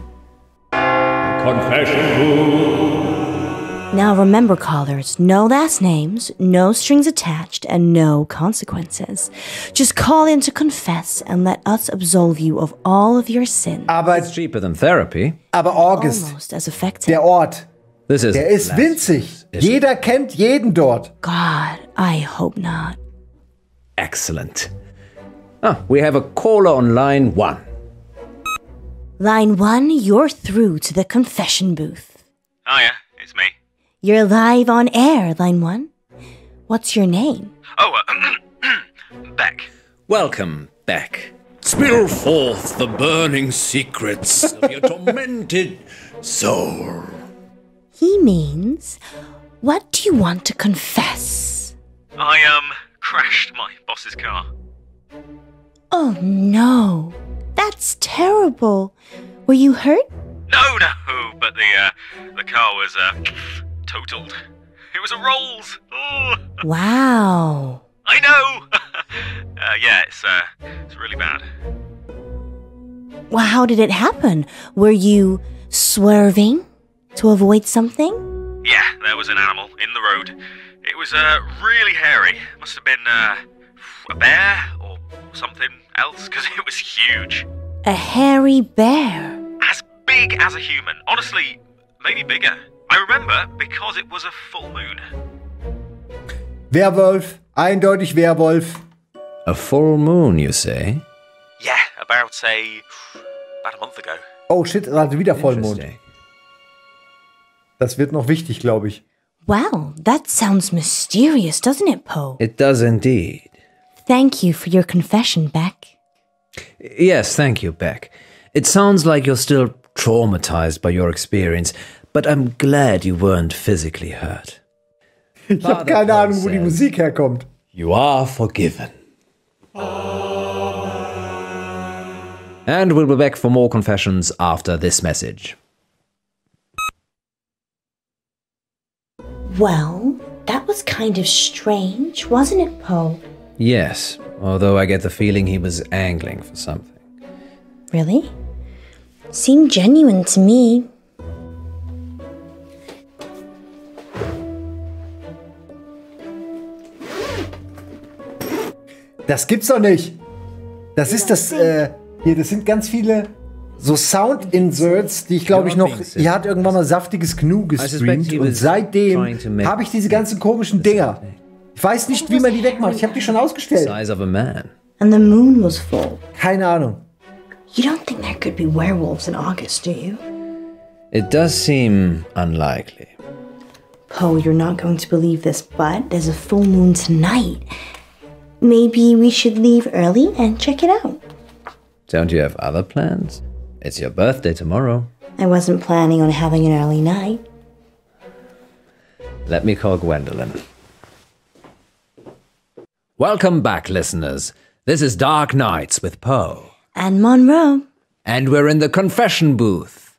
Confession booth. Now remember, callers, no last names, no strings attached, and no consequences. Just call in to confess and let us absolve you of all of your sins. Aber it's cheaper than therapy. Aber August, almost as effective. Der Ort, der ist winzig. Jeder kennt jeden dort. God, I hope not. Excellent. We have a caller on line 1. Line 1, you're through to the confession booth. Hiya, it's me. You're live on air, Line 1. What's your name? Oh, Beck. Welcome, Beck. Spill forth the burning secrets of your tormented soul. He means, what do you want to confess? I, crashed my boss's car. Oh no, that's terrible. Were you hurt? No, but the car was, totaled. It was a Rolls. Oh. Wow. I know. Yeah, it's really bad. Well, how did it happen? Were you swerving to avoid something? Yeah, there was an animal in the road. It was, really hairy. Must have been, a bear or something else, because it was huge. A hairy bear? As big as a human. Honestly, maybe bigger. I remember because it was a full moon. Werwolf. Eindeutig Werwolf. A full moon, you say? Yeah, about a month ago. Oh shit, also wieder Vollmond. Das wird noch wichtig, glaube ich. Wow, that sounds mysterious, doesn't it, Poe? It does indeed. Thank you for your confession, Beck. Yes, thank you, Beck. It sounds like you're still traumatized by your experience, but I'm glad you weren't physically hurt. Ich habe keine Ahnung, wo die Musik herkommt. You are forgiven. And we'll be back for more confessions after this message. Well, that was kind of strange, wasn't it, Poe? Yes, although I get the feeling he was angling for something. Really? Seemed genuine to me. Das gibt's doch nicht. Das ist das, hier, das sind ganz viele so Sound-Inserts, die ich glaube ich noch, ihr hat irgendwann mal saftiges Gnu gestreamt und seitdem habe ich diese ganzen komischen Dinger. Ich weiß nicht, wie man die wegmacht. Ich habe die schon ausgestellt. Size of a man. And the moon was full. Keine Ahnung. You don't think there could be werewolves in August, do you? It does seem unlikely. Poe, you're not going to believe this, but there's a full moon tonight. Maybe we should leave early and check it out. Don't you have other plans? It's your birthday tomorrow. I wasn't planning on having an early night. Let me call Gwendolyn. Welcome back, listeners. This is Dark Nights with Poe. And Monroe. And we're in the confession booth.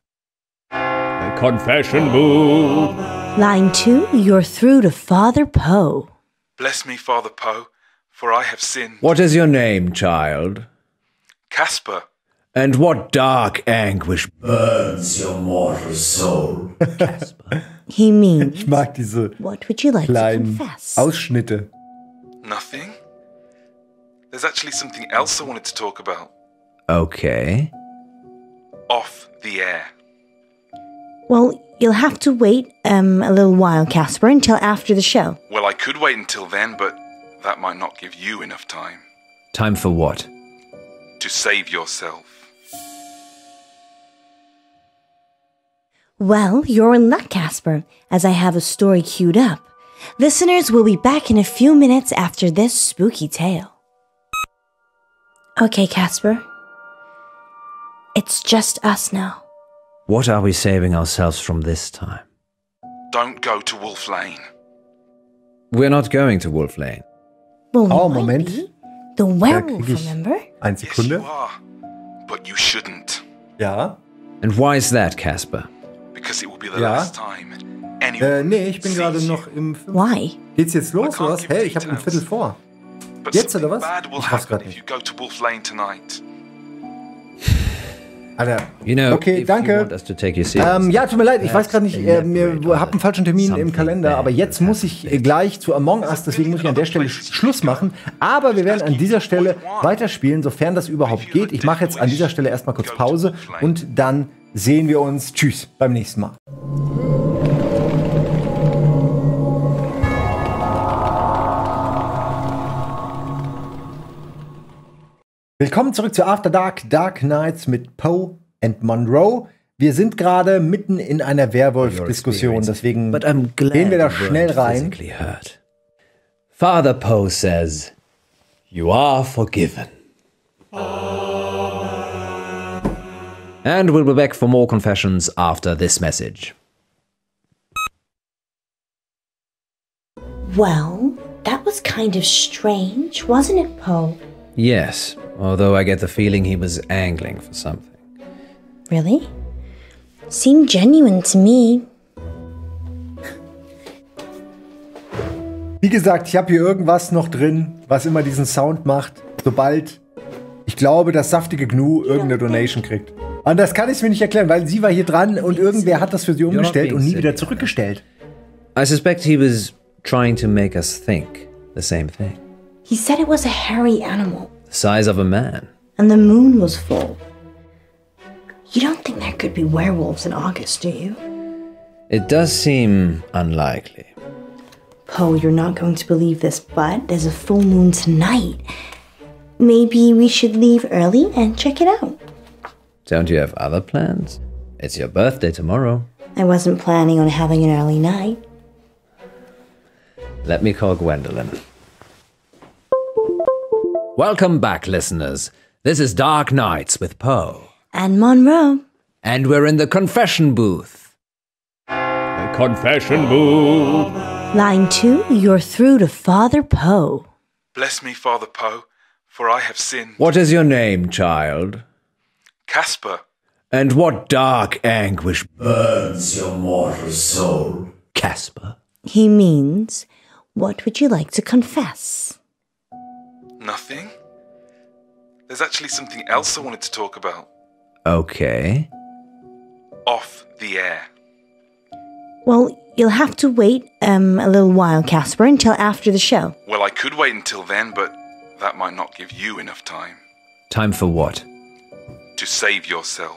The confession booth. Line 2, you're through to Father Poe. Bless me, Father Poe, for I have sinned. What is your name, child? Casper. And what dark anguish burns your mortal soul? Casper. He means, Ich mag diese what would you like to kleinen confess? Ausschnitte. Nothing? There's actually something else I wanted to talk about. Okay. Off the air. Well, you'll have to wait a little while, Casper, until after the show. Well, I could wait until then, but that might not give you enough time. Time for what? To save yourself. Well, you're in luck, Casper, as I have a story queued up. Listeners will be back in a few minutes after this spooky tale. Okay, Casper. It's just us now. What are we saving ourselves from this time? Don't go to Wolf Lane. We're not going to Wolf Lane. Well, we Oh, might Moment. be. The werewolf, remember? Eine Yes, Sekunde. you are. But you shouldn't. Ja. And why is that, Casper? Because it will be the Ja. last time anyone Nee, ich bin sees gerade you. noch im... Why? Geht's jetzt los, oder was? Hey, ich habe um Viertel vor. But Jetzt, oder something was? bad will Ich raff's happen grad if nicht. you go to Wolf Lane tonight. Alter. You know, Okay, if you danke. want us to take you seriously, Ja, tut mir leid, ich weiß gerade nicht, elaborate on hab einen falschen Termin im Kalender, aber jetzt muss ich gleich zu Among Us, deswegen muss ich an der Stelle Schluss machen. Aber wir werden an dieser Stelle weiterspielen, sofern das überhaupt geht. Ich mache jetzt an dieser Stelle erstmal kurz Pause und dann sehen wir uns. Tschüss, beim nächsten Mal. Willkommen zurück zu After Dark, Dark Knights mit Poe and Monroe. Wir sind gerade mitten in einer Werwolf-Diskussion, deswegen gehen wir da schnell rein. Father Poe says, "You are forgiven." And we'll be back for more confessions after this message. Well, that was kind of strange, wasn't it, Poe? Yes, although I get the feeling he was angling for something. Really? Seemed genuine to me. Wie gesagt, ich habe hier irgendwas noch drin, was immer diesen Sound macht, sobald ich glaube, das saftige Gnu irgendeine Donation kriegt. Und das kann ich mir nicht erklären, weil sie war hier dran und irgendwer hat das für sie umgestellt und nie wieder zurückgestellt. I suspect he was trying to make us think the same thing. He said it was a hairy animal, The size of a man. and the moon was full. You don't think there could be werewolves in August, do you? It does seem unlikely. Poe, you're not going to believe this, but there's a full moon tonight. Maybe we should leave early and check it out. Don't you have other plans? It's your birthday tomorrow. I wasn't planning on having an early night. Let me call Gwendolyn. Welcome back, listeners. This is Dark Nights with Poe. And Monroe. And we're in the confession booth. The confession booth. Line 2, you're through to Father Poe. Bless me, Father Poe, for I have sinned. What is your name, child? Casper. And what dark anguish burns your mortal soul? Casper. He means, what would you like to confess? Nothing? There's actually something else I wanted to talk about. Okay. Off the air. Well, you'll have to wait a little while, Casper, until after the show. Well, I could wait until then, but that might not give you enough time. Time for what? To save yourself.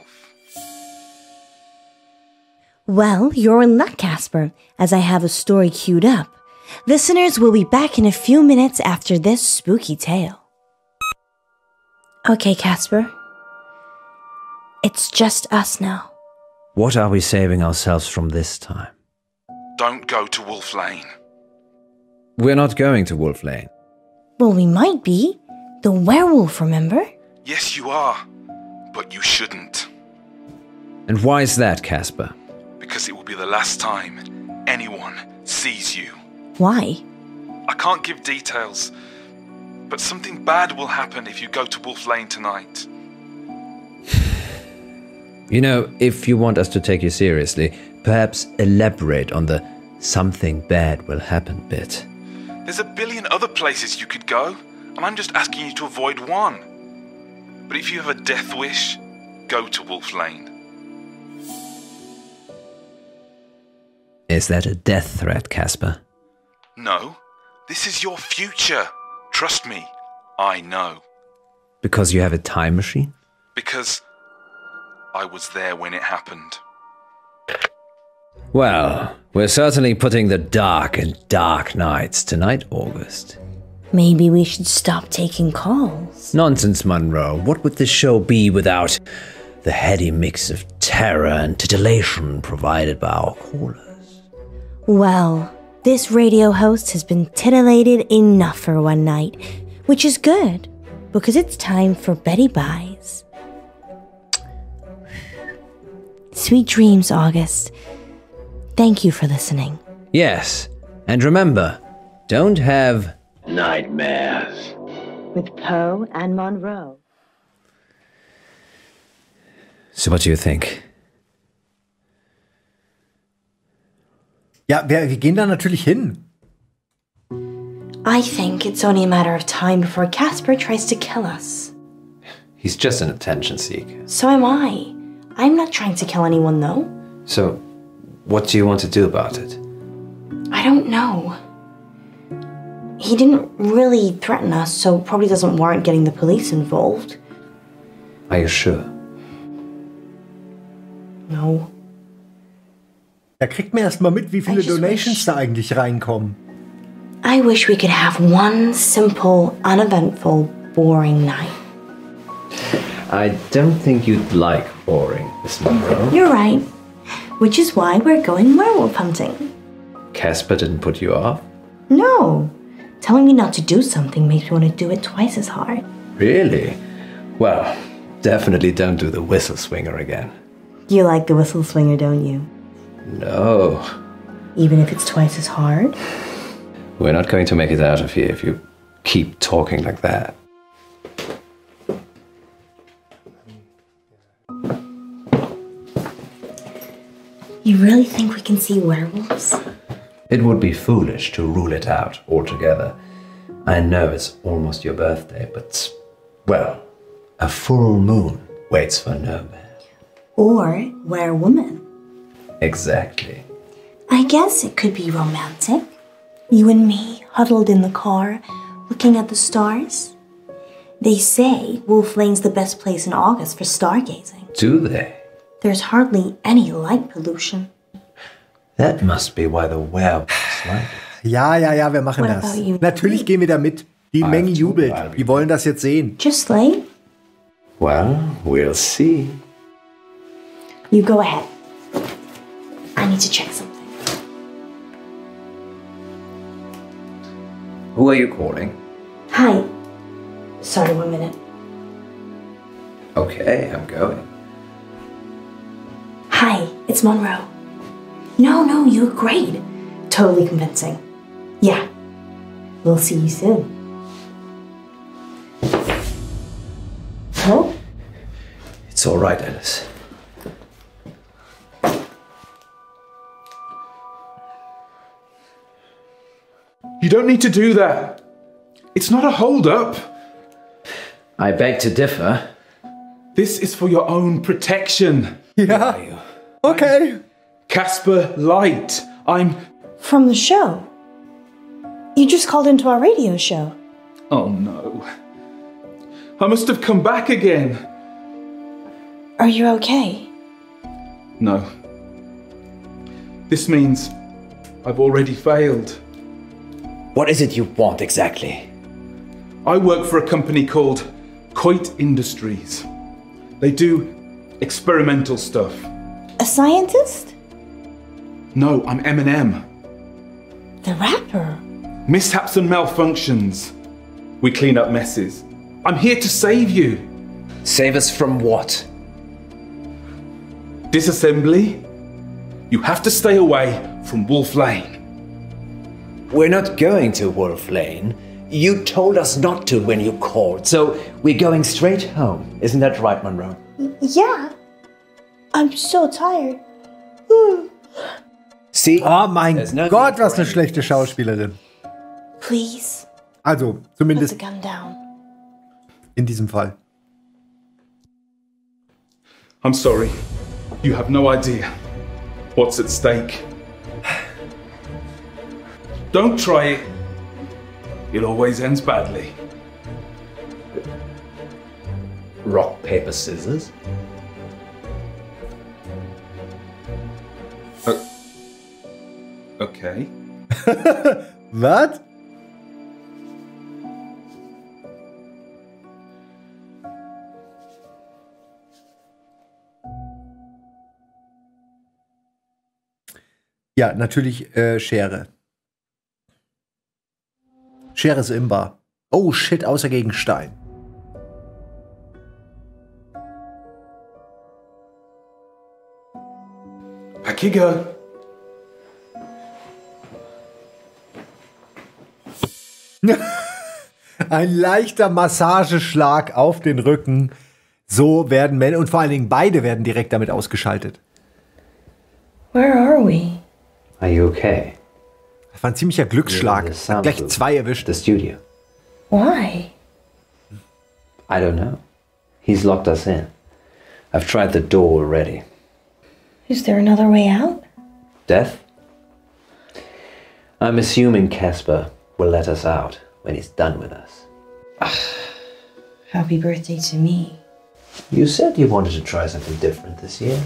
Well, you're in luck, Casper, as I have a story queued up. Listeners will be back in a few minutes after this spooky tale. Okay, Casper. It's just us now. What are we saving ourselves from this time? Don't go to Wolf Lane. We're not going to Wolf Lane. Well, we might be. The werewolf, remember? Yes, you are. But you shouldn't. And why is that, Casper? Because it will be the last time anyone sees you. Why? I can't give details, but something bad will happen if you go to Wolf Lane tonight. You know, if you want us to take you seriously, perhaps elaborate on the something bad will happen bit. There's a billion other places you could go, and I'm just asking you to avoid one. But if you have a death wish, go to Wolf Lane. Is that a death threat, Casper? No, this is your future. Trust me, I know. Because you have a time machine? Because I was there when it happened. Well, we're certainly putting the dark in dark nights tonight, August. Maybe we should stop taking calls. Nonsense, Monroe. What would this show be without the heady mix of terror and titillation provided by our callers? Well, this radio host has been titillated enough for one night, which is good, because it's time for Betty Buys. Sweet dreams, August. Thank you for listening. Yes, and remember, don't have nightmares. With Poe and Monroe. So what do you think? Ja, wir gehen da natürlich hin. I think it's only a matter of time before Casper tries to kill us. He's just an attention seeker. So am I. I'm not trying to kill anyone, though. So, what do you want to do about it? I don't know. He didn't really threaten us, so probably doesn't warrant getting the police involved. Are you sure? No. Da kriegt man erst mal mit, wie viele Donations da eigentlich reinkommen. I wish we could have one simple, uneventful, boring night. I don't think you'd like boring, Miss Monroe. You're right. Which is why we're going werewolf hunting. Casper didn't put you off? No. Telling me not to do something makes me want to do it twice as hard. Really? Well, definitely don't do the whistle swinger again. You like the whistle swinger, don't you? No. Even if it's twice as hard? We're not going to make it out of here if you keep talking like that. You really think we can see werewolves? It would be foolish to rule it out altogether. I know it's almost your birthday, but, well, a full moon waits for no man. Or werewoman. Exactly. I guess it could be romantic. You and me, huddled in the car, looking at the stars. They say Wolf Lane's the best place in August for stargazing. Do they? There's hardly any light pollution. That must be why the werewolves like it. Ja, wir machen What das. about you? Natürlich gehen wir da mit. Die Menge jubelt. Die wollen das jetzt sehen. Just Lane? Well, we'll see. You go ahead. I need to check something. Who are you calling? Hi. Sorry, 1 minute. Okay, I'm going. Hi, it's Monroe. No, you look great. Totally convincing. Yeah. We'll see you soon. Oh? It's all right, Alice. You don't need to do that. It's not a hold-up. I beg to differ. This is for your own protection. Ja. Okay. Casper Light. I'm... From the show. You just called into our radio show. Oh no. I must have come back again. Are you okay? No. This means I've already failed. What is it you want exactly? I work for a company called Coit Industries. They do experimental stuff. A scientist? No, I'm Eminem. The rapper? Mishaps and malfunctions. We clean up messes. I'm here to save you. Save us from what? Disassembly? You have to stay away from Wolf Lane. We're not going to Wolf Lane. You told us not to when you called, so we're going straight home. Isn't that right, Monroe? Yeah. I'm so tired. See? Oh mein Gott, was eine schlechte Schauspielerin. Please. Also, Put the zumindest gun down. in diesem Fall. I'm sorry. You have no idea what's at stake. Don't try it. It always ends badly. Rock, paper, scissors? Okay. Was? Ja, natürlich Schere. Schere ist imbar. Oh shit, außer gegen Stein. Pakigo. Ein leichter Massageschlag auf den Rücken. So werden Männer, und vor allen Dingen beide werden direkt damit ausgeschaltet. Where are we? Are you okay? Das war ein ziemlicher Glücksschlag. Hat gleich 2 erwischt. The studio. Why? I don't know. He's locked us in. I've tried the door already. Is there another way out? Death? I'm assuming Casper will let us out when he's done with us. Happy birthday to me. You said you wanted to try something different this year.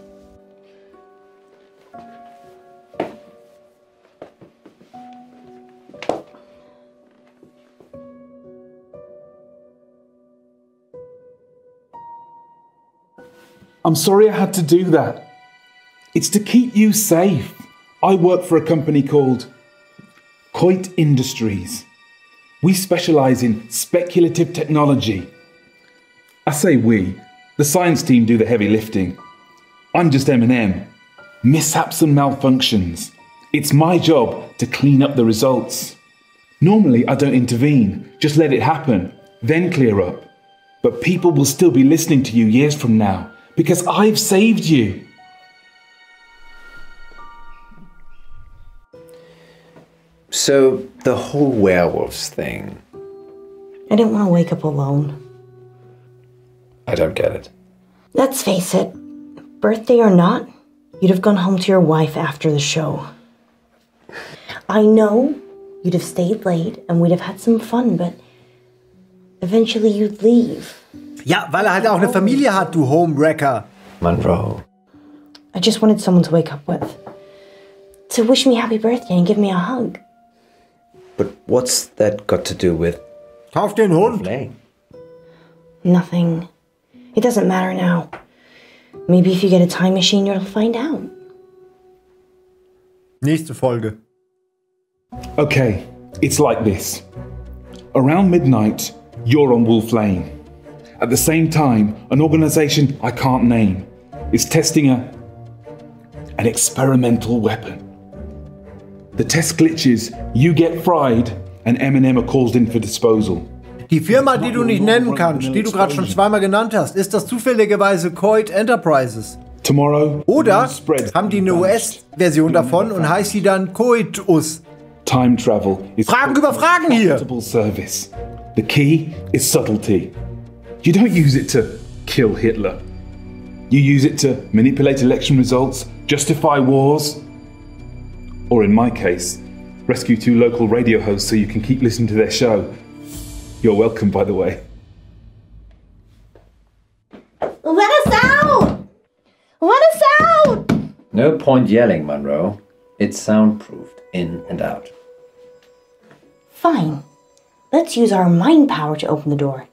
I'm sorry I had to do that. It's to keep you safe. I work for a company called Coit Industries. We specialize in speculative technology. I say we. The science team do the heavy lifting. I'm just M&M. Mishaps and malfunctions. It's my job to clean up the results. Normally I don't intervene, just let it happen, then clear up. But people will still be listening to you years from now because I've saved you. So, the whole werewolves thing. I didn't want to wake up alone. I don't get it. Let's face it, birthday or not, you'd have gone home to your wife after the show. I know you'd have stayed late and we'd have had some fun, but eventually you'd leave. Ja, weil halt auch eine Familie hat, du Homewrecker. Monroe. I just wanted someone to wake up with. To wish me happy birthday and give me a hug. But what's that got to do with... Kauf den Hund. Nothing. It doesn't matter now. Maybe if you get a time machine, you'll find out. Nächste Folge. Okay, it's like this. Around midnight, you're on Wolf Lane. At the same time, an organization I can't name is testing an experimental weapon. The test glitches, you get fried, and M&M are called in for disposal. Die Firma, die du nicht nennen kannst, die du gerade schon zweimal genannt hast, ist das zufälligerweise Coit Enterprises. Tomorrow, oder haben die eine US-Version davon und heißt sie dann Coitus? Time travel is Fragen über Fragen hier. Service. The key is subtlety. You don't use it to kill Hitler. You use it to manipulate election results, justify wars, or in my case, rescue 2 local radio hosts so you can keep listening to their show. You're welcome, by the way. Let us out! Let us out! No point yelling, Monroe. It's soundproofed, in and out. Fine. Let's use our mind power to open the door.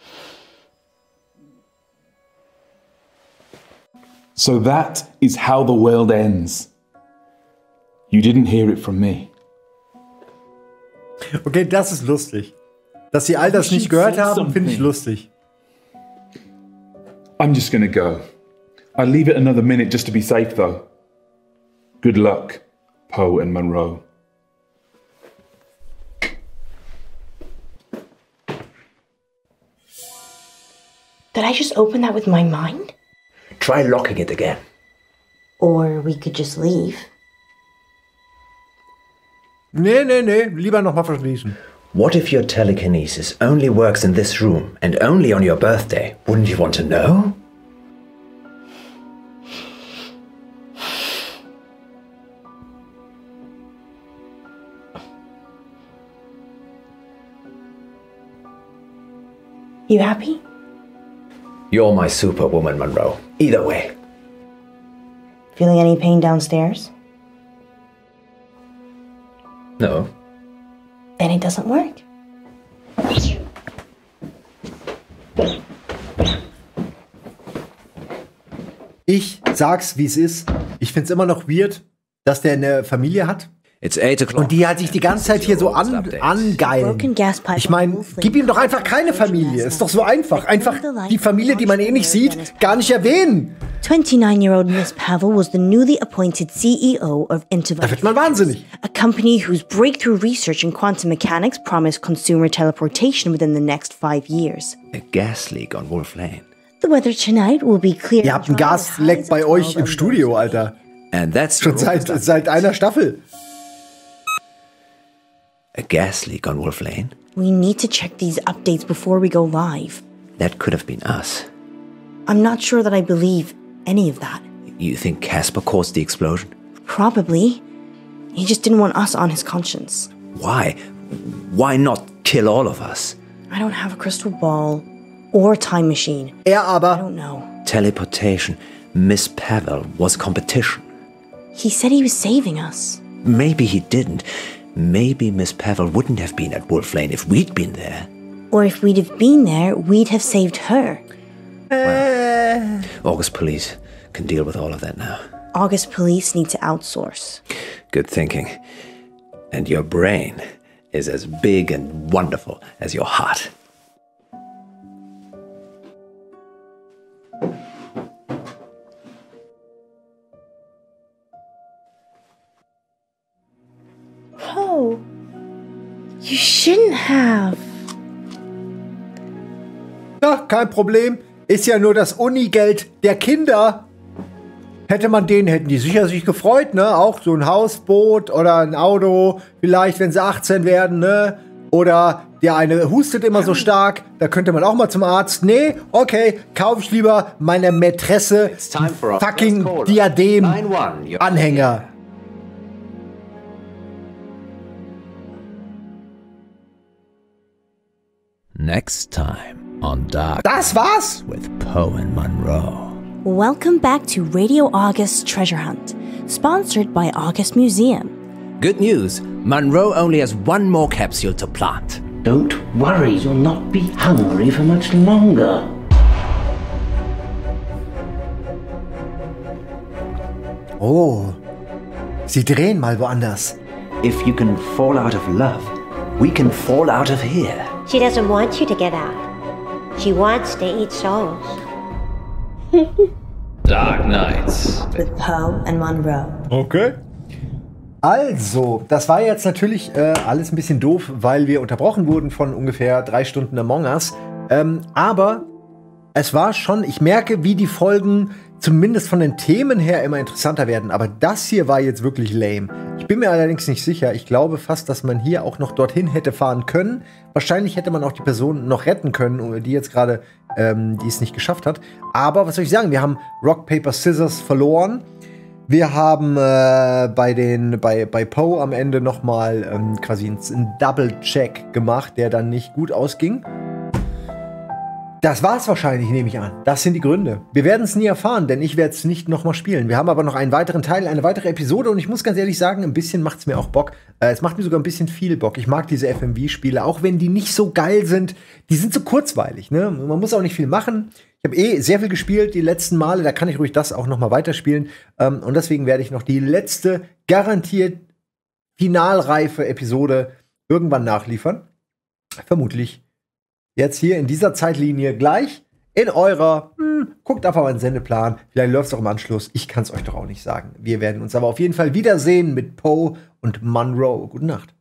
So that is how the world ends. You didn't hear it from me. Okay, das ist lustig. Dass sie all das nicht gehört haben, finde ich lustig. I'm just gonna go. I'll leave it another minute just to be safe, though. Good luck, Poe and Monroe. Did I just open that with my mind? Try locking it again. Or we could just leave. Nee, lieber nochmal verschließen. What if your telekinesis only works in this room and only on your birthday? Wouldn't you want to know? You happy? You're my superwoman, Monroe. Either way. Feeling any pain downstairs? No. Then it doesn't work. Ich sag's, wie es ist. Ich find's immer noch weird, dass der eine Familie hat. It's 8 o'clock. Und die hat sich die ganze Zeit hier so angeilen. Ich meine, gib ihm doch einfach keine Familie. Ist doch so einfach. Einfach die Familie, die man eh nicht sieht, gar nicht erwähnen. 29-year-old Miss Pavel was the newly appointed CEO of Interval. Da wird man wahnsinnig. A company whose breakthrough research in quantum mechanics promised consumer teleportation within the next 5 years. A gas leak on Wolf Lane. The weather tonight will be clear. Ihr habt ein Gasleck bei euch im Studio, Alter. And that's schon seit einer Staffel. A gas leak on Wolf Lane? We need to check these updates before we go live. That could have been us. I'm not sure that I believe any of that. You think Casper caused the explosion? Probably. He just didn't want us on his conscience. Why? Why not kill all of us? I don't have a crystal ball or a time machine. Aber. I don't know. Teleportation. Miss Pavel was competition. He said he was saving us. Maybe he didn't. Maybe Miss Pavel wouldn't have been at Wolf Lane if we'd been there. Or if we'd have been there, we'd have saved her. Well, August police can deal with all of that now. August police need to outsource. Good thinking. And your brain is as big and wonderful as your heart. Oh, you shouldn't have. Ja, kein Problem. Ist ja nur das Unigeld der Kinder. Hätten die sicher sich gefreut, ne? Auch so ein Hausboot oder ein Auto, vielleicht, wenn sie 18 werden, ne? Oder der eine hustet immer so stark, da könnte man auch mal zum Arzt. Nee, okay, kauf ich lieber meiner Mätresse fucking Diadem-Anhänger. Next time on Dark. Das war's with Poe and Monroe. Welcome back to Radio August Treasure Hunt, sponsored by August Museum. Good news, Monroe only has one more capsule to plant. Don't worry, you'll not be hungry for much longer. Oh, sie drehen mal woanders. If you can fall out of love, we can fall out of here. She doesn't want you to get out. She wants to eat souls. Dark Nights. With Poe and Monroe. Okay. Also, das war jetzt natürlich alles ein bisschen doof, weil wir unterbrochen wurden von ungefähr 3 Stunden Among Us. Aber es war schon, ich merke, wie die Folgen zumindest von den Themen her immer interessanter werden. Aber das hier war jetzt wirklich lame. Ich bin mir allerdings nicht sicher. Ich glaube fast, dass man hier auch noch dorthin hätte fahren können. Wahrscheinlich hätte man auch die Person noch retten können, die jetzt gerade, die es nicht geschafft hat. Aber was soll ich sagen? Wir haben Rock, Paper, Scissors verloren. Wir haben bei Poe am Ende noch mal quasi einen Double-Check gemacht, der dann nicht gut ausging. Das war's wahrscheinlich, nehme ich an. Das sind die Gründe. Wir werden es nie erfahren, denn ich werde es nicht noch mal spielen. Wir haben aber noch einen weiteren Teil, eine weitere Episode und ich muss ganz ehrlich sagen, ein bisschen macht's mir auch Bock. Es macht mir sogar ein bisschen viel Bock. Ich mag diese FMV-Spiele, auch wenn die nicht so geil sind. Die sind so kurzweilig, ne? Man muss auch nicht viel machen. Ich habe sehr viel gespielt die letzten Male, da kann ich ruhig das auch noch mal weiterspielen. Und deswegen werde ich noch die letzte garantiert finalreife Episode irgendwann nachliefern. Vermutlich jetzt hier in dieser Zeitlinie gleich in eurer, guckt einfach mal in den Sendeplan, vielleicht läuft es auch im Anschluss, ich kann es euch doch auch nicht sagen. Wir werden uns aber auf jeden Fall wiedersehen mit Poe und Monroe. Gute Nacht.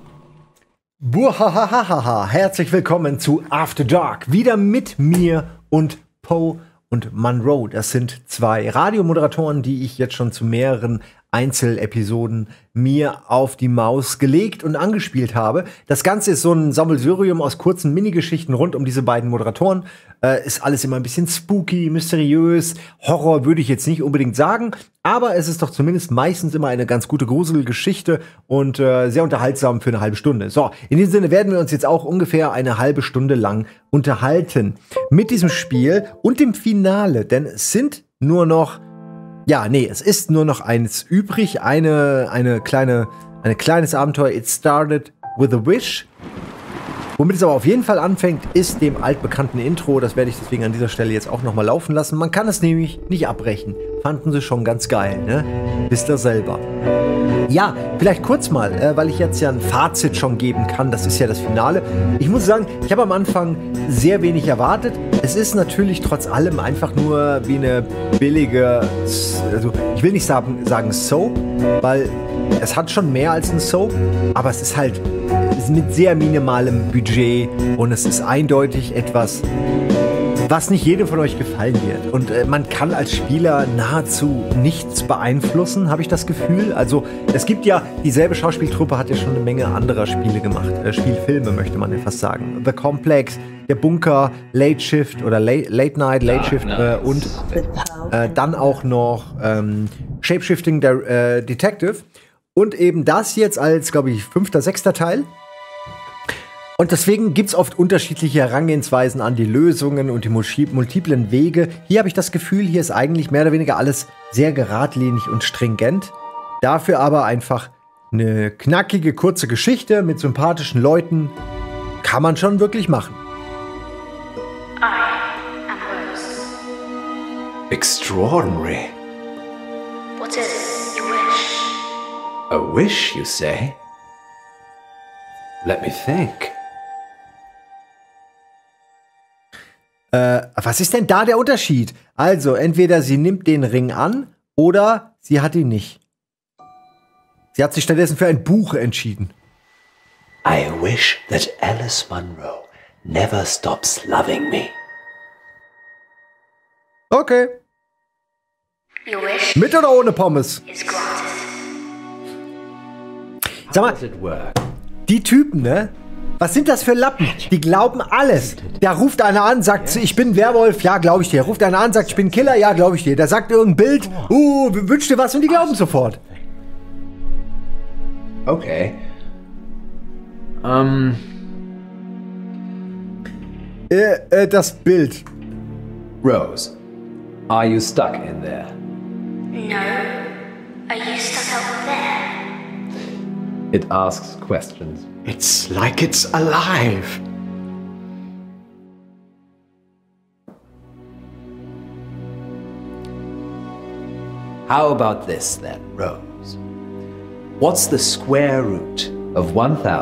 Buhahahaha, herzlich willkommen zu After Dark, wieder mit mir und Poe und Monroe. Das sind 2 Radiomoderatoren, die ich jetzt schon zu mehreren Einzelepisoden mir auf die Maus gelegt und angespielt habe. Das Ganze ist so ein Sammelsurium aus kurzen Minigeschichten rund um diese beiden Moderatoren. Ist alles immer ein bisschen spooky, mysteriös. Horror würde ich jetzt nicht unbedingt sagen, aber es ist doch zumindest meistens immer eine ganz gute Gruselgeschichte und sehr unterhaltsam für eine halbe Stunde. So, in diesem Sinne werden wir uns jetzt auch ungefähr eine halbe Stunde lang unterhalten mit diesem Spiel und dem Finale, denn es sind nur noch es ist nur noch eins übrig, ein kleines Abenteuer. It started with a wish. Womit es aber auf jeden Fall anfängt, ist dem altbekannten Intro. Das werde ich deswegen an dieser Stelle jetzt auch noch mal laufen lassen. Man kann es nämlich nicht abbrechen. Fanden sie schon ganz geil, ne? Wisst ihr selber. Ja, vielleicht kurz mal, weil ich jetzt ja ein Fazit schon geben kann. Das ist ja das Finale. Ich muss sagen, ich habe am Anfang sehr wenig erwartet. Es ist natürlich trotz allem einfach nur wie eine billige, also ich will nicht sagen Soap, weil es hat schon mehr als ein Soap, aber es ist halt mit sehr minimalem Budget und es ist eindeutig etwas, was nicht jedem von euch gefallen wird. Und man kann als Spieler nahezu nichts beeinflussen, habe ich das Gefühl. Also es gibt ja, dieselbe Schauspieltruppe hat ja schon eine Menge anderer Spiele gemacht. Spielfilme möchte man ja fast sagen. The Complex, Der Bunker, Late Shift oder Late Night, Late Shift und dann auch noch Shapeshifting Detective. Und eben das jetzt als, glaube ich, 5., 6. Teil. Und deswegen gibt es oft unterschiedliche Herangehensweisen an die Lösungen und die multiplen Wege. Hier habe ich das Gefühl, hier ist eigentlich mehr oder weniger alles sehr geradlinig und stringent. Dafür aber einfach eine knackige, kurze Geschichte mit sympathischen Leuten. Kann man schon wirklich machen. Extraordinary. What is your wish? A wish, you say? Let me think. Was ist denn da der Unterschied? Also, entweder sie nimmt den Ring an oder sie hat ihn nicht. Sie hat sich stattdessen für ein Buch entschieden. I wish that Alice Munro never stops loving me. Okay. Your wish Mit oder ohne Pommes? is granted. Sag mal, die Typen, ne? Was sind das für Lappen? Die glauben alles. Da ruft einer an, sagt, ich bin ein Werwolf, ja, glaube ich dir. Ruft einer an, sagt, ich bin ein Killer, ja, glaube ich dir. Da sagt irgendein Bild, wünsch dir was und die glauben sofort. Okay. Das Bild. Rose, are you stuck in there? No. Are you stuck out there? It asks questions. It's like it's alive. How about this then, Rose? What's the square root of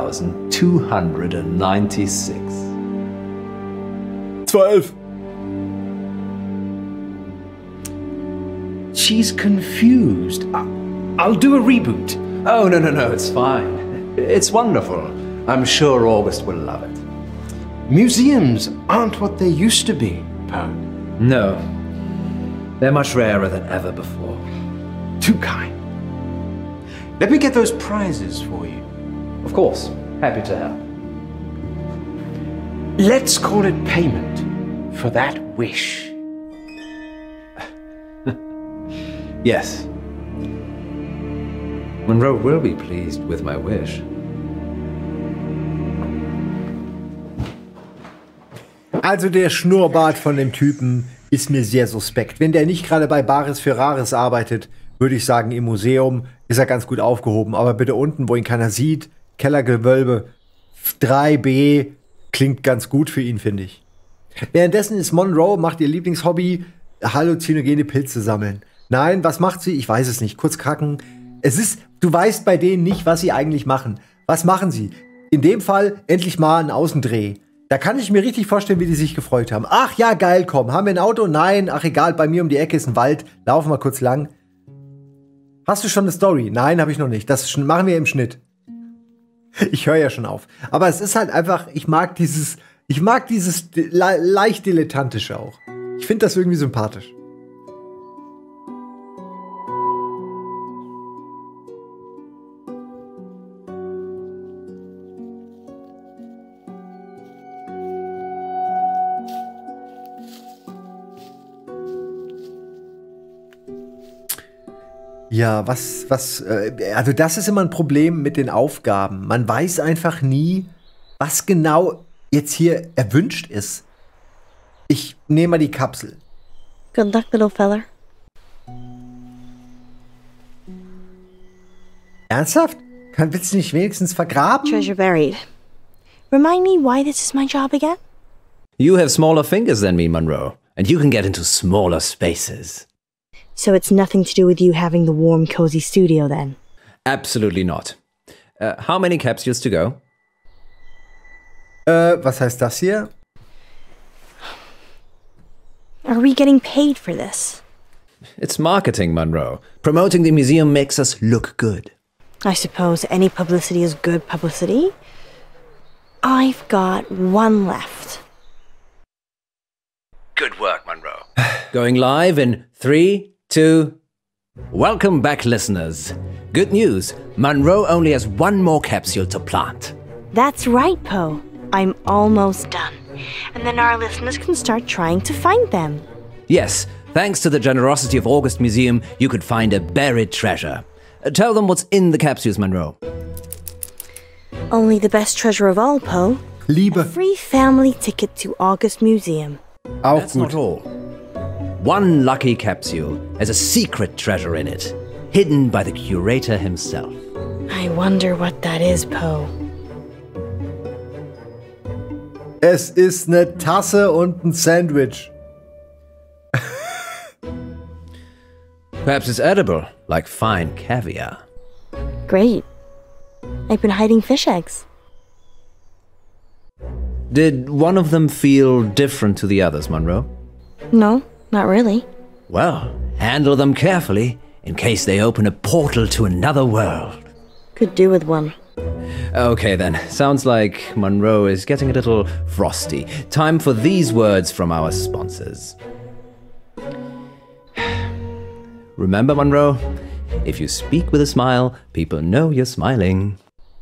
1296? 12. She's confused. I'll do a reboot. Oh, no, it's fine. It's wonderful. I'm sure August will love it. Museums aren't what they used to be, Poe. No. They're much rarer than ever before. Too kind. Let me get those prizes for you. Of course. Happy to help. Let's call it payment for that wish. Yes. Monroe will be pleased with my wish. Also der Schnurrbart von dem Typen ist mir sehr suspekt. Wenn der nicht gerade bei Bares für Rares arbeitet, würde ich sagen, im Museum ist er ganz gut aufgehoben. Aber bitte unten, wo ihn keiner sieht, Kellergewölbe 3B, klingt ganz gut für ihn, finde ich. Währenddessen ist Monroe, macht ihr Lieblingshobby, halluzinogene Pilze sammeln. Nein, was macht sie? Ich weiß es nicht. Kurz kacken. Du weißt bei denen nicht, was sie eigentlich machen. Was machen sie? In dem Fall endlich mal einen Außendreh. Da kann ich mir richtig vorstellen, wie die sich gefreut haben. Ach ja, geil, komm. Haben wir ein Auto? Nein. Ach egal, bei mir um die Ecke ist ein Wald. Laufen wir kurz lang. Hast du schon eine Story? Nein, habe ich noch nicht. Das machen wir im Schnitt. Ich höre ja schon auf. Aber es ist halt einfach, ich mag dieses leicht dilettantische auch. Ich finde das irgendwie sympathisch. Ja, also das ist immer ein Problem mit den Aufgaben. Man weiß einfach nie, was genau jetzt hier erwünscht ist. Ich nehme mal die Kapsel. Good luck, little fella. Ernsthaft? Willst du nicht wenigstens vergraben? Treasure buried. Remind me why this is my job again? You have smaller fingers than me, Monroe, and you can get into smaller spaces. So it's nothing to do with you having the warm, cozy studio then? Absolutely not. How many capsules to go? Was heißt das hier? Are we getting paid for this? It's marketing, Monroe. Promoting the museum makes us look good. I suppose any publicity is good publicity. I've got one left. Good work, Monroe. Going live in 3, 2... Welcome back, listeners. Good news. Monroe only has one more capsule to plant. That's right, Poe. I'm almost done. And then our listeners can start trying to find them. Yes, thanks to the generosity of August Museum, you could find a buried treasure. Tell them what's in the capsules, Monroe. Only the best treasure of all, Poe. Liebe. A free family ticket to August Museum. Auch That's gut. not all. One lucky capsule has a secret treasure in it, hidden by the curator himself. I wonder what that is, Poe. Es ist eine Tasse und ein Sandwich. Perhaps it's edible, like fine caviar. Great. I've been hiding fish eggs. Did one of them feel different to the others, Monroe? No, not really. Well, handle them carefully, in case they open a portal to another world. Could do with one. Okay then, sounds like Monroe is getting a little frosty. Time for these words from our sponsors. Remember, Monroe, if you speak with a smile, people know you're smiling.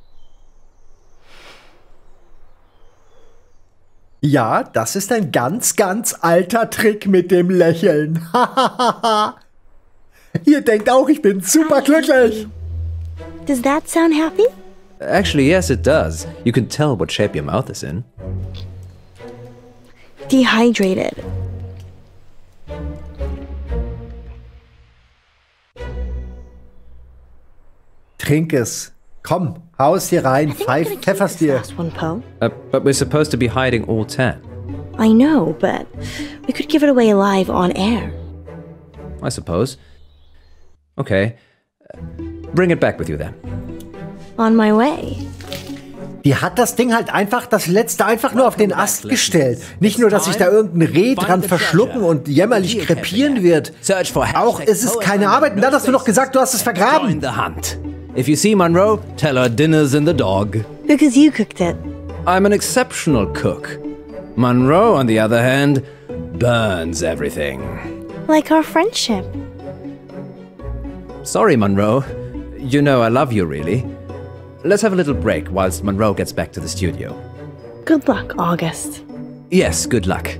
Ja, das ist ein ganz, ganz alter Trick mit dem Lächeln. Ihr denkt auch, ich bin super glücklich. Does that sound happy? Actually, yes, it does. You can tell what shape your mouth is in. Dehydrated. Trink es. Komm, hau es hier rein, pfeffer's dir. Last one, Poe. But we're supposed to be hiding all 10. I know, but we could give it away live on air. I suppose. Okay. Bring it back with you then. On my way. Die hat das Ding halt einfach, das letzte einfach nur auf den Ast gestellt. Nicht nur, dass sich da irgendein Reh dran verschlucken und jämmerlich krepieren wird. Auch ist es keine Arbeit. Und dann hast du noch gesagt, du hast es vergraben. Join the hunt. If you see Monroe, tell her dinner's in the dog. Because you cooked it. I'm an exceptional cook. Monroe, on the other hand, burns everything. Like our friendship. Sorry, Monroe. You know I love you, really. Let's have a little break whilst Monroe gets back to the studio. Good luck, August. Yes, good luck.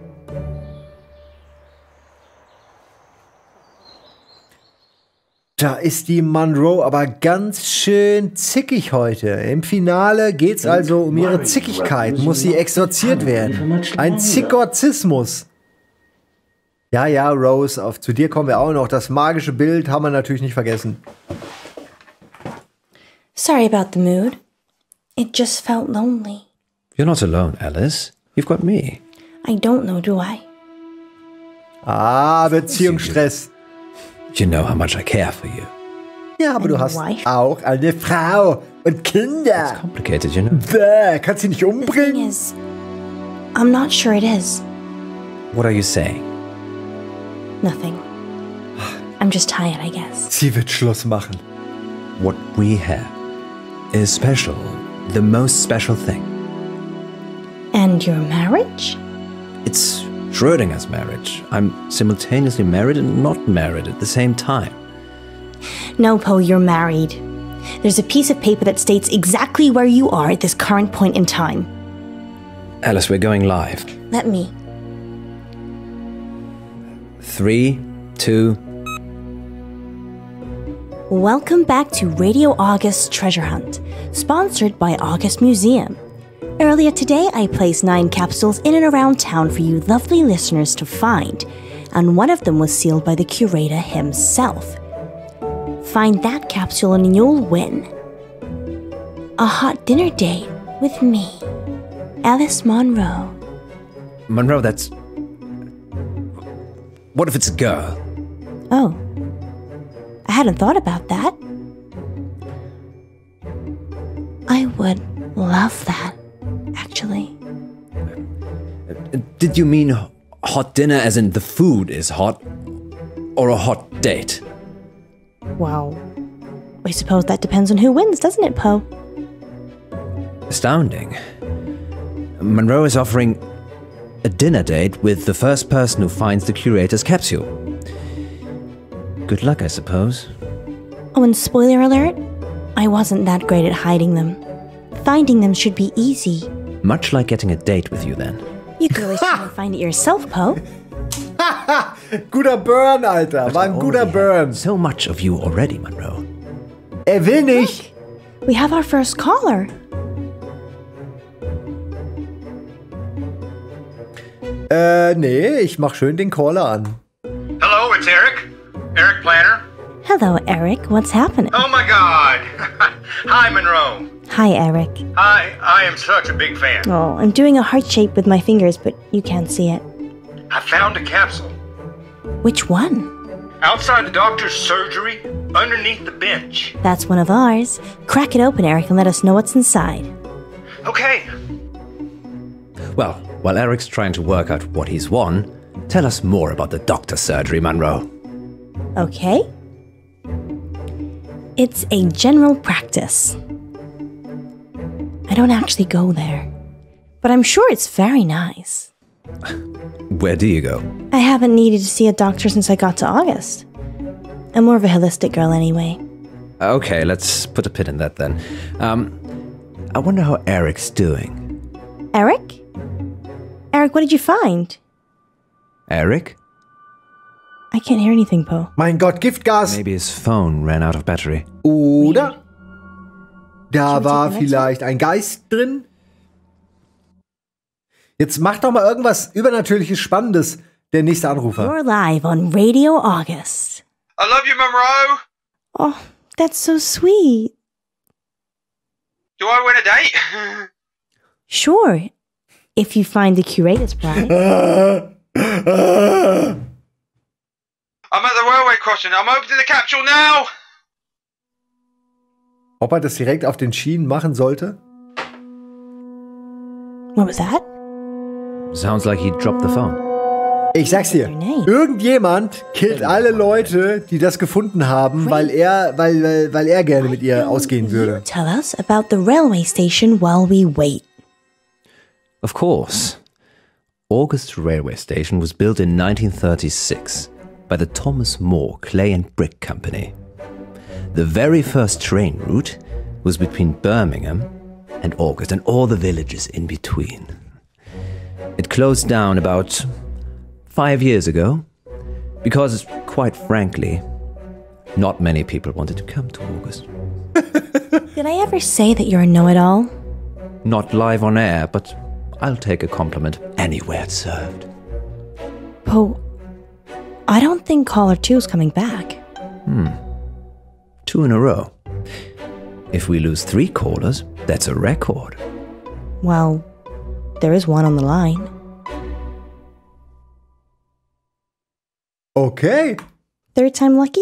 Da ist die Monroe aber ganz schön zickig heute. Im Finale geht's also um ihre Zickigkeit. Muss sie exorziert werden. Ein Zikorzismus. Ja, ja, Rose, zu dir kommen wir auch noch. Das magische Bild haben wir natürlich nicht vergessen. Sorry about the mood. It just felt lonely. You're not alone, Alice. You've got me. I don't know, do I? Ah, Beziehungsstress. You know how much I care for you. Ja, aber du hast auch eine Frau und Kinder. It's complicated, you know. Bäh, kannst du nicht umbringen? The thing is, I'm not sure it is. What are you saying? Nothing. I'm just tired, I guess. Sie wird Schluss machen. What we have is special. The most special thing. And your marriage? It's Schrödinger's marriage. I'm simultaneously married and not married at the same time. No, Poe, you're married. There's a piece of paper that states exactly where you are at this current point in time. Alice, we're going live. Let me. 3, 2... Welcome back to Radio August Treasure Hunt, sponsored by August Museum. Earlier today, I placed 9 capsules in and around town for you lovely listeners to find, and one of them was sealed by the curator himself. Find that capsule and you'll win a hot dinner date with me, Alice Monroe. Monroe, that's... What if it's a girl? Oh. I hadn't thought about that. I would love that, actually. Did you mean hot dinner as in the food is hot? Or a hot date? Well, I suppose that depends on who wins, doesn't it, Poe? Astounding. Monroe is offering a dinner date with the first person who finds the curator's capsule. Good luck, I suppose. Oh, and spoiler alert, I wasn't that great at hiding them. Finding them should be easy. Much like getting a date with you, then. You could always try and find it yourself, Poe. Guter Burn, Alter. War ein guter Burn. So much of you already, Monroe. Will nicht. We have our first caller. Nee, ich mach schön den Caller an. Hello, it's Eric. Eric Planner. Hello, Eric. What's happening? Oh my God. Hi, Monroe. Hi, Eric. I am such a big fan. Oh, I'm doing a heart shape with my fingers, but you can't see it. I found a capsule. Which one? Outside the doctor's surgery, underneath the bench. That's one of ours. Crack it open, Eric, and let us know what's inside. Okay. Well, while Eric's trying to work out what he's won, tell us more about the doctor's surgery, Monroe. Okay. It's a general practice. I don't actually go there, but I'm sure it's very nice. Where do you go? I haven't needed to see a doctor since I got to August. I'm more of a holistic girl anyway. Okay, let's put a pin in that then. I wonder how Eric's doing. Eric? Eric, what did you find? Eric? I can't hear anything, Poe. Mein Gott, Giftgas. Maybe his phone ran out of battery. Oder da war vielleicht ein Geist drin. Jetzt mach doch mal irgendwas Übernatürliches, Spannendes. Der nächste Anrufer. You're live on Radio August. I love you, Monroe. Oh, that's so sweet. Do I win a date? Sure, if you find the curator's prize. I'm at the railway crossing. I'm opening the capsule now. Ob er das direkt auf den Schienen machen sollte? What was that? Sounds like he dropped the phone. Ich sag's dir, irgendjemand killt alle Leute, die das gefunden haben, weil er gerne mit ihr ausgehen würde. Tell us about the railway station while we wait. Of course. August Railway Station was built in 1936 by the Thomas More Clay and Brick Company. The very first train route was between Birmingham and August and all the villages in between. It closed down about 5 years ago because, quite frankly, not many people wanted to come to August. Did I ever say that you're a know-it-all? Not live on air, but I'll take a compliment anywhere it's served. Poe, I don't think caller 2 is coming back. 2 in a row. If we lose 3 callers, that's a record. Well, there is one on the line. Okay. Third time lucky?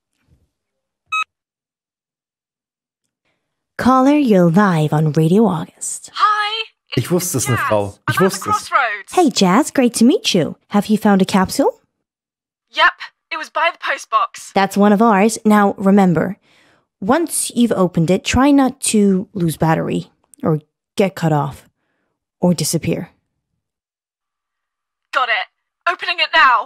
Caller, you're live on Radio August. Hi. Ich wusste es, eine Frau. Ich wusste es. Hey, Jazz, great to meet you. Have you found a capsule? Yep, it was by the postbox. That's one of ours. Now, remember, once you've opened it, try not to lose battery, or get cut off, or disappear. Got it. opening it now.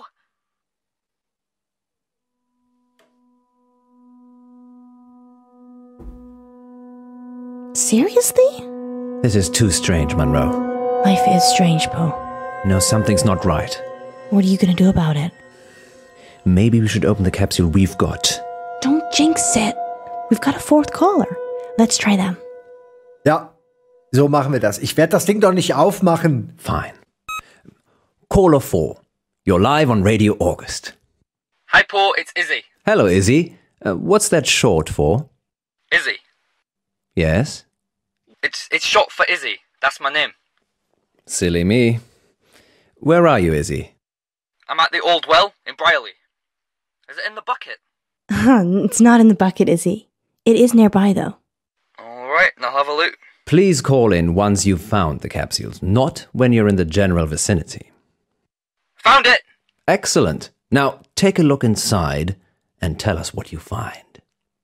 Seriously? This is too strange, Monroe. Life is strange, Poe. No, something's not right. What are you gonna do about it? Maybe we should open the capsule we've got. Don't jinx it. We've got a fourth caller. Let's try them. Ja, so machen wir das. Ich werde das Ding doch nicht aufmachen. Fine. Caller 4. You're live on Radio August. Hi, Paul. It's Izzy. Hello, Izzy. What's that short for? Izzy. Yes? It's short for Izzy. That's my name. Silly me. Where are you, Izzy? I'm at the Old Well in Brierley. Is it in the bucket? It's not in the bucket, Izzy. It is nearby, though. Alright, I'll have a look. Please call in once you've found the capsules, not when you're in the general vicinity. Found it! Excellent. Now, take a look inside and tell us what you find.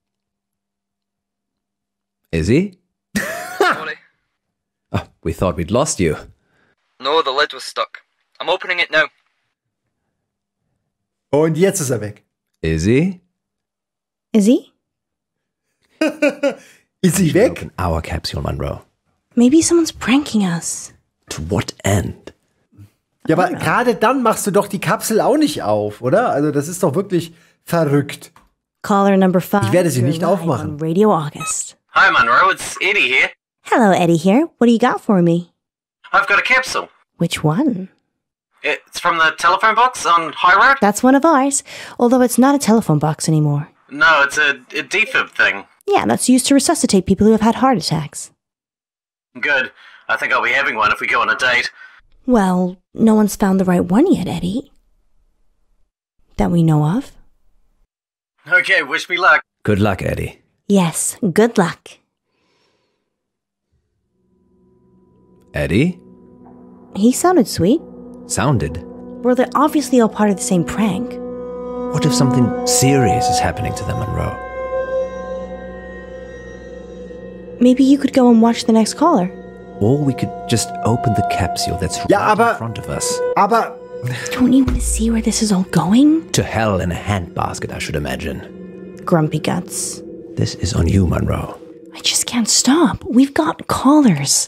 Izzy? Sorry. Oh, we thought we'd lost you. No, the lid was stuck. I'm opening it now. Und jetzt ist weg. Izzy? Izzy? Ist sie weg? Open our capsule, Monroe. Maybe someone's pranking us. To what end? Ja, aber gerade dann machst du doch die Kapsel auch nicht auf, oder? Also das ist doch wirklich verrückt. Caller number 5. Ich werde sie you're nicht live aufmachen. on Radio August. Hi, Monroe. It's Eddie here. Hello, Eddie here. What do you got for me? I've got a capsule. Which one? It's from the telephone box on High Road. That's one of ours, although it's not a telephone box anymore. No, it's a defib thing. Yeah, that's used to resuscitate people who have had heart attacks. Good. I think I'll be having one if we go on a date. Well, no one's found the right one yet, Eddie. That we know of. Okay, wish me luck. Good luck, Eddie. Yes, good luck. Eddie? He sounded sweet. Sounded. Well, they're obviously all part of the same prank. What if something serious is happening to them, Monroe? Maybe you could go and watch the next caller. Or we could just open the capsule that's right in front of us. Aber... Don't you want to see where this is all going? To hell in a handbasket, I should imagine. Grumpy guts. This is on you, Monroe. I just can't stop. We've got callers.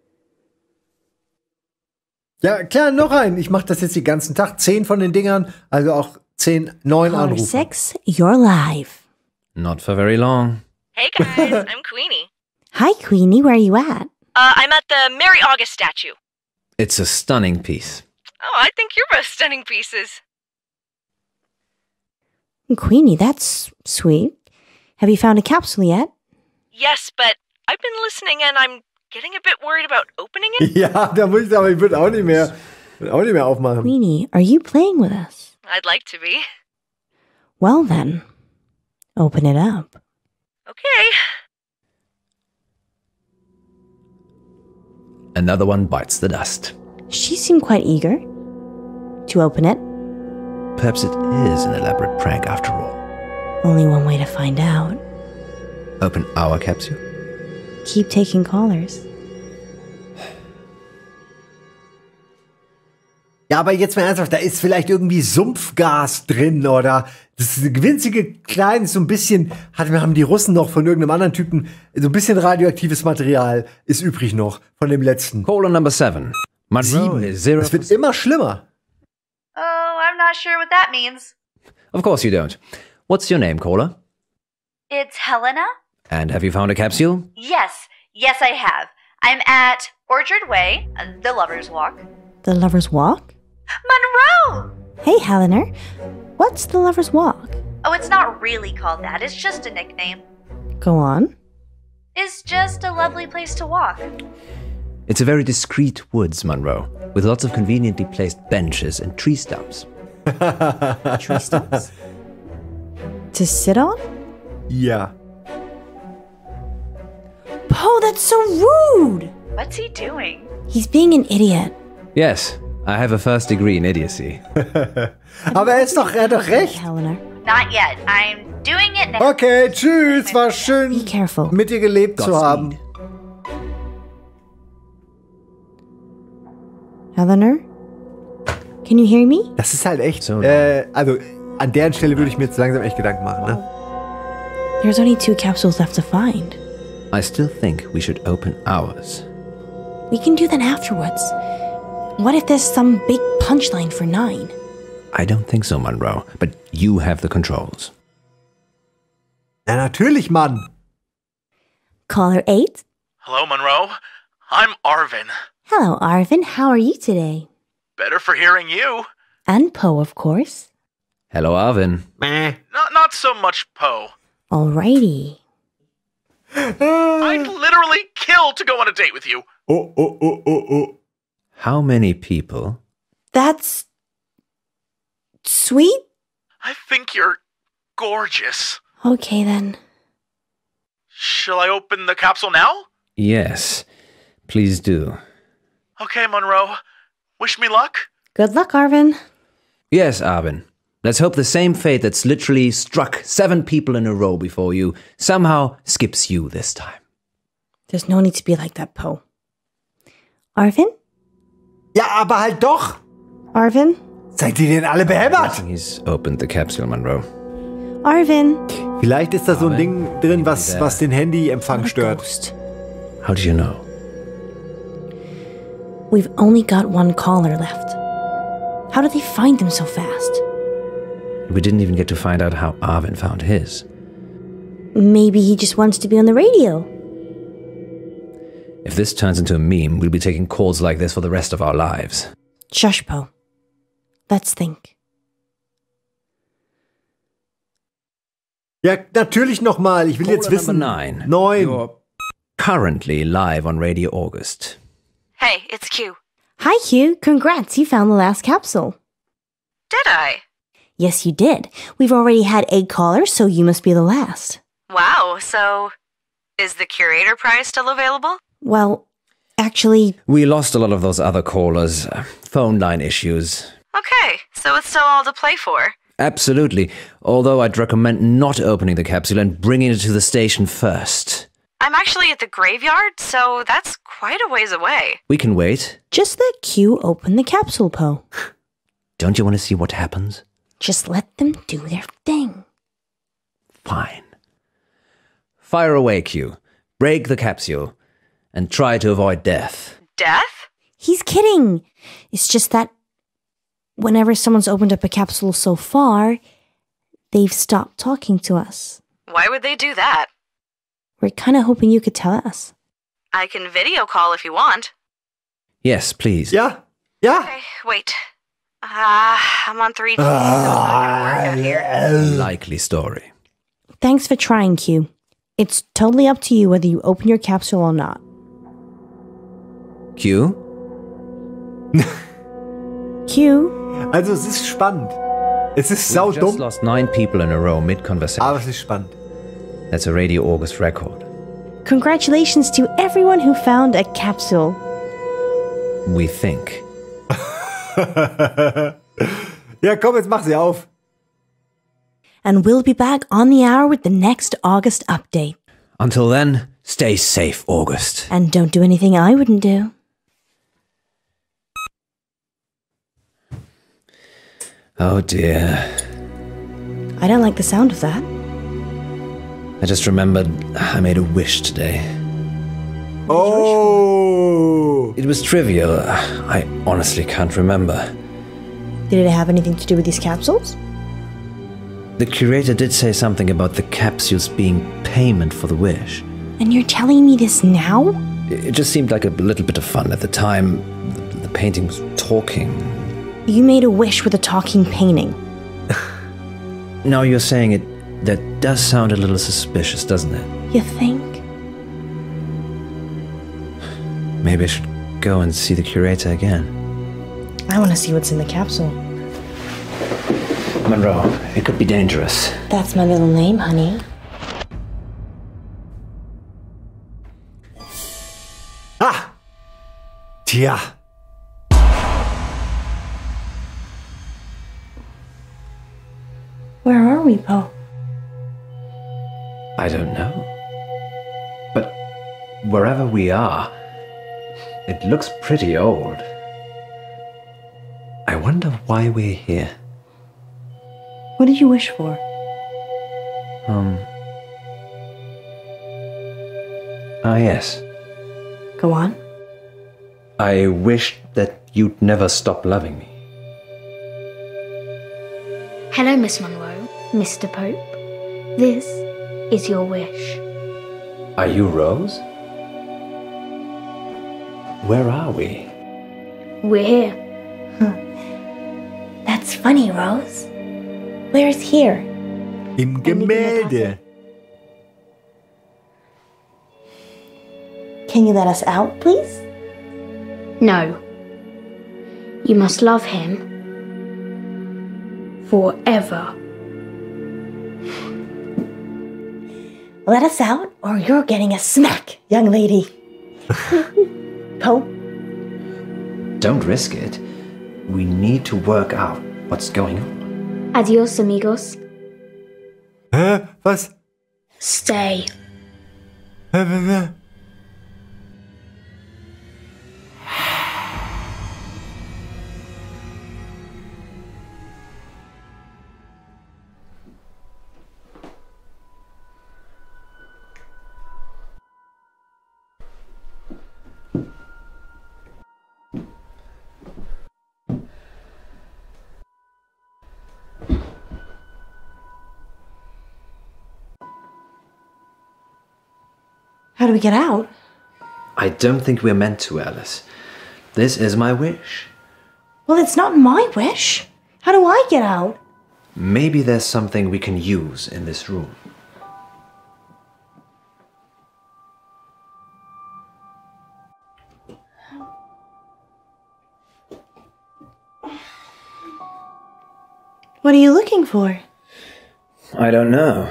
Ja, klar, noch ein. Ich mache das jetzt den ganzen Tag. 10 von den Dingern, also auch 10 neuen Caller Anrufe. 6, you're live. Not for very long. Hey guys, I'm Queenie. Hi, Queenie. Where are you at? I'm at the Mary August statue. It's a stunning piece. Oh, I think you're both stunning pieces. Queenie, that's sweet. Have you found a capsule yet? Yes, but I've been listening and I'm getting a bit worried about opening it. Ja, da muss ich aber, ich würde auch nicht mehr aufmachen. Queenie, are you playing with us? I'd like to be. Well then, open it up. Okay. Another one bites the dust. She seemed quite eager to open it. Perhaps it is an elaborate prank after all. Only one way to find out. Open our capsule? Keep taking callers. Ja, aber jetzt mal ernsthaft, da ist vielleicht irgendwie Sumpfgas drin oder das ist eine winzige kleine, so ein bisschen, haben die Russen noch von irgendeinem anderen Typen, so ein bisschen radioaktives Material ist übrig noch von dem letzten. Caller number 7. Monroe is 0. Es wird immer schlimmer. Oh, I'm not sure what that means. Of course you don't. What's your name, caller? It's Helena? And have you found a capsule? Yes, I have. I'm at Orchard Way, the Lover's Walk. The Lover's Walk? Monroe! Hey, Helena. What's the Lover's Walk? Oh, it's not really called that. It's just a nickname. Go on. It's just a lovely place to walk. It's a very discreet woods, Monroe, with lots of conveniently placed benches and tree stumps. Tree stumps? To sit on? Ja. Poe, that's so rude! What's he doing? He's being an idiot. Yes, I have a first degree in idiocy. Aber er hat doch recht. Helena. Not yet. I'm doing it now. Okay, tschüss. War schön, Be careful. mit dir gelebt zu haben. Helena? Can you hear me? Das ist halt echt, also an deren Stelle würde ich mir jetzt langsam echt Gedanken machen, ne? There's only 2 capsules left to find. I still think we should open ours. We can do that afterwards. What if there's some big punchline for 9? I don't think so, Monroe, but you have the controls. Ja, natürlich, Mann. Caller 8? Hello, Monroe. I'm Arvin. Hello, Arvin. How are you today? Better for hearing you. And Poe, of course. Hello, Arvin. Not so much Poe. Alrighty. I'd literally kill to go on a date with you. Oh. How many people? That's sweet. I think you're gorgeous. Okay, then. Shall I open the capsule now? Yes, please do. Okay, Monroe. Wish me luck. Good luck, Arvin. Yes, Arvin. Let's hope the same fate that's literally struck 7 people in a row before you somehow skips you this time. There's no need to be like that, Poe. Arvin? Ja, aber halt doch! Arvin? Seid ihr denn alle behämmert? He's opened the capsule, Monroe. Arvin? Vielleicht ist da so ein Ding drin, was den Handyempfang stört. How do you know? We've only got 1 caller left. How did they find them so fast? We didn't even get to find out how Arvin found his. Maybe he just wants to be on the radio. If this turns into a meme, we'll be taking calls like this for the rest of our lives. Shush, Poe. Let's think. Ja, natürlich nochmal. Ich will jetzt wissen. 9. 9. You're currently live on Radio August. Hey, it's Q. Hi, Q. Congrats, you found the last capsule. Did I? Yes, you did. We've already had 8 callers, so you must be the last. Wow, so is the curator prize still available? Well, actually... We lost a lot of those other callers. Phone line issues. Okay, so it's still all to play for. Absolutely. Although I'd recommend not opening the capsule and bringing it to the station first. I'm actually at the graveyard, so that's quite a ways away. We can wait. Just let Q open the capsule, Poe. Don't you want to see what happens? Just let them do their thing. Fine. Fire away, Q. Break the capsule. And try to avoid death. Death? He's kidding. It's just that whenever someone's opened up a capsule so far, they've stopped talking to us. Why would they do that? We're kind of hoping you could tell us. I can video call if you want. Yes, please. Yeah. Okay, wait. I'm on 3G, so it's not gonna work out here. Likely story. Thanks for trying, Q. It's totally up to you whether you open your capsule or not. Q? Q? Also, es ist spannend. Es ist We've just saudumm. lost 9 people in a row mid-conversation. Aber es ist spannend. That's a Radio August record. Congratulations to everyone who found a capsule. We think. Ja, komm, jetzt mach sie auf. And we'll be back on the hour with the next August update. Until then, stay safe, August. And don't do anything I wouldn't do. Oh dear. I don't like the sound of that. I just remembered I made a wish today. Oh! It was trivial. I honestly can't remember. Did it have anything to do with these capsules? The curator did say something about the capsules being payment for the wish. And you're telling me this now? It just seemed like a little bit of fun at the time. The painting was talking. You made a wish with a talking painting. Now you're saying it, that does sound a little suspicious, doesn't it? You think? Maybe I should go and see the curator again. I want to see what's in the capsule. Monroe, it could be dangerous. That's my middle name, honey. Ah! Tja. Where are we, Poe? I don't know. But wherever we are, it looks pretty old. I wonder why we're here. What did you wish for? Yes. Go on. I wished that you'd never stop loving me. Hello, Miss Monroe, Mr. Pope. This is your wish. Are you Rose? Where are we? We're here. That's funny, Rose. Where's here? Im Gemälde. Can you let us out, please? No. You must love him forever. Let us out, or you're getting a smack, young lady. Pope? Don't risk it. We need to work out what's going on. Adios, amigos. Hä? Was? Stay. How do we get out? I don't think we're meant to, Alice. This is my wish. Well, it's not my wish. How do I get out? Maybe there's something we can use in this room. What are you looking for? I don't know.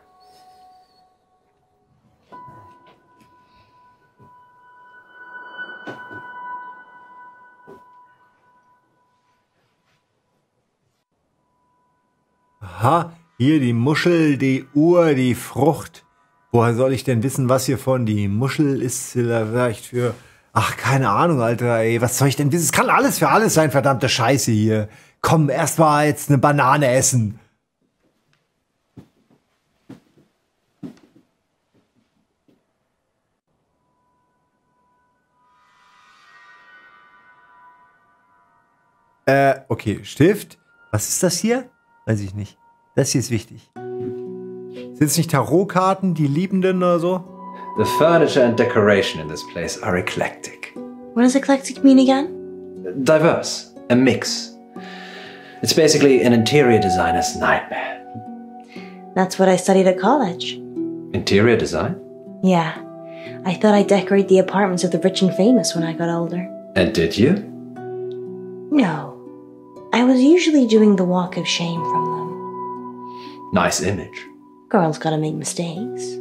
Aha, hier die Muschel, die Uhr, die Frucht. Woher soll ich denn wissen, was hiervon die Muschel ist? Vielleicht für... Ach, keine Ahnung, Alter, ey. Was soll ich denn wissen? Es kann alles für alles sein, verdammte Scheiße hier. Komm, erst mal jetzt eine Banane essen. Okay, Stift. Was ist das hier? Weiß ich nicht. Das hier ist wichtig. Sind es nicht Tarotkarten, die Liebenden oder so? The furniture and decoration in this place are eclectic. What does eclectic mean again? Diverse. A mix. It's basically an interior designer's nightmare. That's what I studied at college. Interior design? Yeah. I thought I'd decorate the apartments of the rich and famous when I got older. And did you? No. I was usually doing the walk of shame from them. Nice image. Girls gotta make mistakes.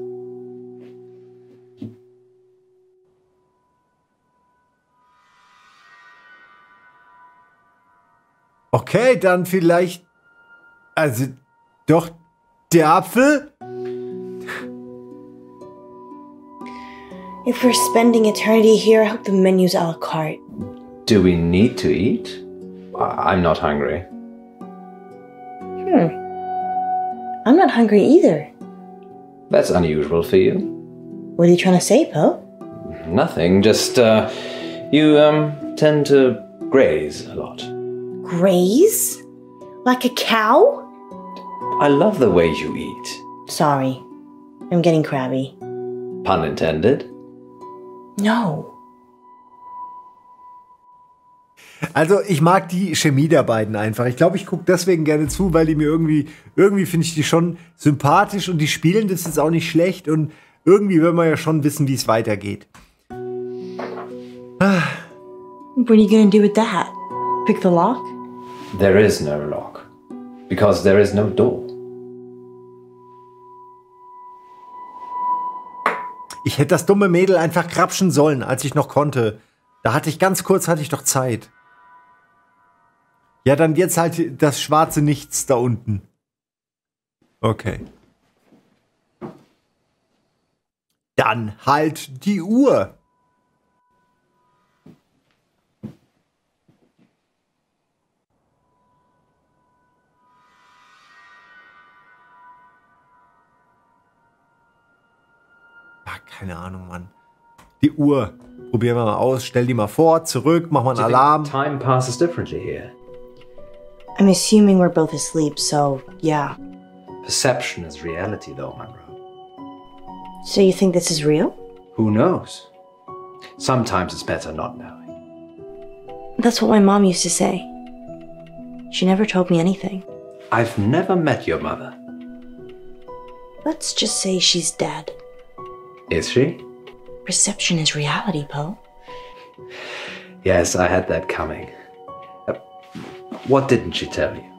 Okay, dann vielleicht... Also, doch der Apfel? If we're spending eternity here, I hope the menu's a la carte. Do we need to eat? I'm not hungry. I'm not hungry either. That's unusual for you. What are you trying to say, Poe? Nothing, just, you, tend to graze a lot. Graze? Like a cow? I love the way you eat. Sorry. I'm getting crabby. Pun intended. No. Also, ich mag die Chemie der beiden einfach. Ich glaube, ich gucke deswegen gerne zu, weil die mir irgendwie finde ich die schon sympathisch und die spielen das jetzt auch nicht schlecht und irgendwie will man ja schon wissen, wie es weitergeht. What are you gonna do with that? Pick the lock? There is no lock. Because there is no door. Ich hätte das dumme Mädel einfach krapschen sollen, als ich noch konnte. Da hatte ich ganz kurz doch Zeit. Ja, dann jetzt halt das schwarze Nichts da unten. Okay. Dann halt die Uhr. keine Ahnung, Mann. Die Uhr. Probieren wir mal aus. Stell die mal vor, zurück, mach mal einen Alarm. Time passes differently here. I'm assuming we're both asleep, so yeah. Perception is reality, though, Monroe. So you think this is real? Who knows? Sometimes it's better not knowing. That's what my mom used to say. She never told me anything. I've never met your mother. Let's just say she's dead. Is she? Perception is reality, Poe. Yes, I had that coming. What didn't she tell you?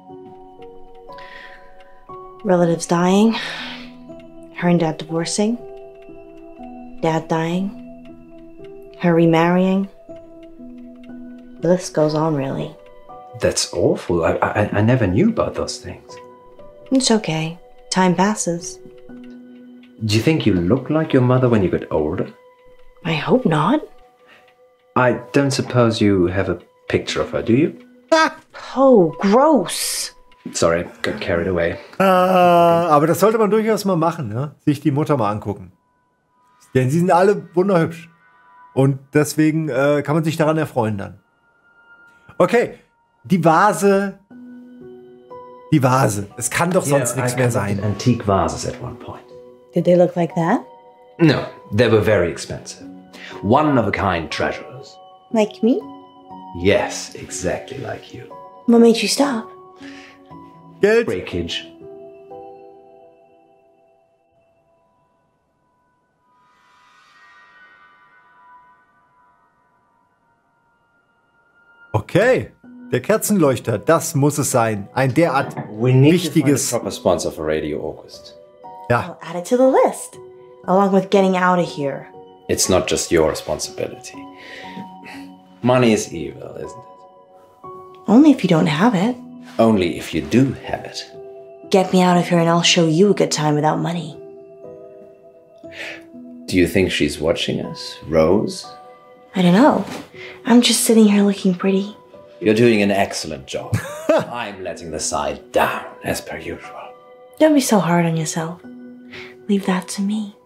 Relatives dying. Her and Dad divorcing. Dad dying. Her remarrying. The list goes on, really. That's awful. I never knew about those things. It's okay. Time passes. Do you think you look like your mother when you get older? I hope not. I don't suppose you have a picture of her, do you? Oh, gross. Sorry, got carried away. Aber das sollte man durchaus mal machen, ne? Sich die Mutter mal angucken. Denn sie sind alle wunderhübsch. Und deswegen kann man sich daran erfreuen dann. Okay, die Vase. Die Vase. Es kann doch sonst nichts mehr sein. Antique vases at one point. Did they look like that? No, they were very expensive. One-of-a-kind treasures. Like me? Yes, exactly like you. What made you stop? Geld. Breakage. Okay, der Kerzenleuchter, das muss es sein. Ein derart wichtiges. Proper sponsor for Radio August. Ja. I'll add it to the list, along with getting out of here. It's not just your responsibility. Money is evil, isn't it? Only if you don't have it. Only if you do have it. Get me out of here and I'll show you a good time without money. Do you think she's watching us, Rose? I don't know. I'm just sitting here looking pretty. You're doing an excellent job. I'm letting the side down, as per usual. Don't be so hard on yourself. Leave that to me.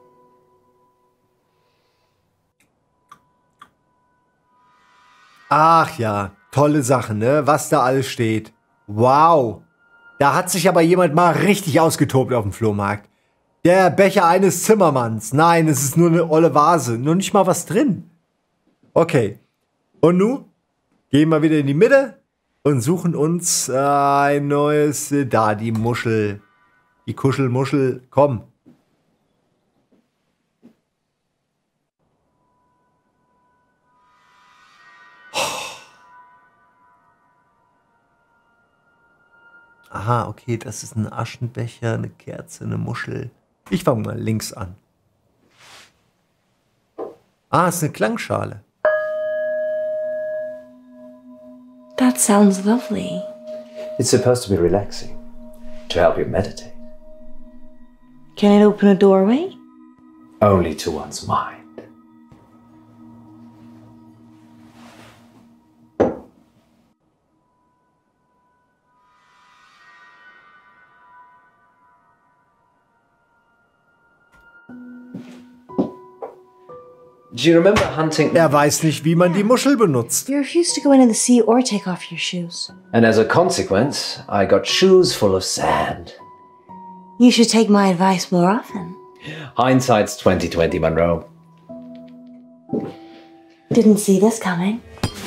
Ach ja, tolle Sachen, ne? Was da alles steht. Wow. Da hat sich aber jemand mal richtig ausgetobt auf dem Flohmarkt. Der Becher eines Zimmermanns. Nein, es ist nur eine olle Vase. Nur nicht mal was drin. Okay. Und nun gehen wir wieder in die Mitte und suchen uns ein neues. Da, die Muschel. Die Kuschelmuschel. Komm. Aha, okay, das ist ein Aschenbecher, eine Kerze, eine Muschel. Ich fange mal links an. Ah, ist eine Klangschale. That sounds lovely. It's supposed to be relaxing, to help you meditate. Can it open a doorway? Only to one's mind. Do you remember hunting? Er weiß nicht, wie man die Muschel benutzt. You refuse to go into the sea or take off your shoes. And as a consequence, I got shoes full of sand. You should take my advice more often. Hindsight's 2020, Monroe. Didn't see this coming.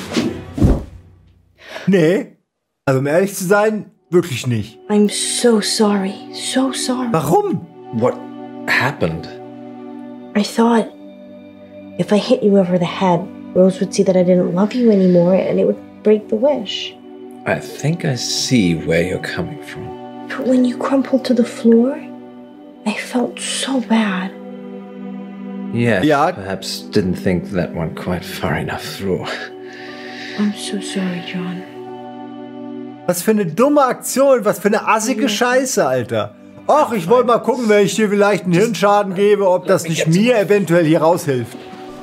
Nee, also um ehrlich zu sein, wirklich nicht. I'm so sorry. So sorry. Warum? What happened? I thought if I hit you over the head, Rose would see that I didn't love you anymore and it would break the wish. I think I see where you're coming from. But when you crumpled to the floor, I felt so bad. Yes, Ja. perhaps didn't think that one quite far enough through. I'm so sorry, John. Was für eine dumme Aktion, was für eine assige Scheiße, Alter. Ach, ich wollte mal gucken, wenn ich dir vielleicht einen Hirnschaden gebe, ob das nicht mir eventuell hier raushilft.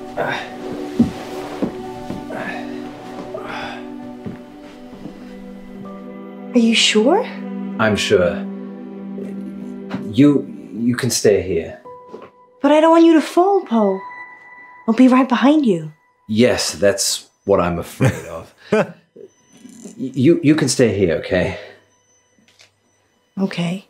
Are you sure? I'm sure. You can stay here. But I don't want you to fall, Poe. I'll be right behind you. Yes, that's what I'm afraid of. You can stay here, okay? Okay.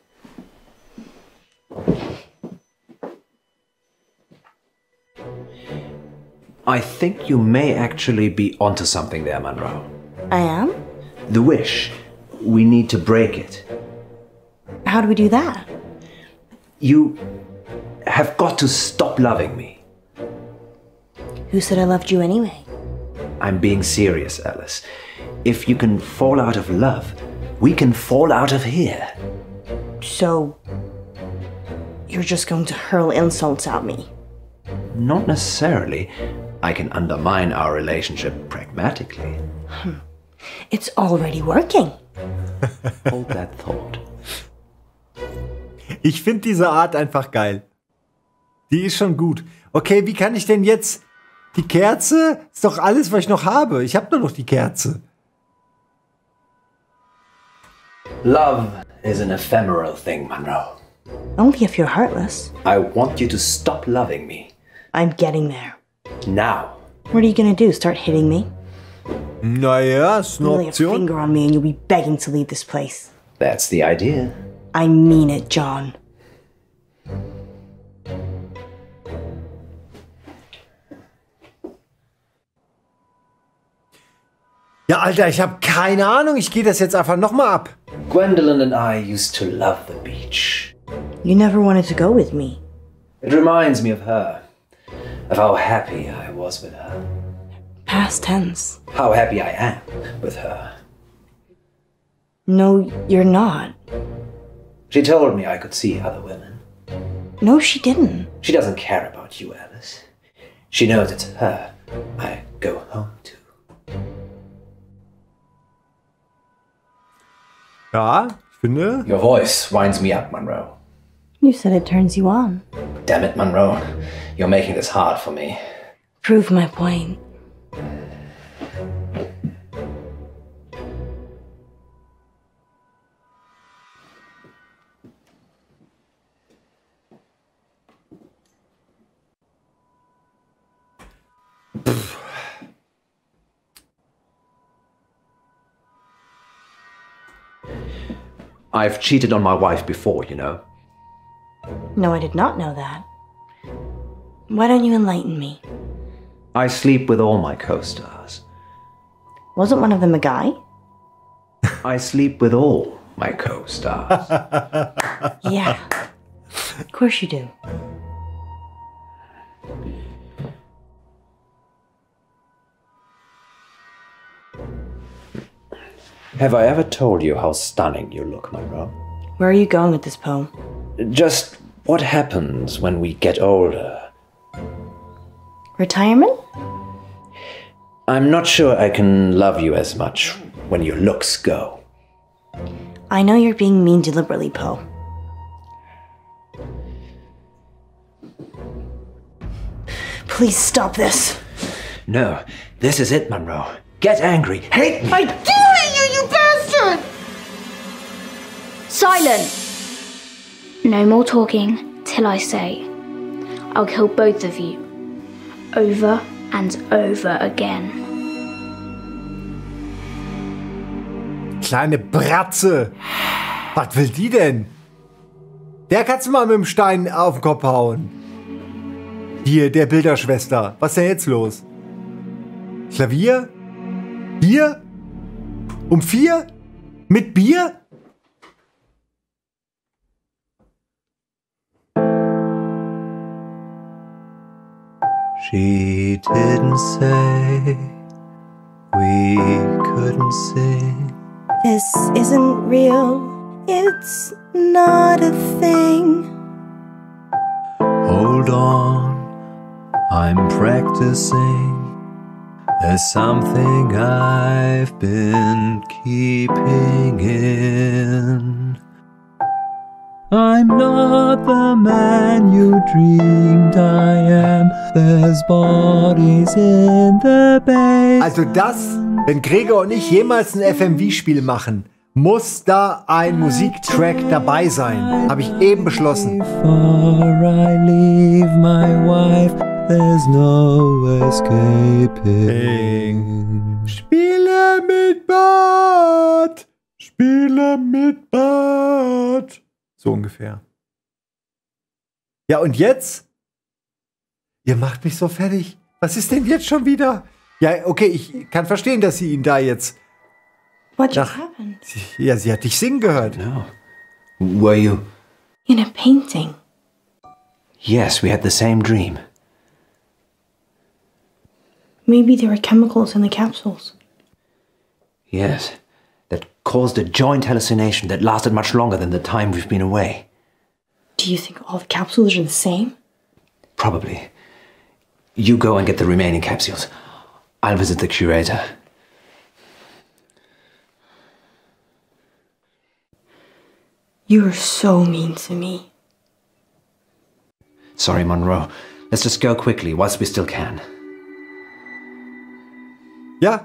I think you may actually be onto something there, Monroe. I am? The wish. We need to break it. How do we do that? You have got to stop loving me. Who said I loved you anyway? I'm being serious, Alice. If you can fall out of love, we can fall out of here. So, you're just going to hurl insults at me? Not necessarily. I can undermine our relationship pragmatically. It's already working. Hold that thought. Ich finde diese Art einfach geil. Die ist schon gut. Okay, wie kann ich denn jetzt... Die Kerze ist doch alles, was ich noch habe. Ich habe nur noch die Kerze. Love is an ephemeral thing, Monroe. Only if you're heartless. I want you to stop loving me. I'm getting there. Now. What are you gonna do? Start hitting me? Naja, ist eine Lay a Option. finger on me and you'll be begging to leave this place. That's the idea. I mean it, John. Ja, Alter, ich habe keine Ahnung. Ich gehe das jetzt einfach nochmal ab. Gwendolyn and I used to love the beach. You never wanted to go with me. It reminds me of her. Of how happy I was with her. Past tense. How happy I am with her. No, you're not. She told me I could see other women. No, she didn't. She doesn't care about you, Alice. She knows it's her I go home to. Ja, ich finde... Your voice winds me up, Monroe. You said it turns you on. Damn it, Monroe. You're making this hard for me. Prove my point. I've cheated on my wife before, you know. No, I did not know that. Why don't you enlighten me? I sleep with all my co-stars. Wasn't one of them a guy? I sleep with all my co-stars. Yeah. Of course you do. Have I ever told you how stunning you look, Monroe? Where are you going with this poem? Just what happens when we get older. Retirement? I'm not sure I can love you as much when your looks go. I know you're being mean deliberately, Poe. Please stop this. No, this is it, Monroe. Get angry. Hate me. I do hate you, you bastard! Silent! No more talking till I say. I'll kill both of you. Over and over again. Kleine Bratze. Was will die denn? Der kannst du mal mit dem Stein auf den Kopf hauen. Hier, der Bilderschwester. Was ist denn jetzt los? Klavier? Bier? Um 4? Mit Bier? She didn't say we couldn't sing. This isn't real. It's not a thing. Hold on, I'm practicing. There's something I've been keeping in. I'm not the man you dreamed I am. There's bodies in the base. Also das, wenn Gregor und ich jemals ein FMV-Spiel machen, muss da ein Musiktrack dabei sein. Habe ich eben beschlossen. Before I leave There's no escaping. Spiele mit Bart! Spiele mit Bart! So ungefähr. Ja, und jetzt? Ihr macht mich so fertig. Was ist denn jetzt schon wieder? Ja, okay, ich kann verstehen, dass sie ihn da jetzt... What just happened? Ja, sie hat dich singen gehört. No. Were you? In a painting. Yes, we had the same dream. Maybe there were chemicals in the capsules. Yes, that caused a joint hallucination that lasted much longer than the time we've been away. Do you think all the capsules are the same? Probably. You go and get the remaining capsules. I'll visit the curator. You are so mean to me. Sorry, Monroe. Let's just go quickly whilst we still can. Ja.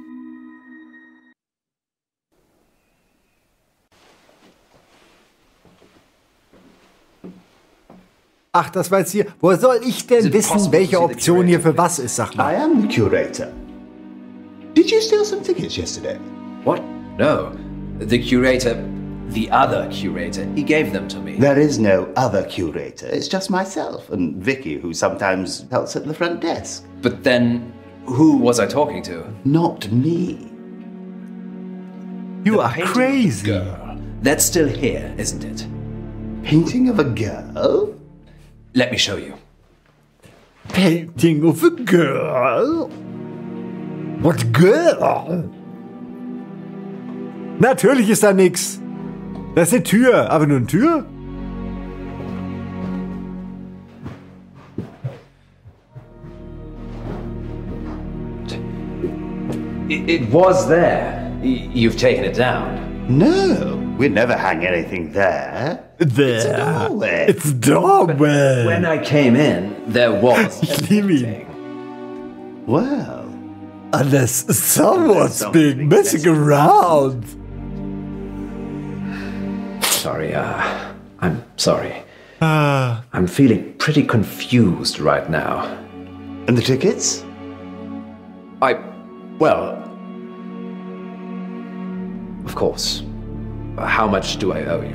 Ach, das war jetzt hier. Woher soll ich denn wissen, welche Option hier für was ist, sag mal? I am the curator. Did you steal some tickets yesterday? What? No. The curator, the other curator, he gave them to me. There is no other curator. It's just myself and Vicky, who sometimes helps at the front desk. But then, who was I talking to? Not me. You are crazy. Girl. That's still here, isn't it? Painting of a girl? Let me show you. Painting of a girl? What girl? Natürlich ist da nix. Das ist eine Tür, aber nur eine Tür? It was there. You've taken it down. No, we'd never hang anything there. There. It's a doorway. It's a doorway. When I came in, there was. Ich liebe ihn. Well. Unless someone's been messing around. Sorry, I'm sorry. I'm feeling pretty confused right now. And the tickets? Well, of course. How much do I owe you?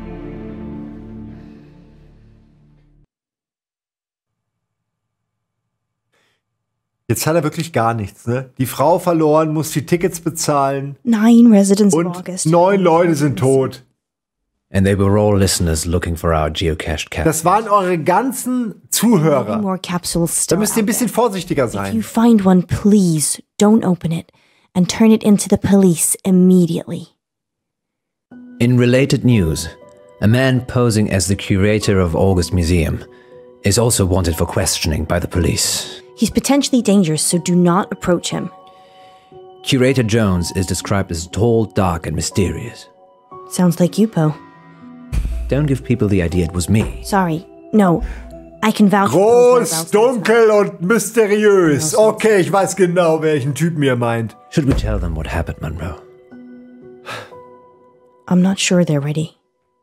Jetzt hat er wirklich gar nichts, ne? Die Frau verloren, muss die Tickets bezahlen. 9 residents und of August. 9 Leute sind tot. And they were all listeners looking for our geocached capsules. Das waren eure ganzen Zuhörer. More capsules Da müsst ihr ein bisschen vorsichtiger If you sein. find one, please don't open it and turn it into the police immediately. In related news, a man posing as the curator of August Museum is also wanted for questioning by the police. He's potentially dangerous, so do not approach him. Curator Jones is described as tall, dark, and mysterious. Sounds like you, Poe. Don't give people the idea it was me. Sorry. No. I can vouch for Poe Groß, dunkel und mysteriös. Okay, ich weiß genau, welchen Typen ihr meint. Should we tell them what happened, Monroe? I'm not sure they're ready.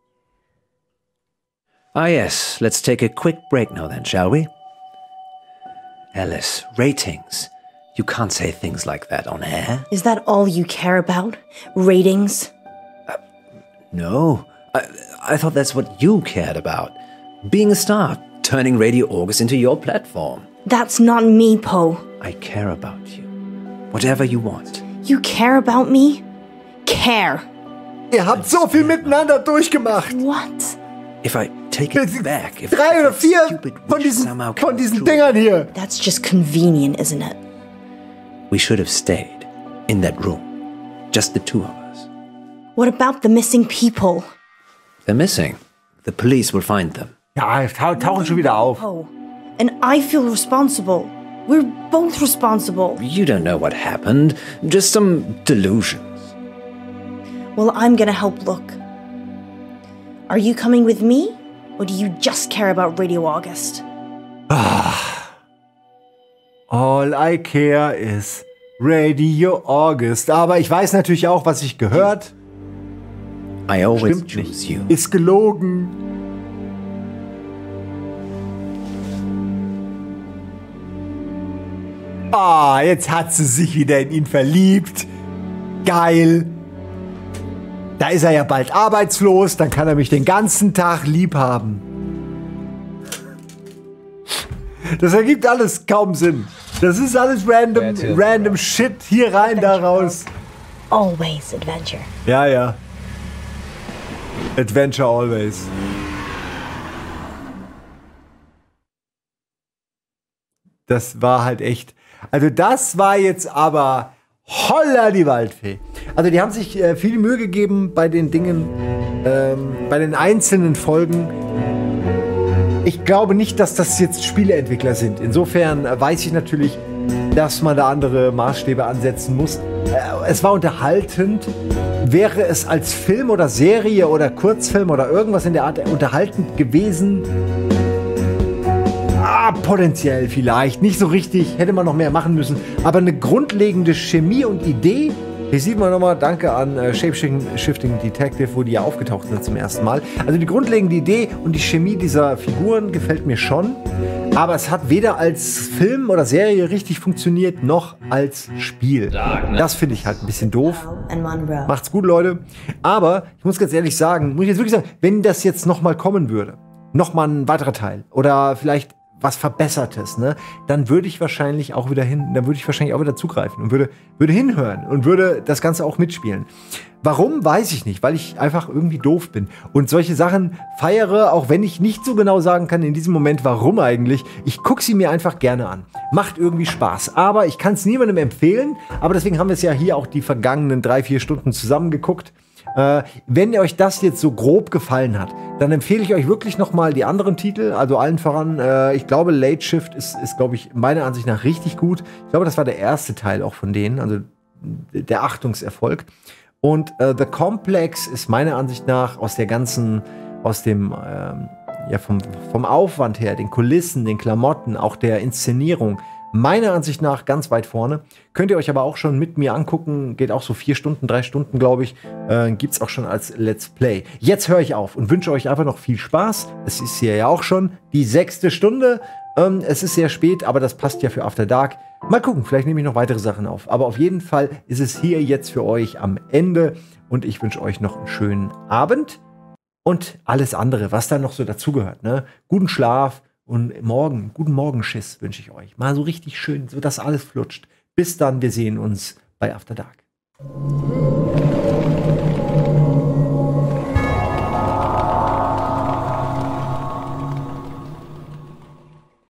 Ah yes, let's take a quick break now then, shall we? Alice, ratings. You can't say things like that on air. Is that all you care about? Ratings? No. I thought that's what you cared about. Being a star, turning Radio August into your platform. That's not me, Poe. I care about you. Whatever you want. You care about me? Care. Ihr habt so viel miteinander durchgemacht. What? If I take it back, if 3 oder 4 von diesen Dingern hier. That's just convenient, isn't it? We should have stayed in that room. Just the two of us. What about the missing people? They're missing. The police will find them. Ja, tauchen schon wieder auf. Poe. And I feel responsible. We're both responsible. You don't know what happened. Just some delusions. Well, I'm gonna help look. Are you coming with me? Or do you just care about Radio August? All I care is Radio August. Aber ich weiß natürlich auch, was ich gehört. I always Stimmt choose nicht. you. Ist gelogen. Ah, jetzt hat sie sich wieder in ihn verliebt. Geil. Da ist er ja bald arbeitslos, dann kann er mich den ganzen Tag lieb haben. Das ergibt alles kaum Sinn. Das ist alles random Shit. Hier rein, da raus. Always adventure. Ja, ja. Adventure always. Das war halt echt. Also das war jetzt aber holla die Waldfee. Also die haben sich viel Mühe gegeben bei den Dingen, bei den einzelnen Folgen. Ich glaube nicht, dass das jetzt Spieleentwickler sind. Insofern weiß ich natürlich, dass man da andere Maßstäbe ansetzen muss. Es war unterhaltend. Wäre es als Film oder Serie oder Kurzfilm oder irgendwas in der Art unterhaltend gewesen? Potenziell vielleicht. Nicht so richtig. Hätte man noch mehr machen müssen. Aber eine grundlegende Chemie und Idee. Hier sieht man nochmal, danke an Shape-Shifting Detective, wo die ja aufgetaucht sind zum ersten Mal. Also die grundlegende Idee und die Chemie dieser Figuren gefällt mir schon. Aber es hat weder als Film oder Serie richtig funktioniert, noch als Spiel. Das finde ich halt ein bisschen doof. Macht's gut, Leute. Aber ich muss ganz ehrlich sagen, muss ich jetzt wirklich sagen, wenn das jetzt nochmal kommen würde, nochmal ein weiterer Teil oder vielleicht was Verbessertes, ne, dann würde ich wahrscheinlich auch wieder zugreifen und würde hinhören und würde das Ganze auch mitspielen. Warum, weiß ich nicht, weil ich einfach irgendwie doof bin und solche Sachen feiere, auch wenn ich nicht so genau sagen kann in diesem Moment, warum eigentlich. Ich gucke sie mir einfach gerne an. Macht irgendwie Spaß, aber ich kann es niemandem empfehlen, aber deswegen haben wir es ja hier auch die vergangenen 3-4 Stunden zusammen geguckt. Wenn euch das jetzt so grob gefallen hat, dann empfehle ich euch wirklich nochmal die anderen Titel, also allen voran, ich glaube Late Shift ist glaube ich, meiner Ansicht nach richtig gut. Ich glaube, das war der erste Teil auch von denen, also der Achtungserfolg. Und The Complex ist meiner Ansicht nach vom Aufwand her, den Kulissen, den Klamotten, auch der Inszenierung, meiner Ansicht nach ganz weit vorne. Könnt ihr euch aber auch schon mit mir angucken. Geht auch so 4 Stunden, 3 Stunden, glaube ich. Gibt's auch schon als Let's Play. Jetzt höre ich auf und wünsche euch einfach noch viel Spaß. Es ist hier ja auch schon die 6. Stunde. Es ist sehr spät, aber das passt ja für After Dark. Mal gucken, vielleicht nehme ich noch weitere Sachen auf. Aber auf jeden Fall ist es hier jetzt für euch am Ende. Und ich wünsche euch noch einen schönen Abend. Und alles andere, was da noch so dazugehört. Ne? Guten Schlaf. Und guten Morgenschiss wünsche ich euch. Mal so richtig schön, so dass alles flutscht. Bis dann, wir sehen uns bei After Dark.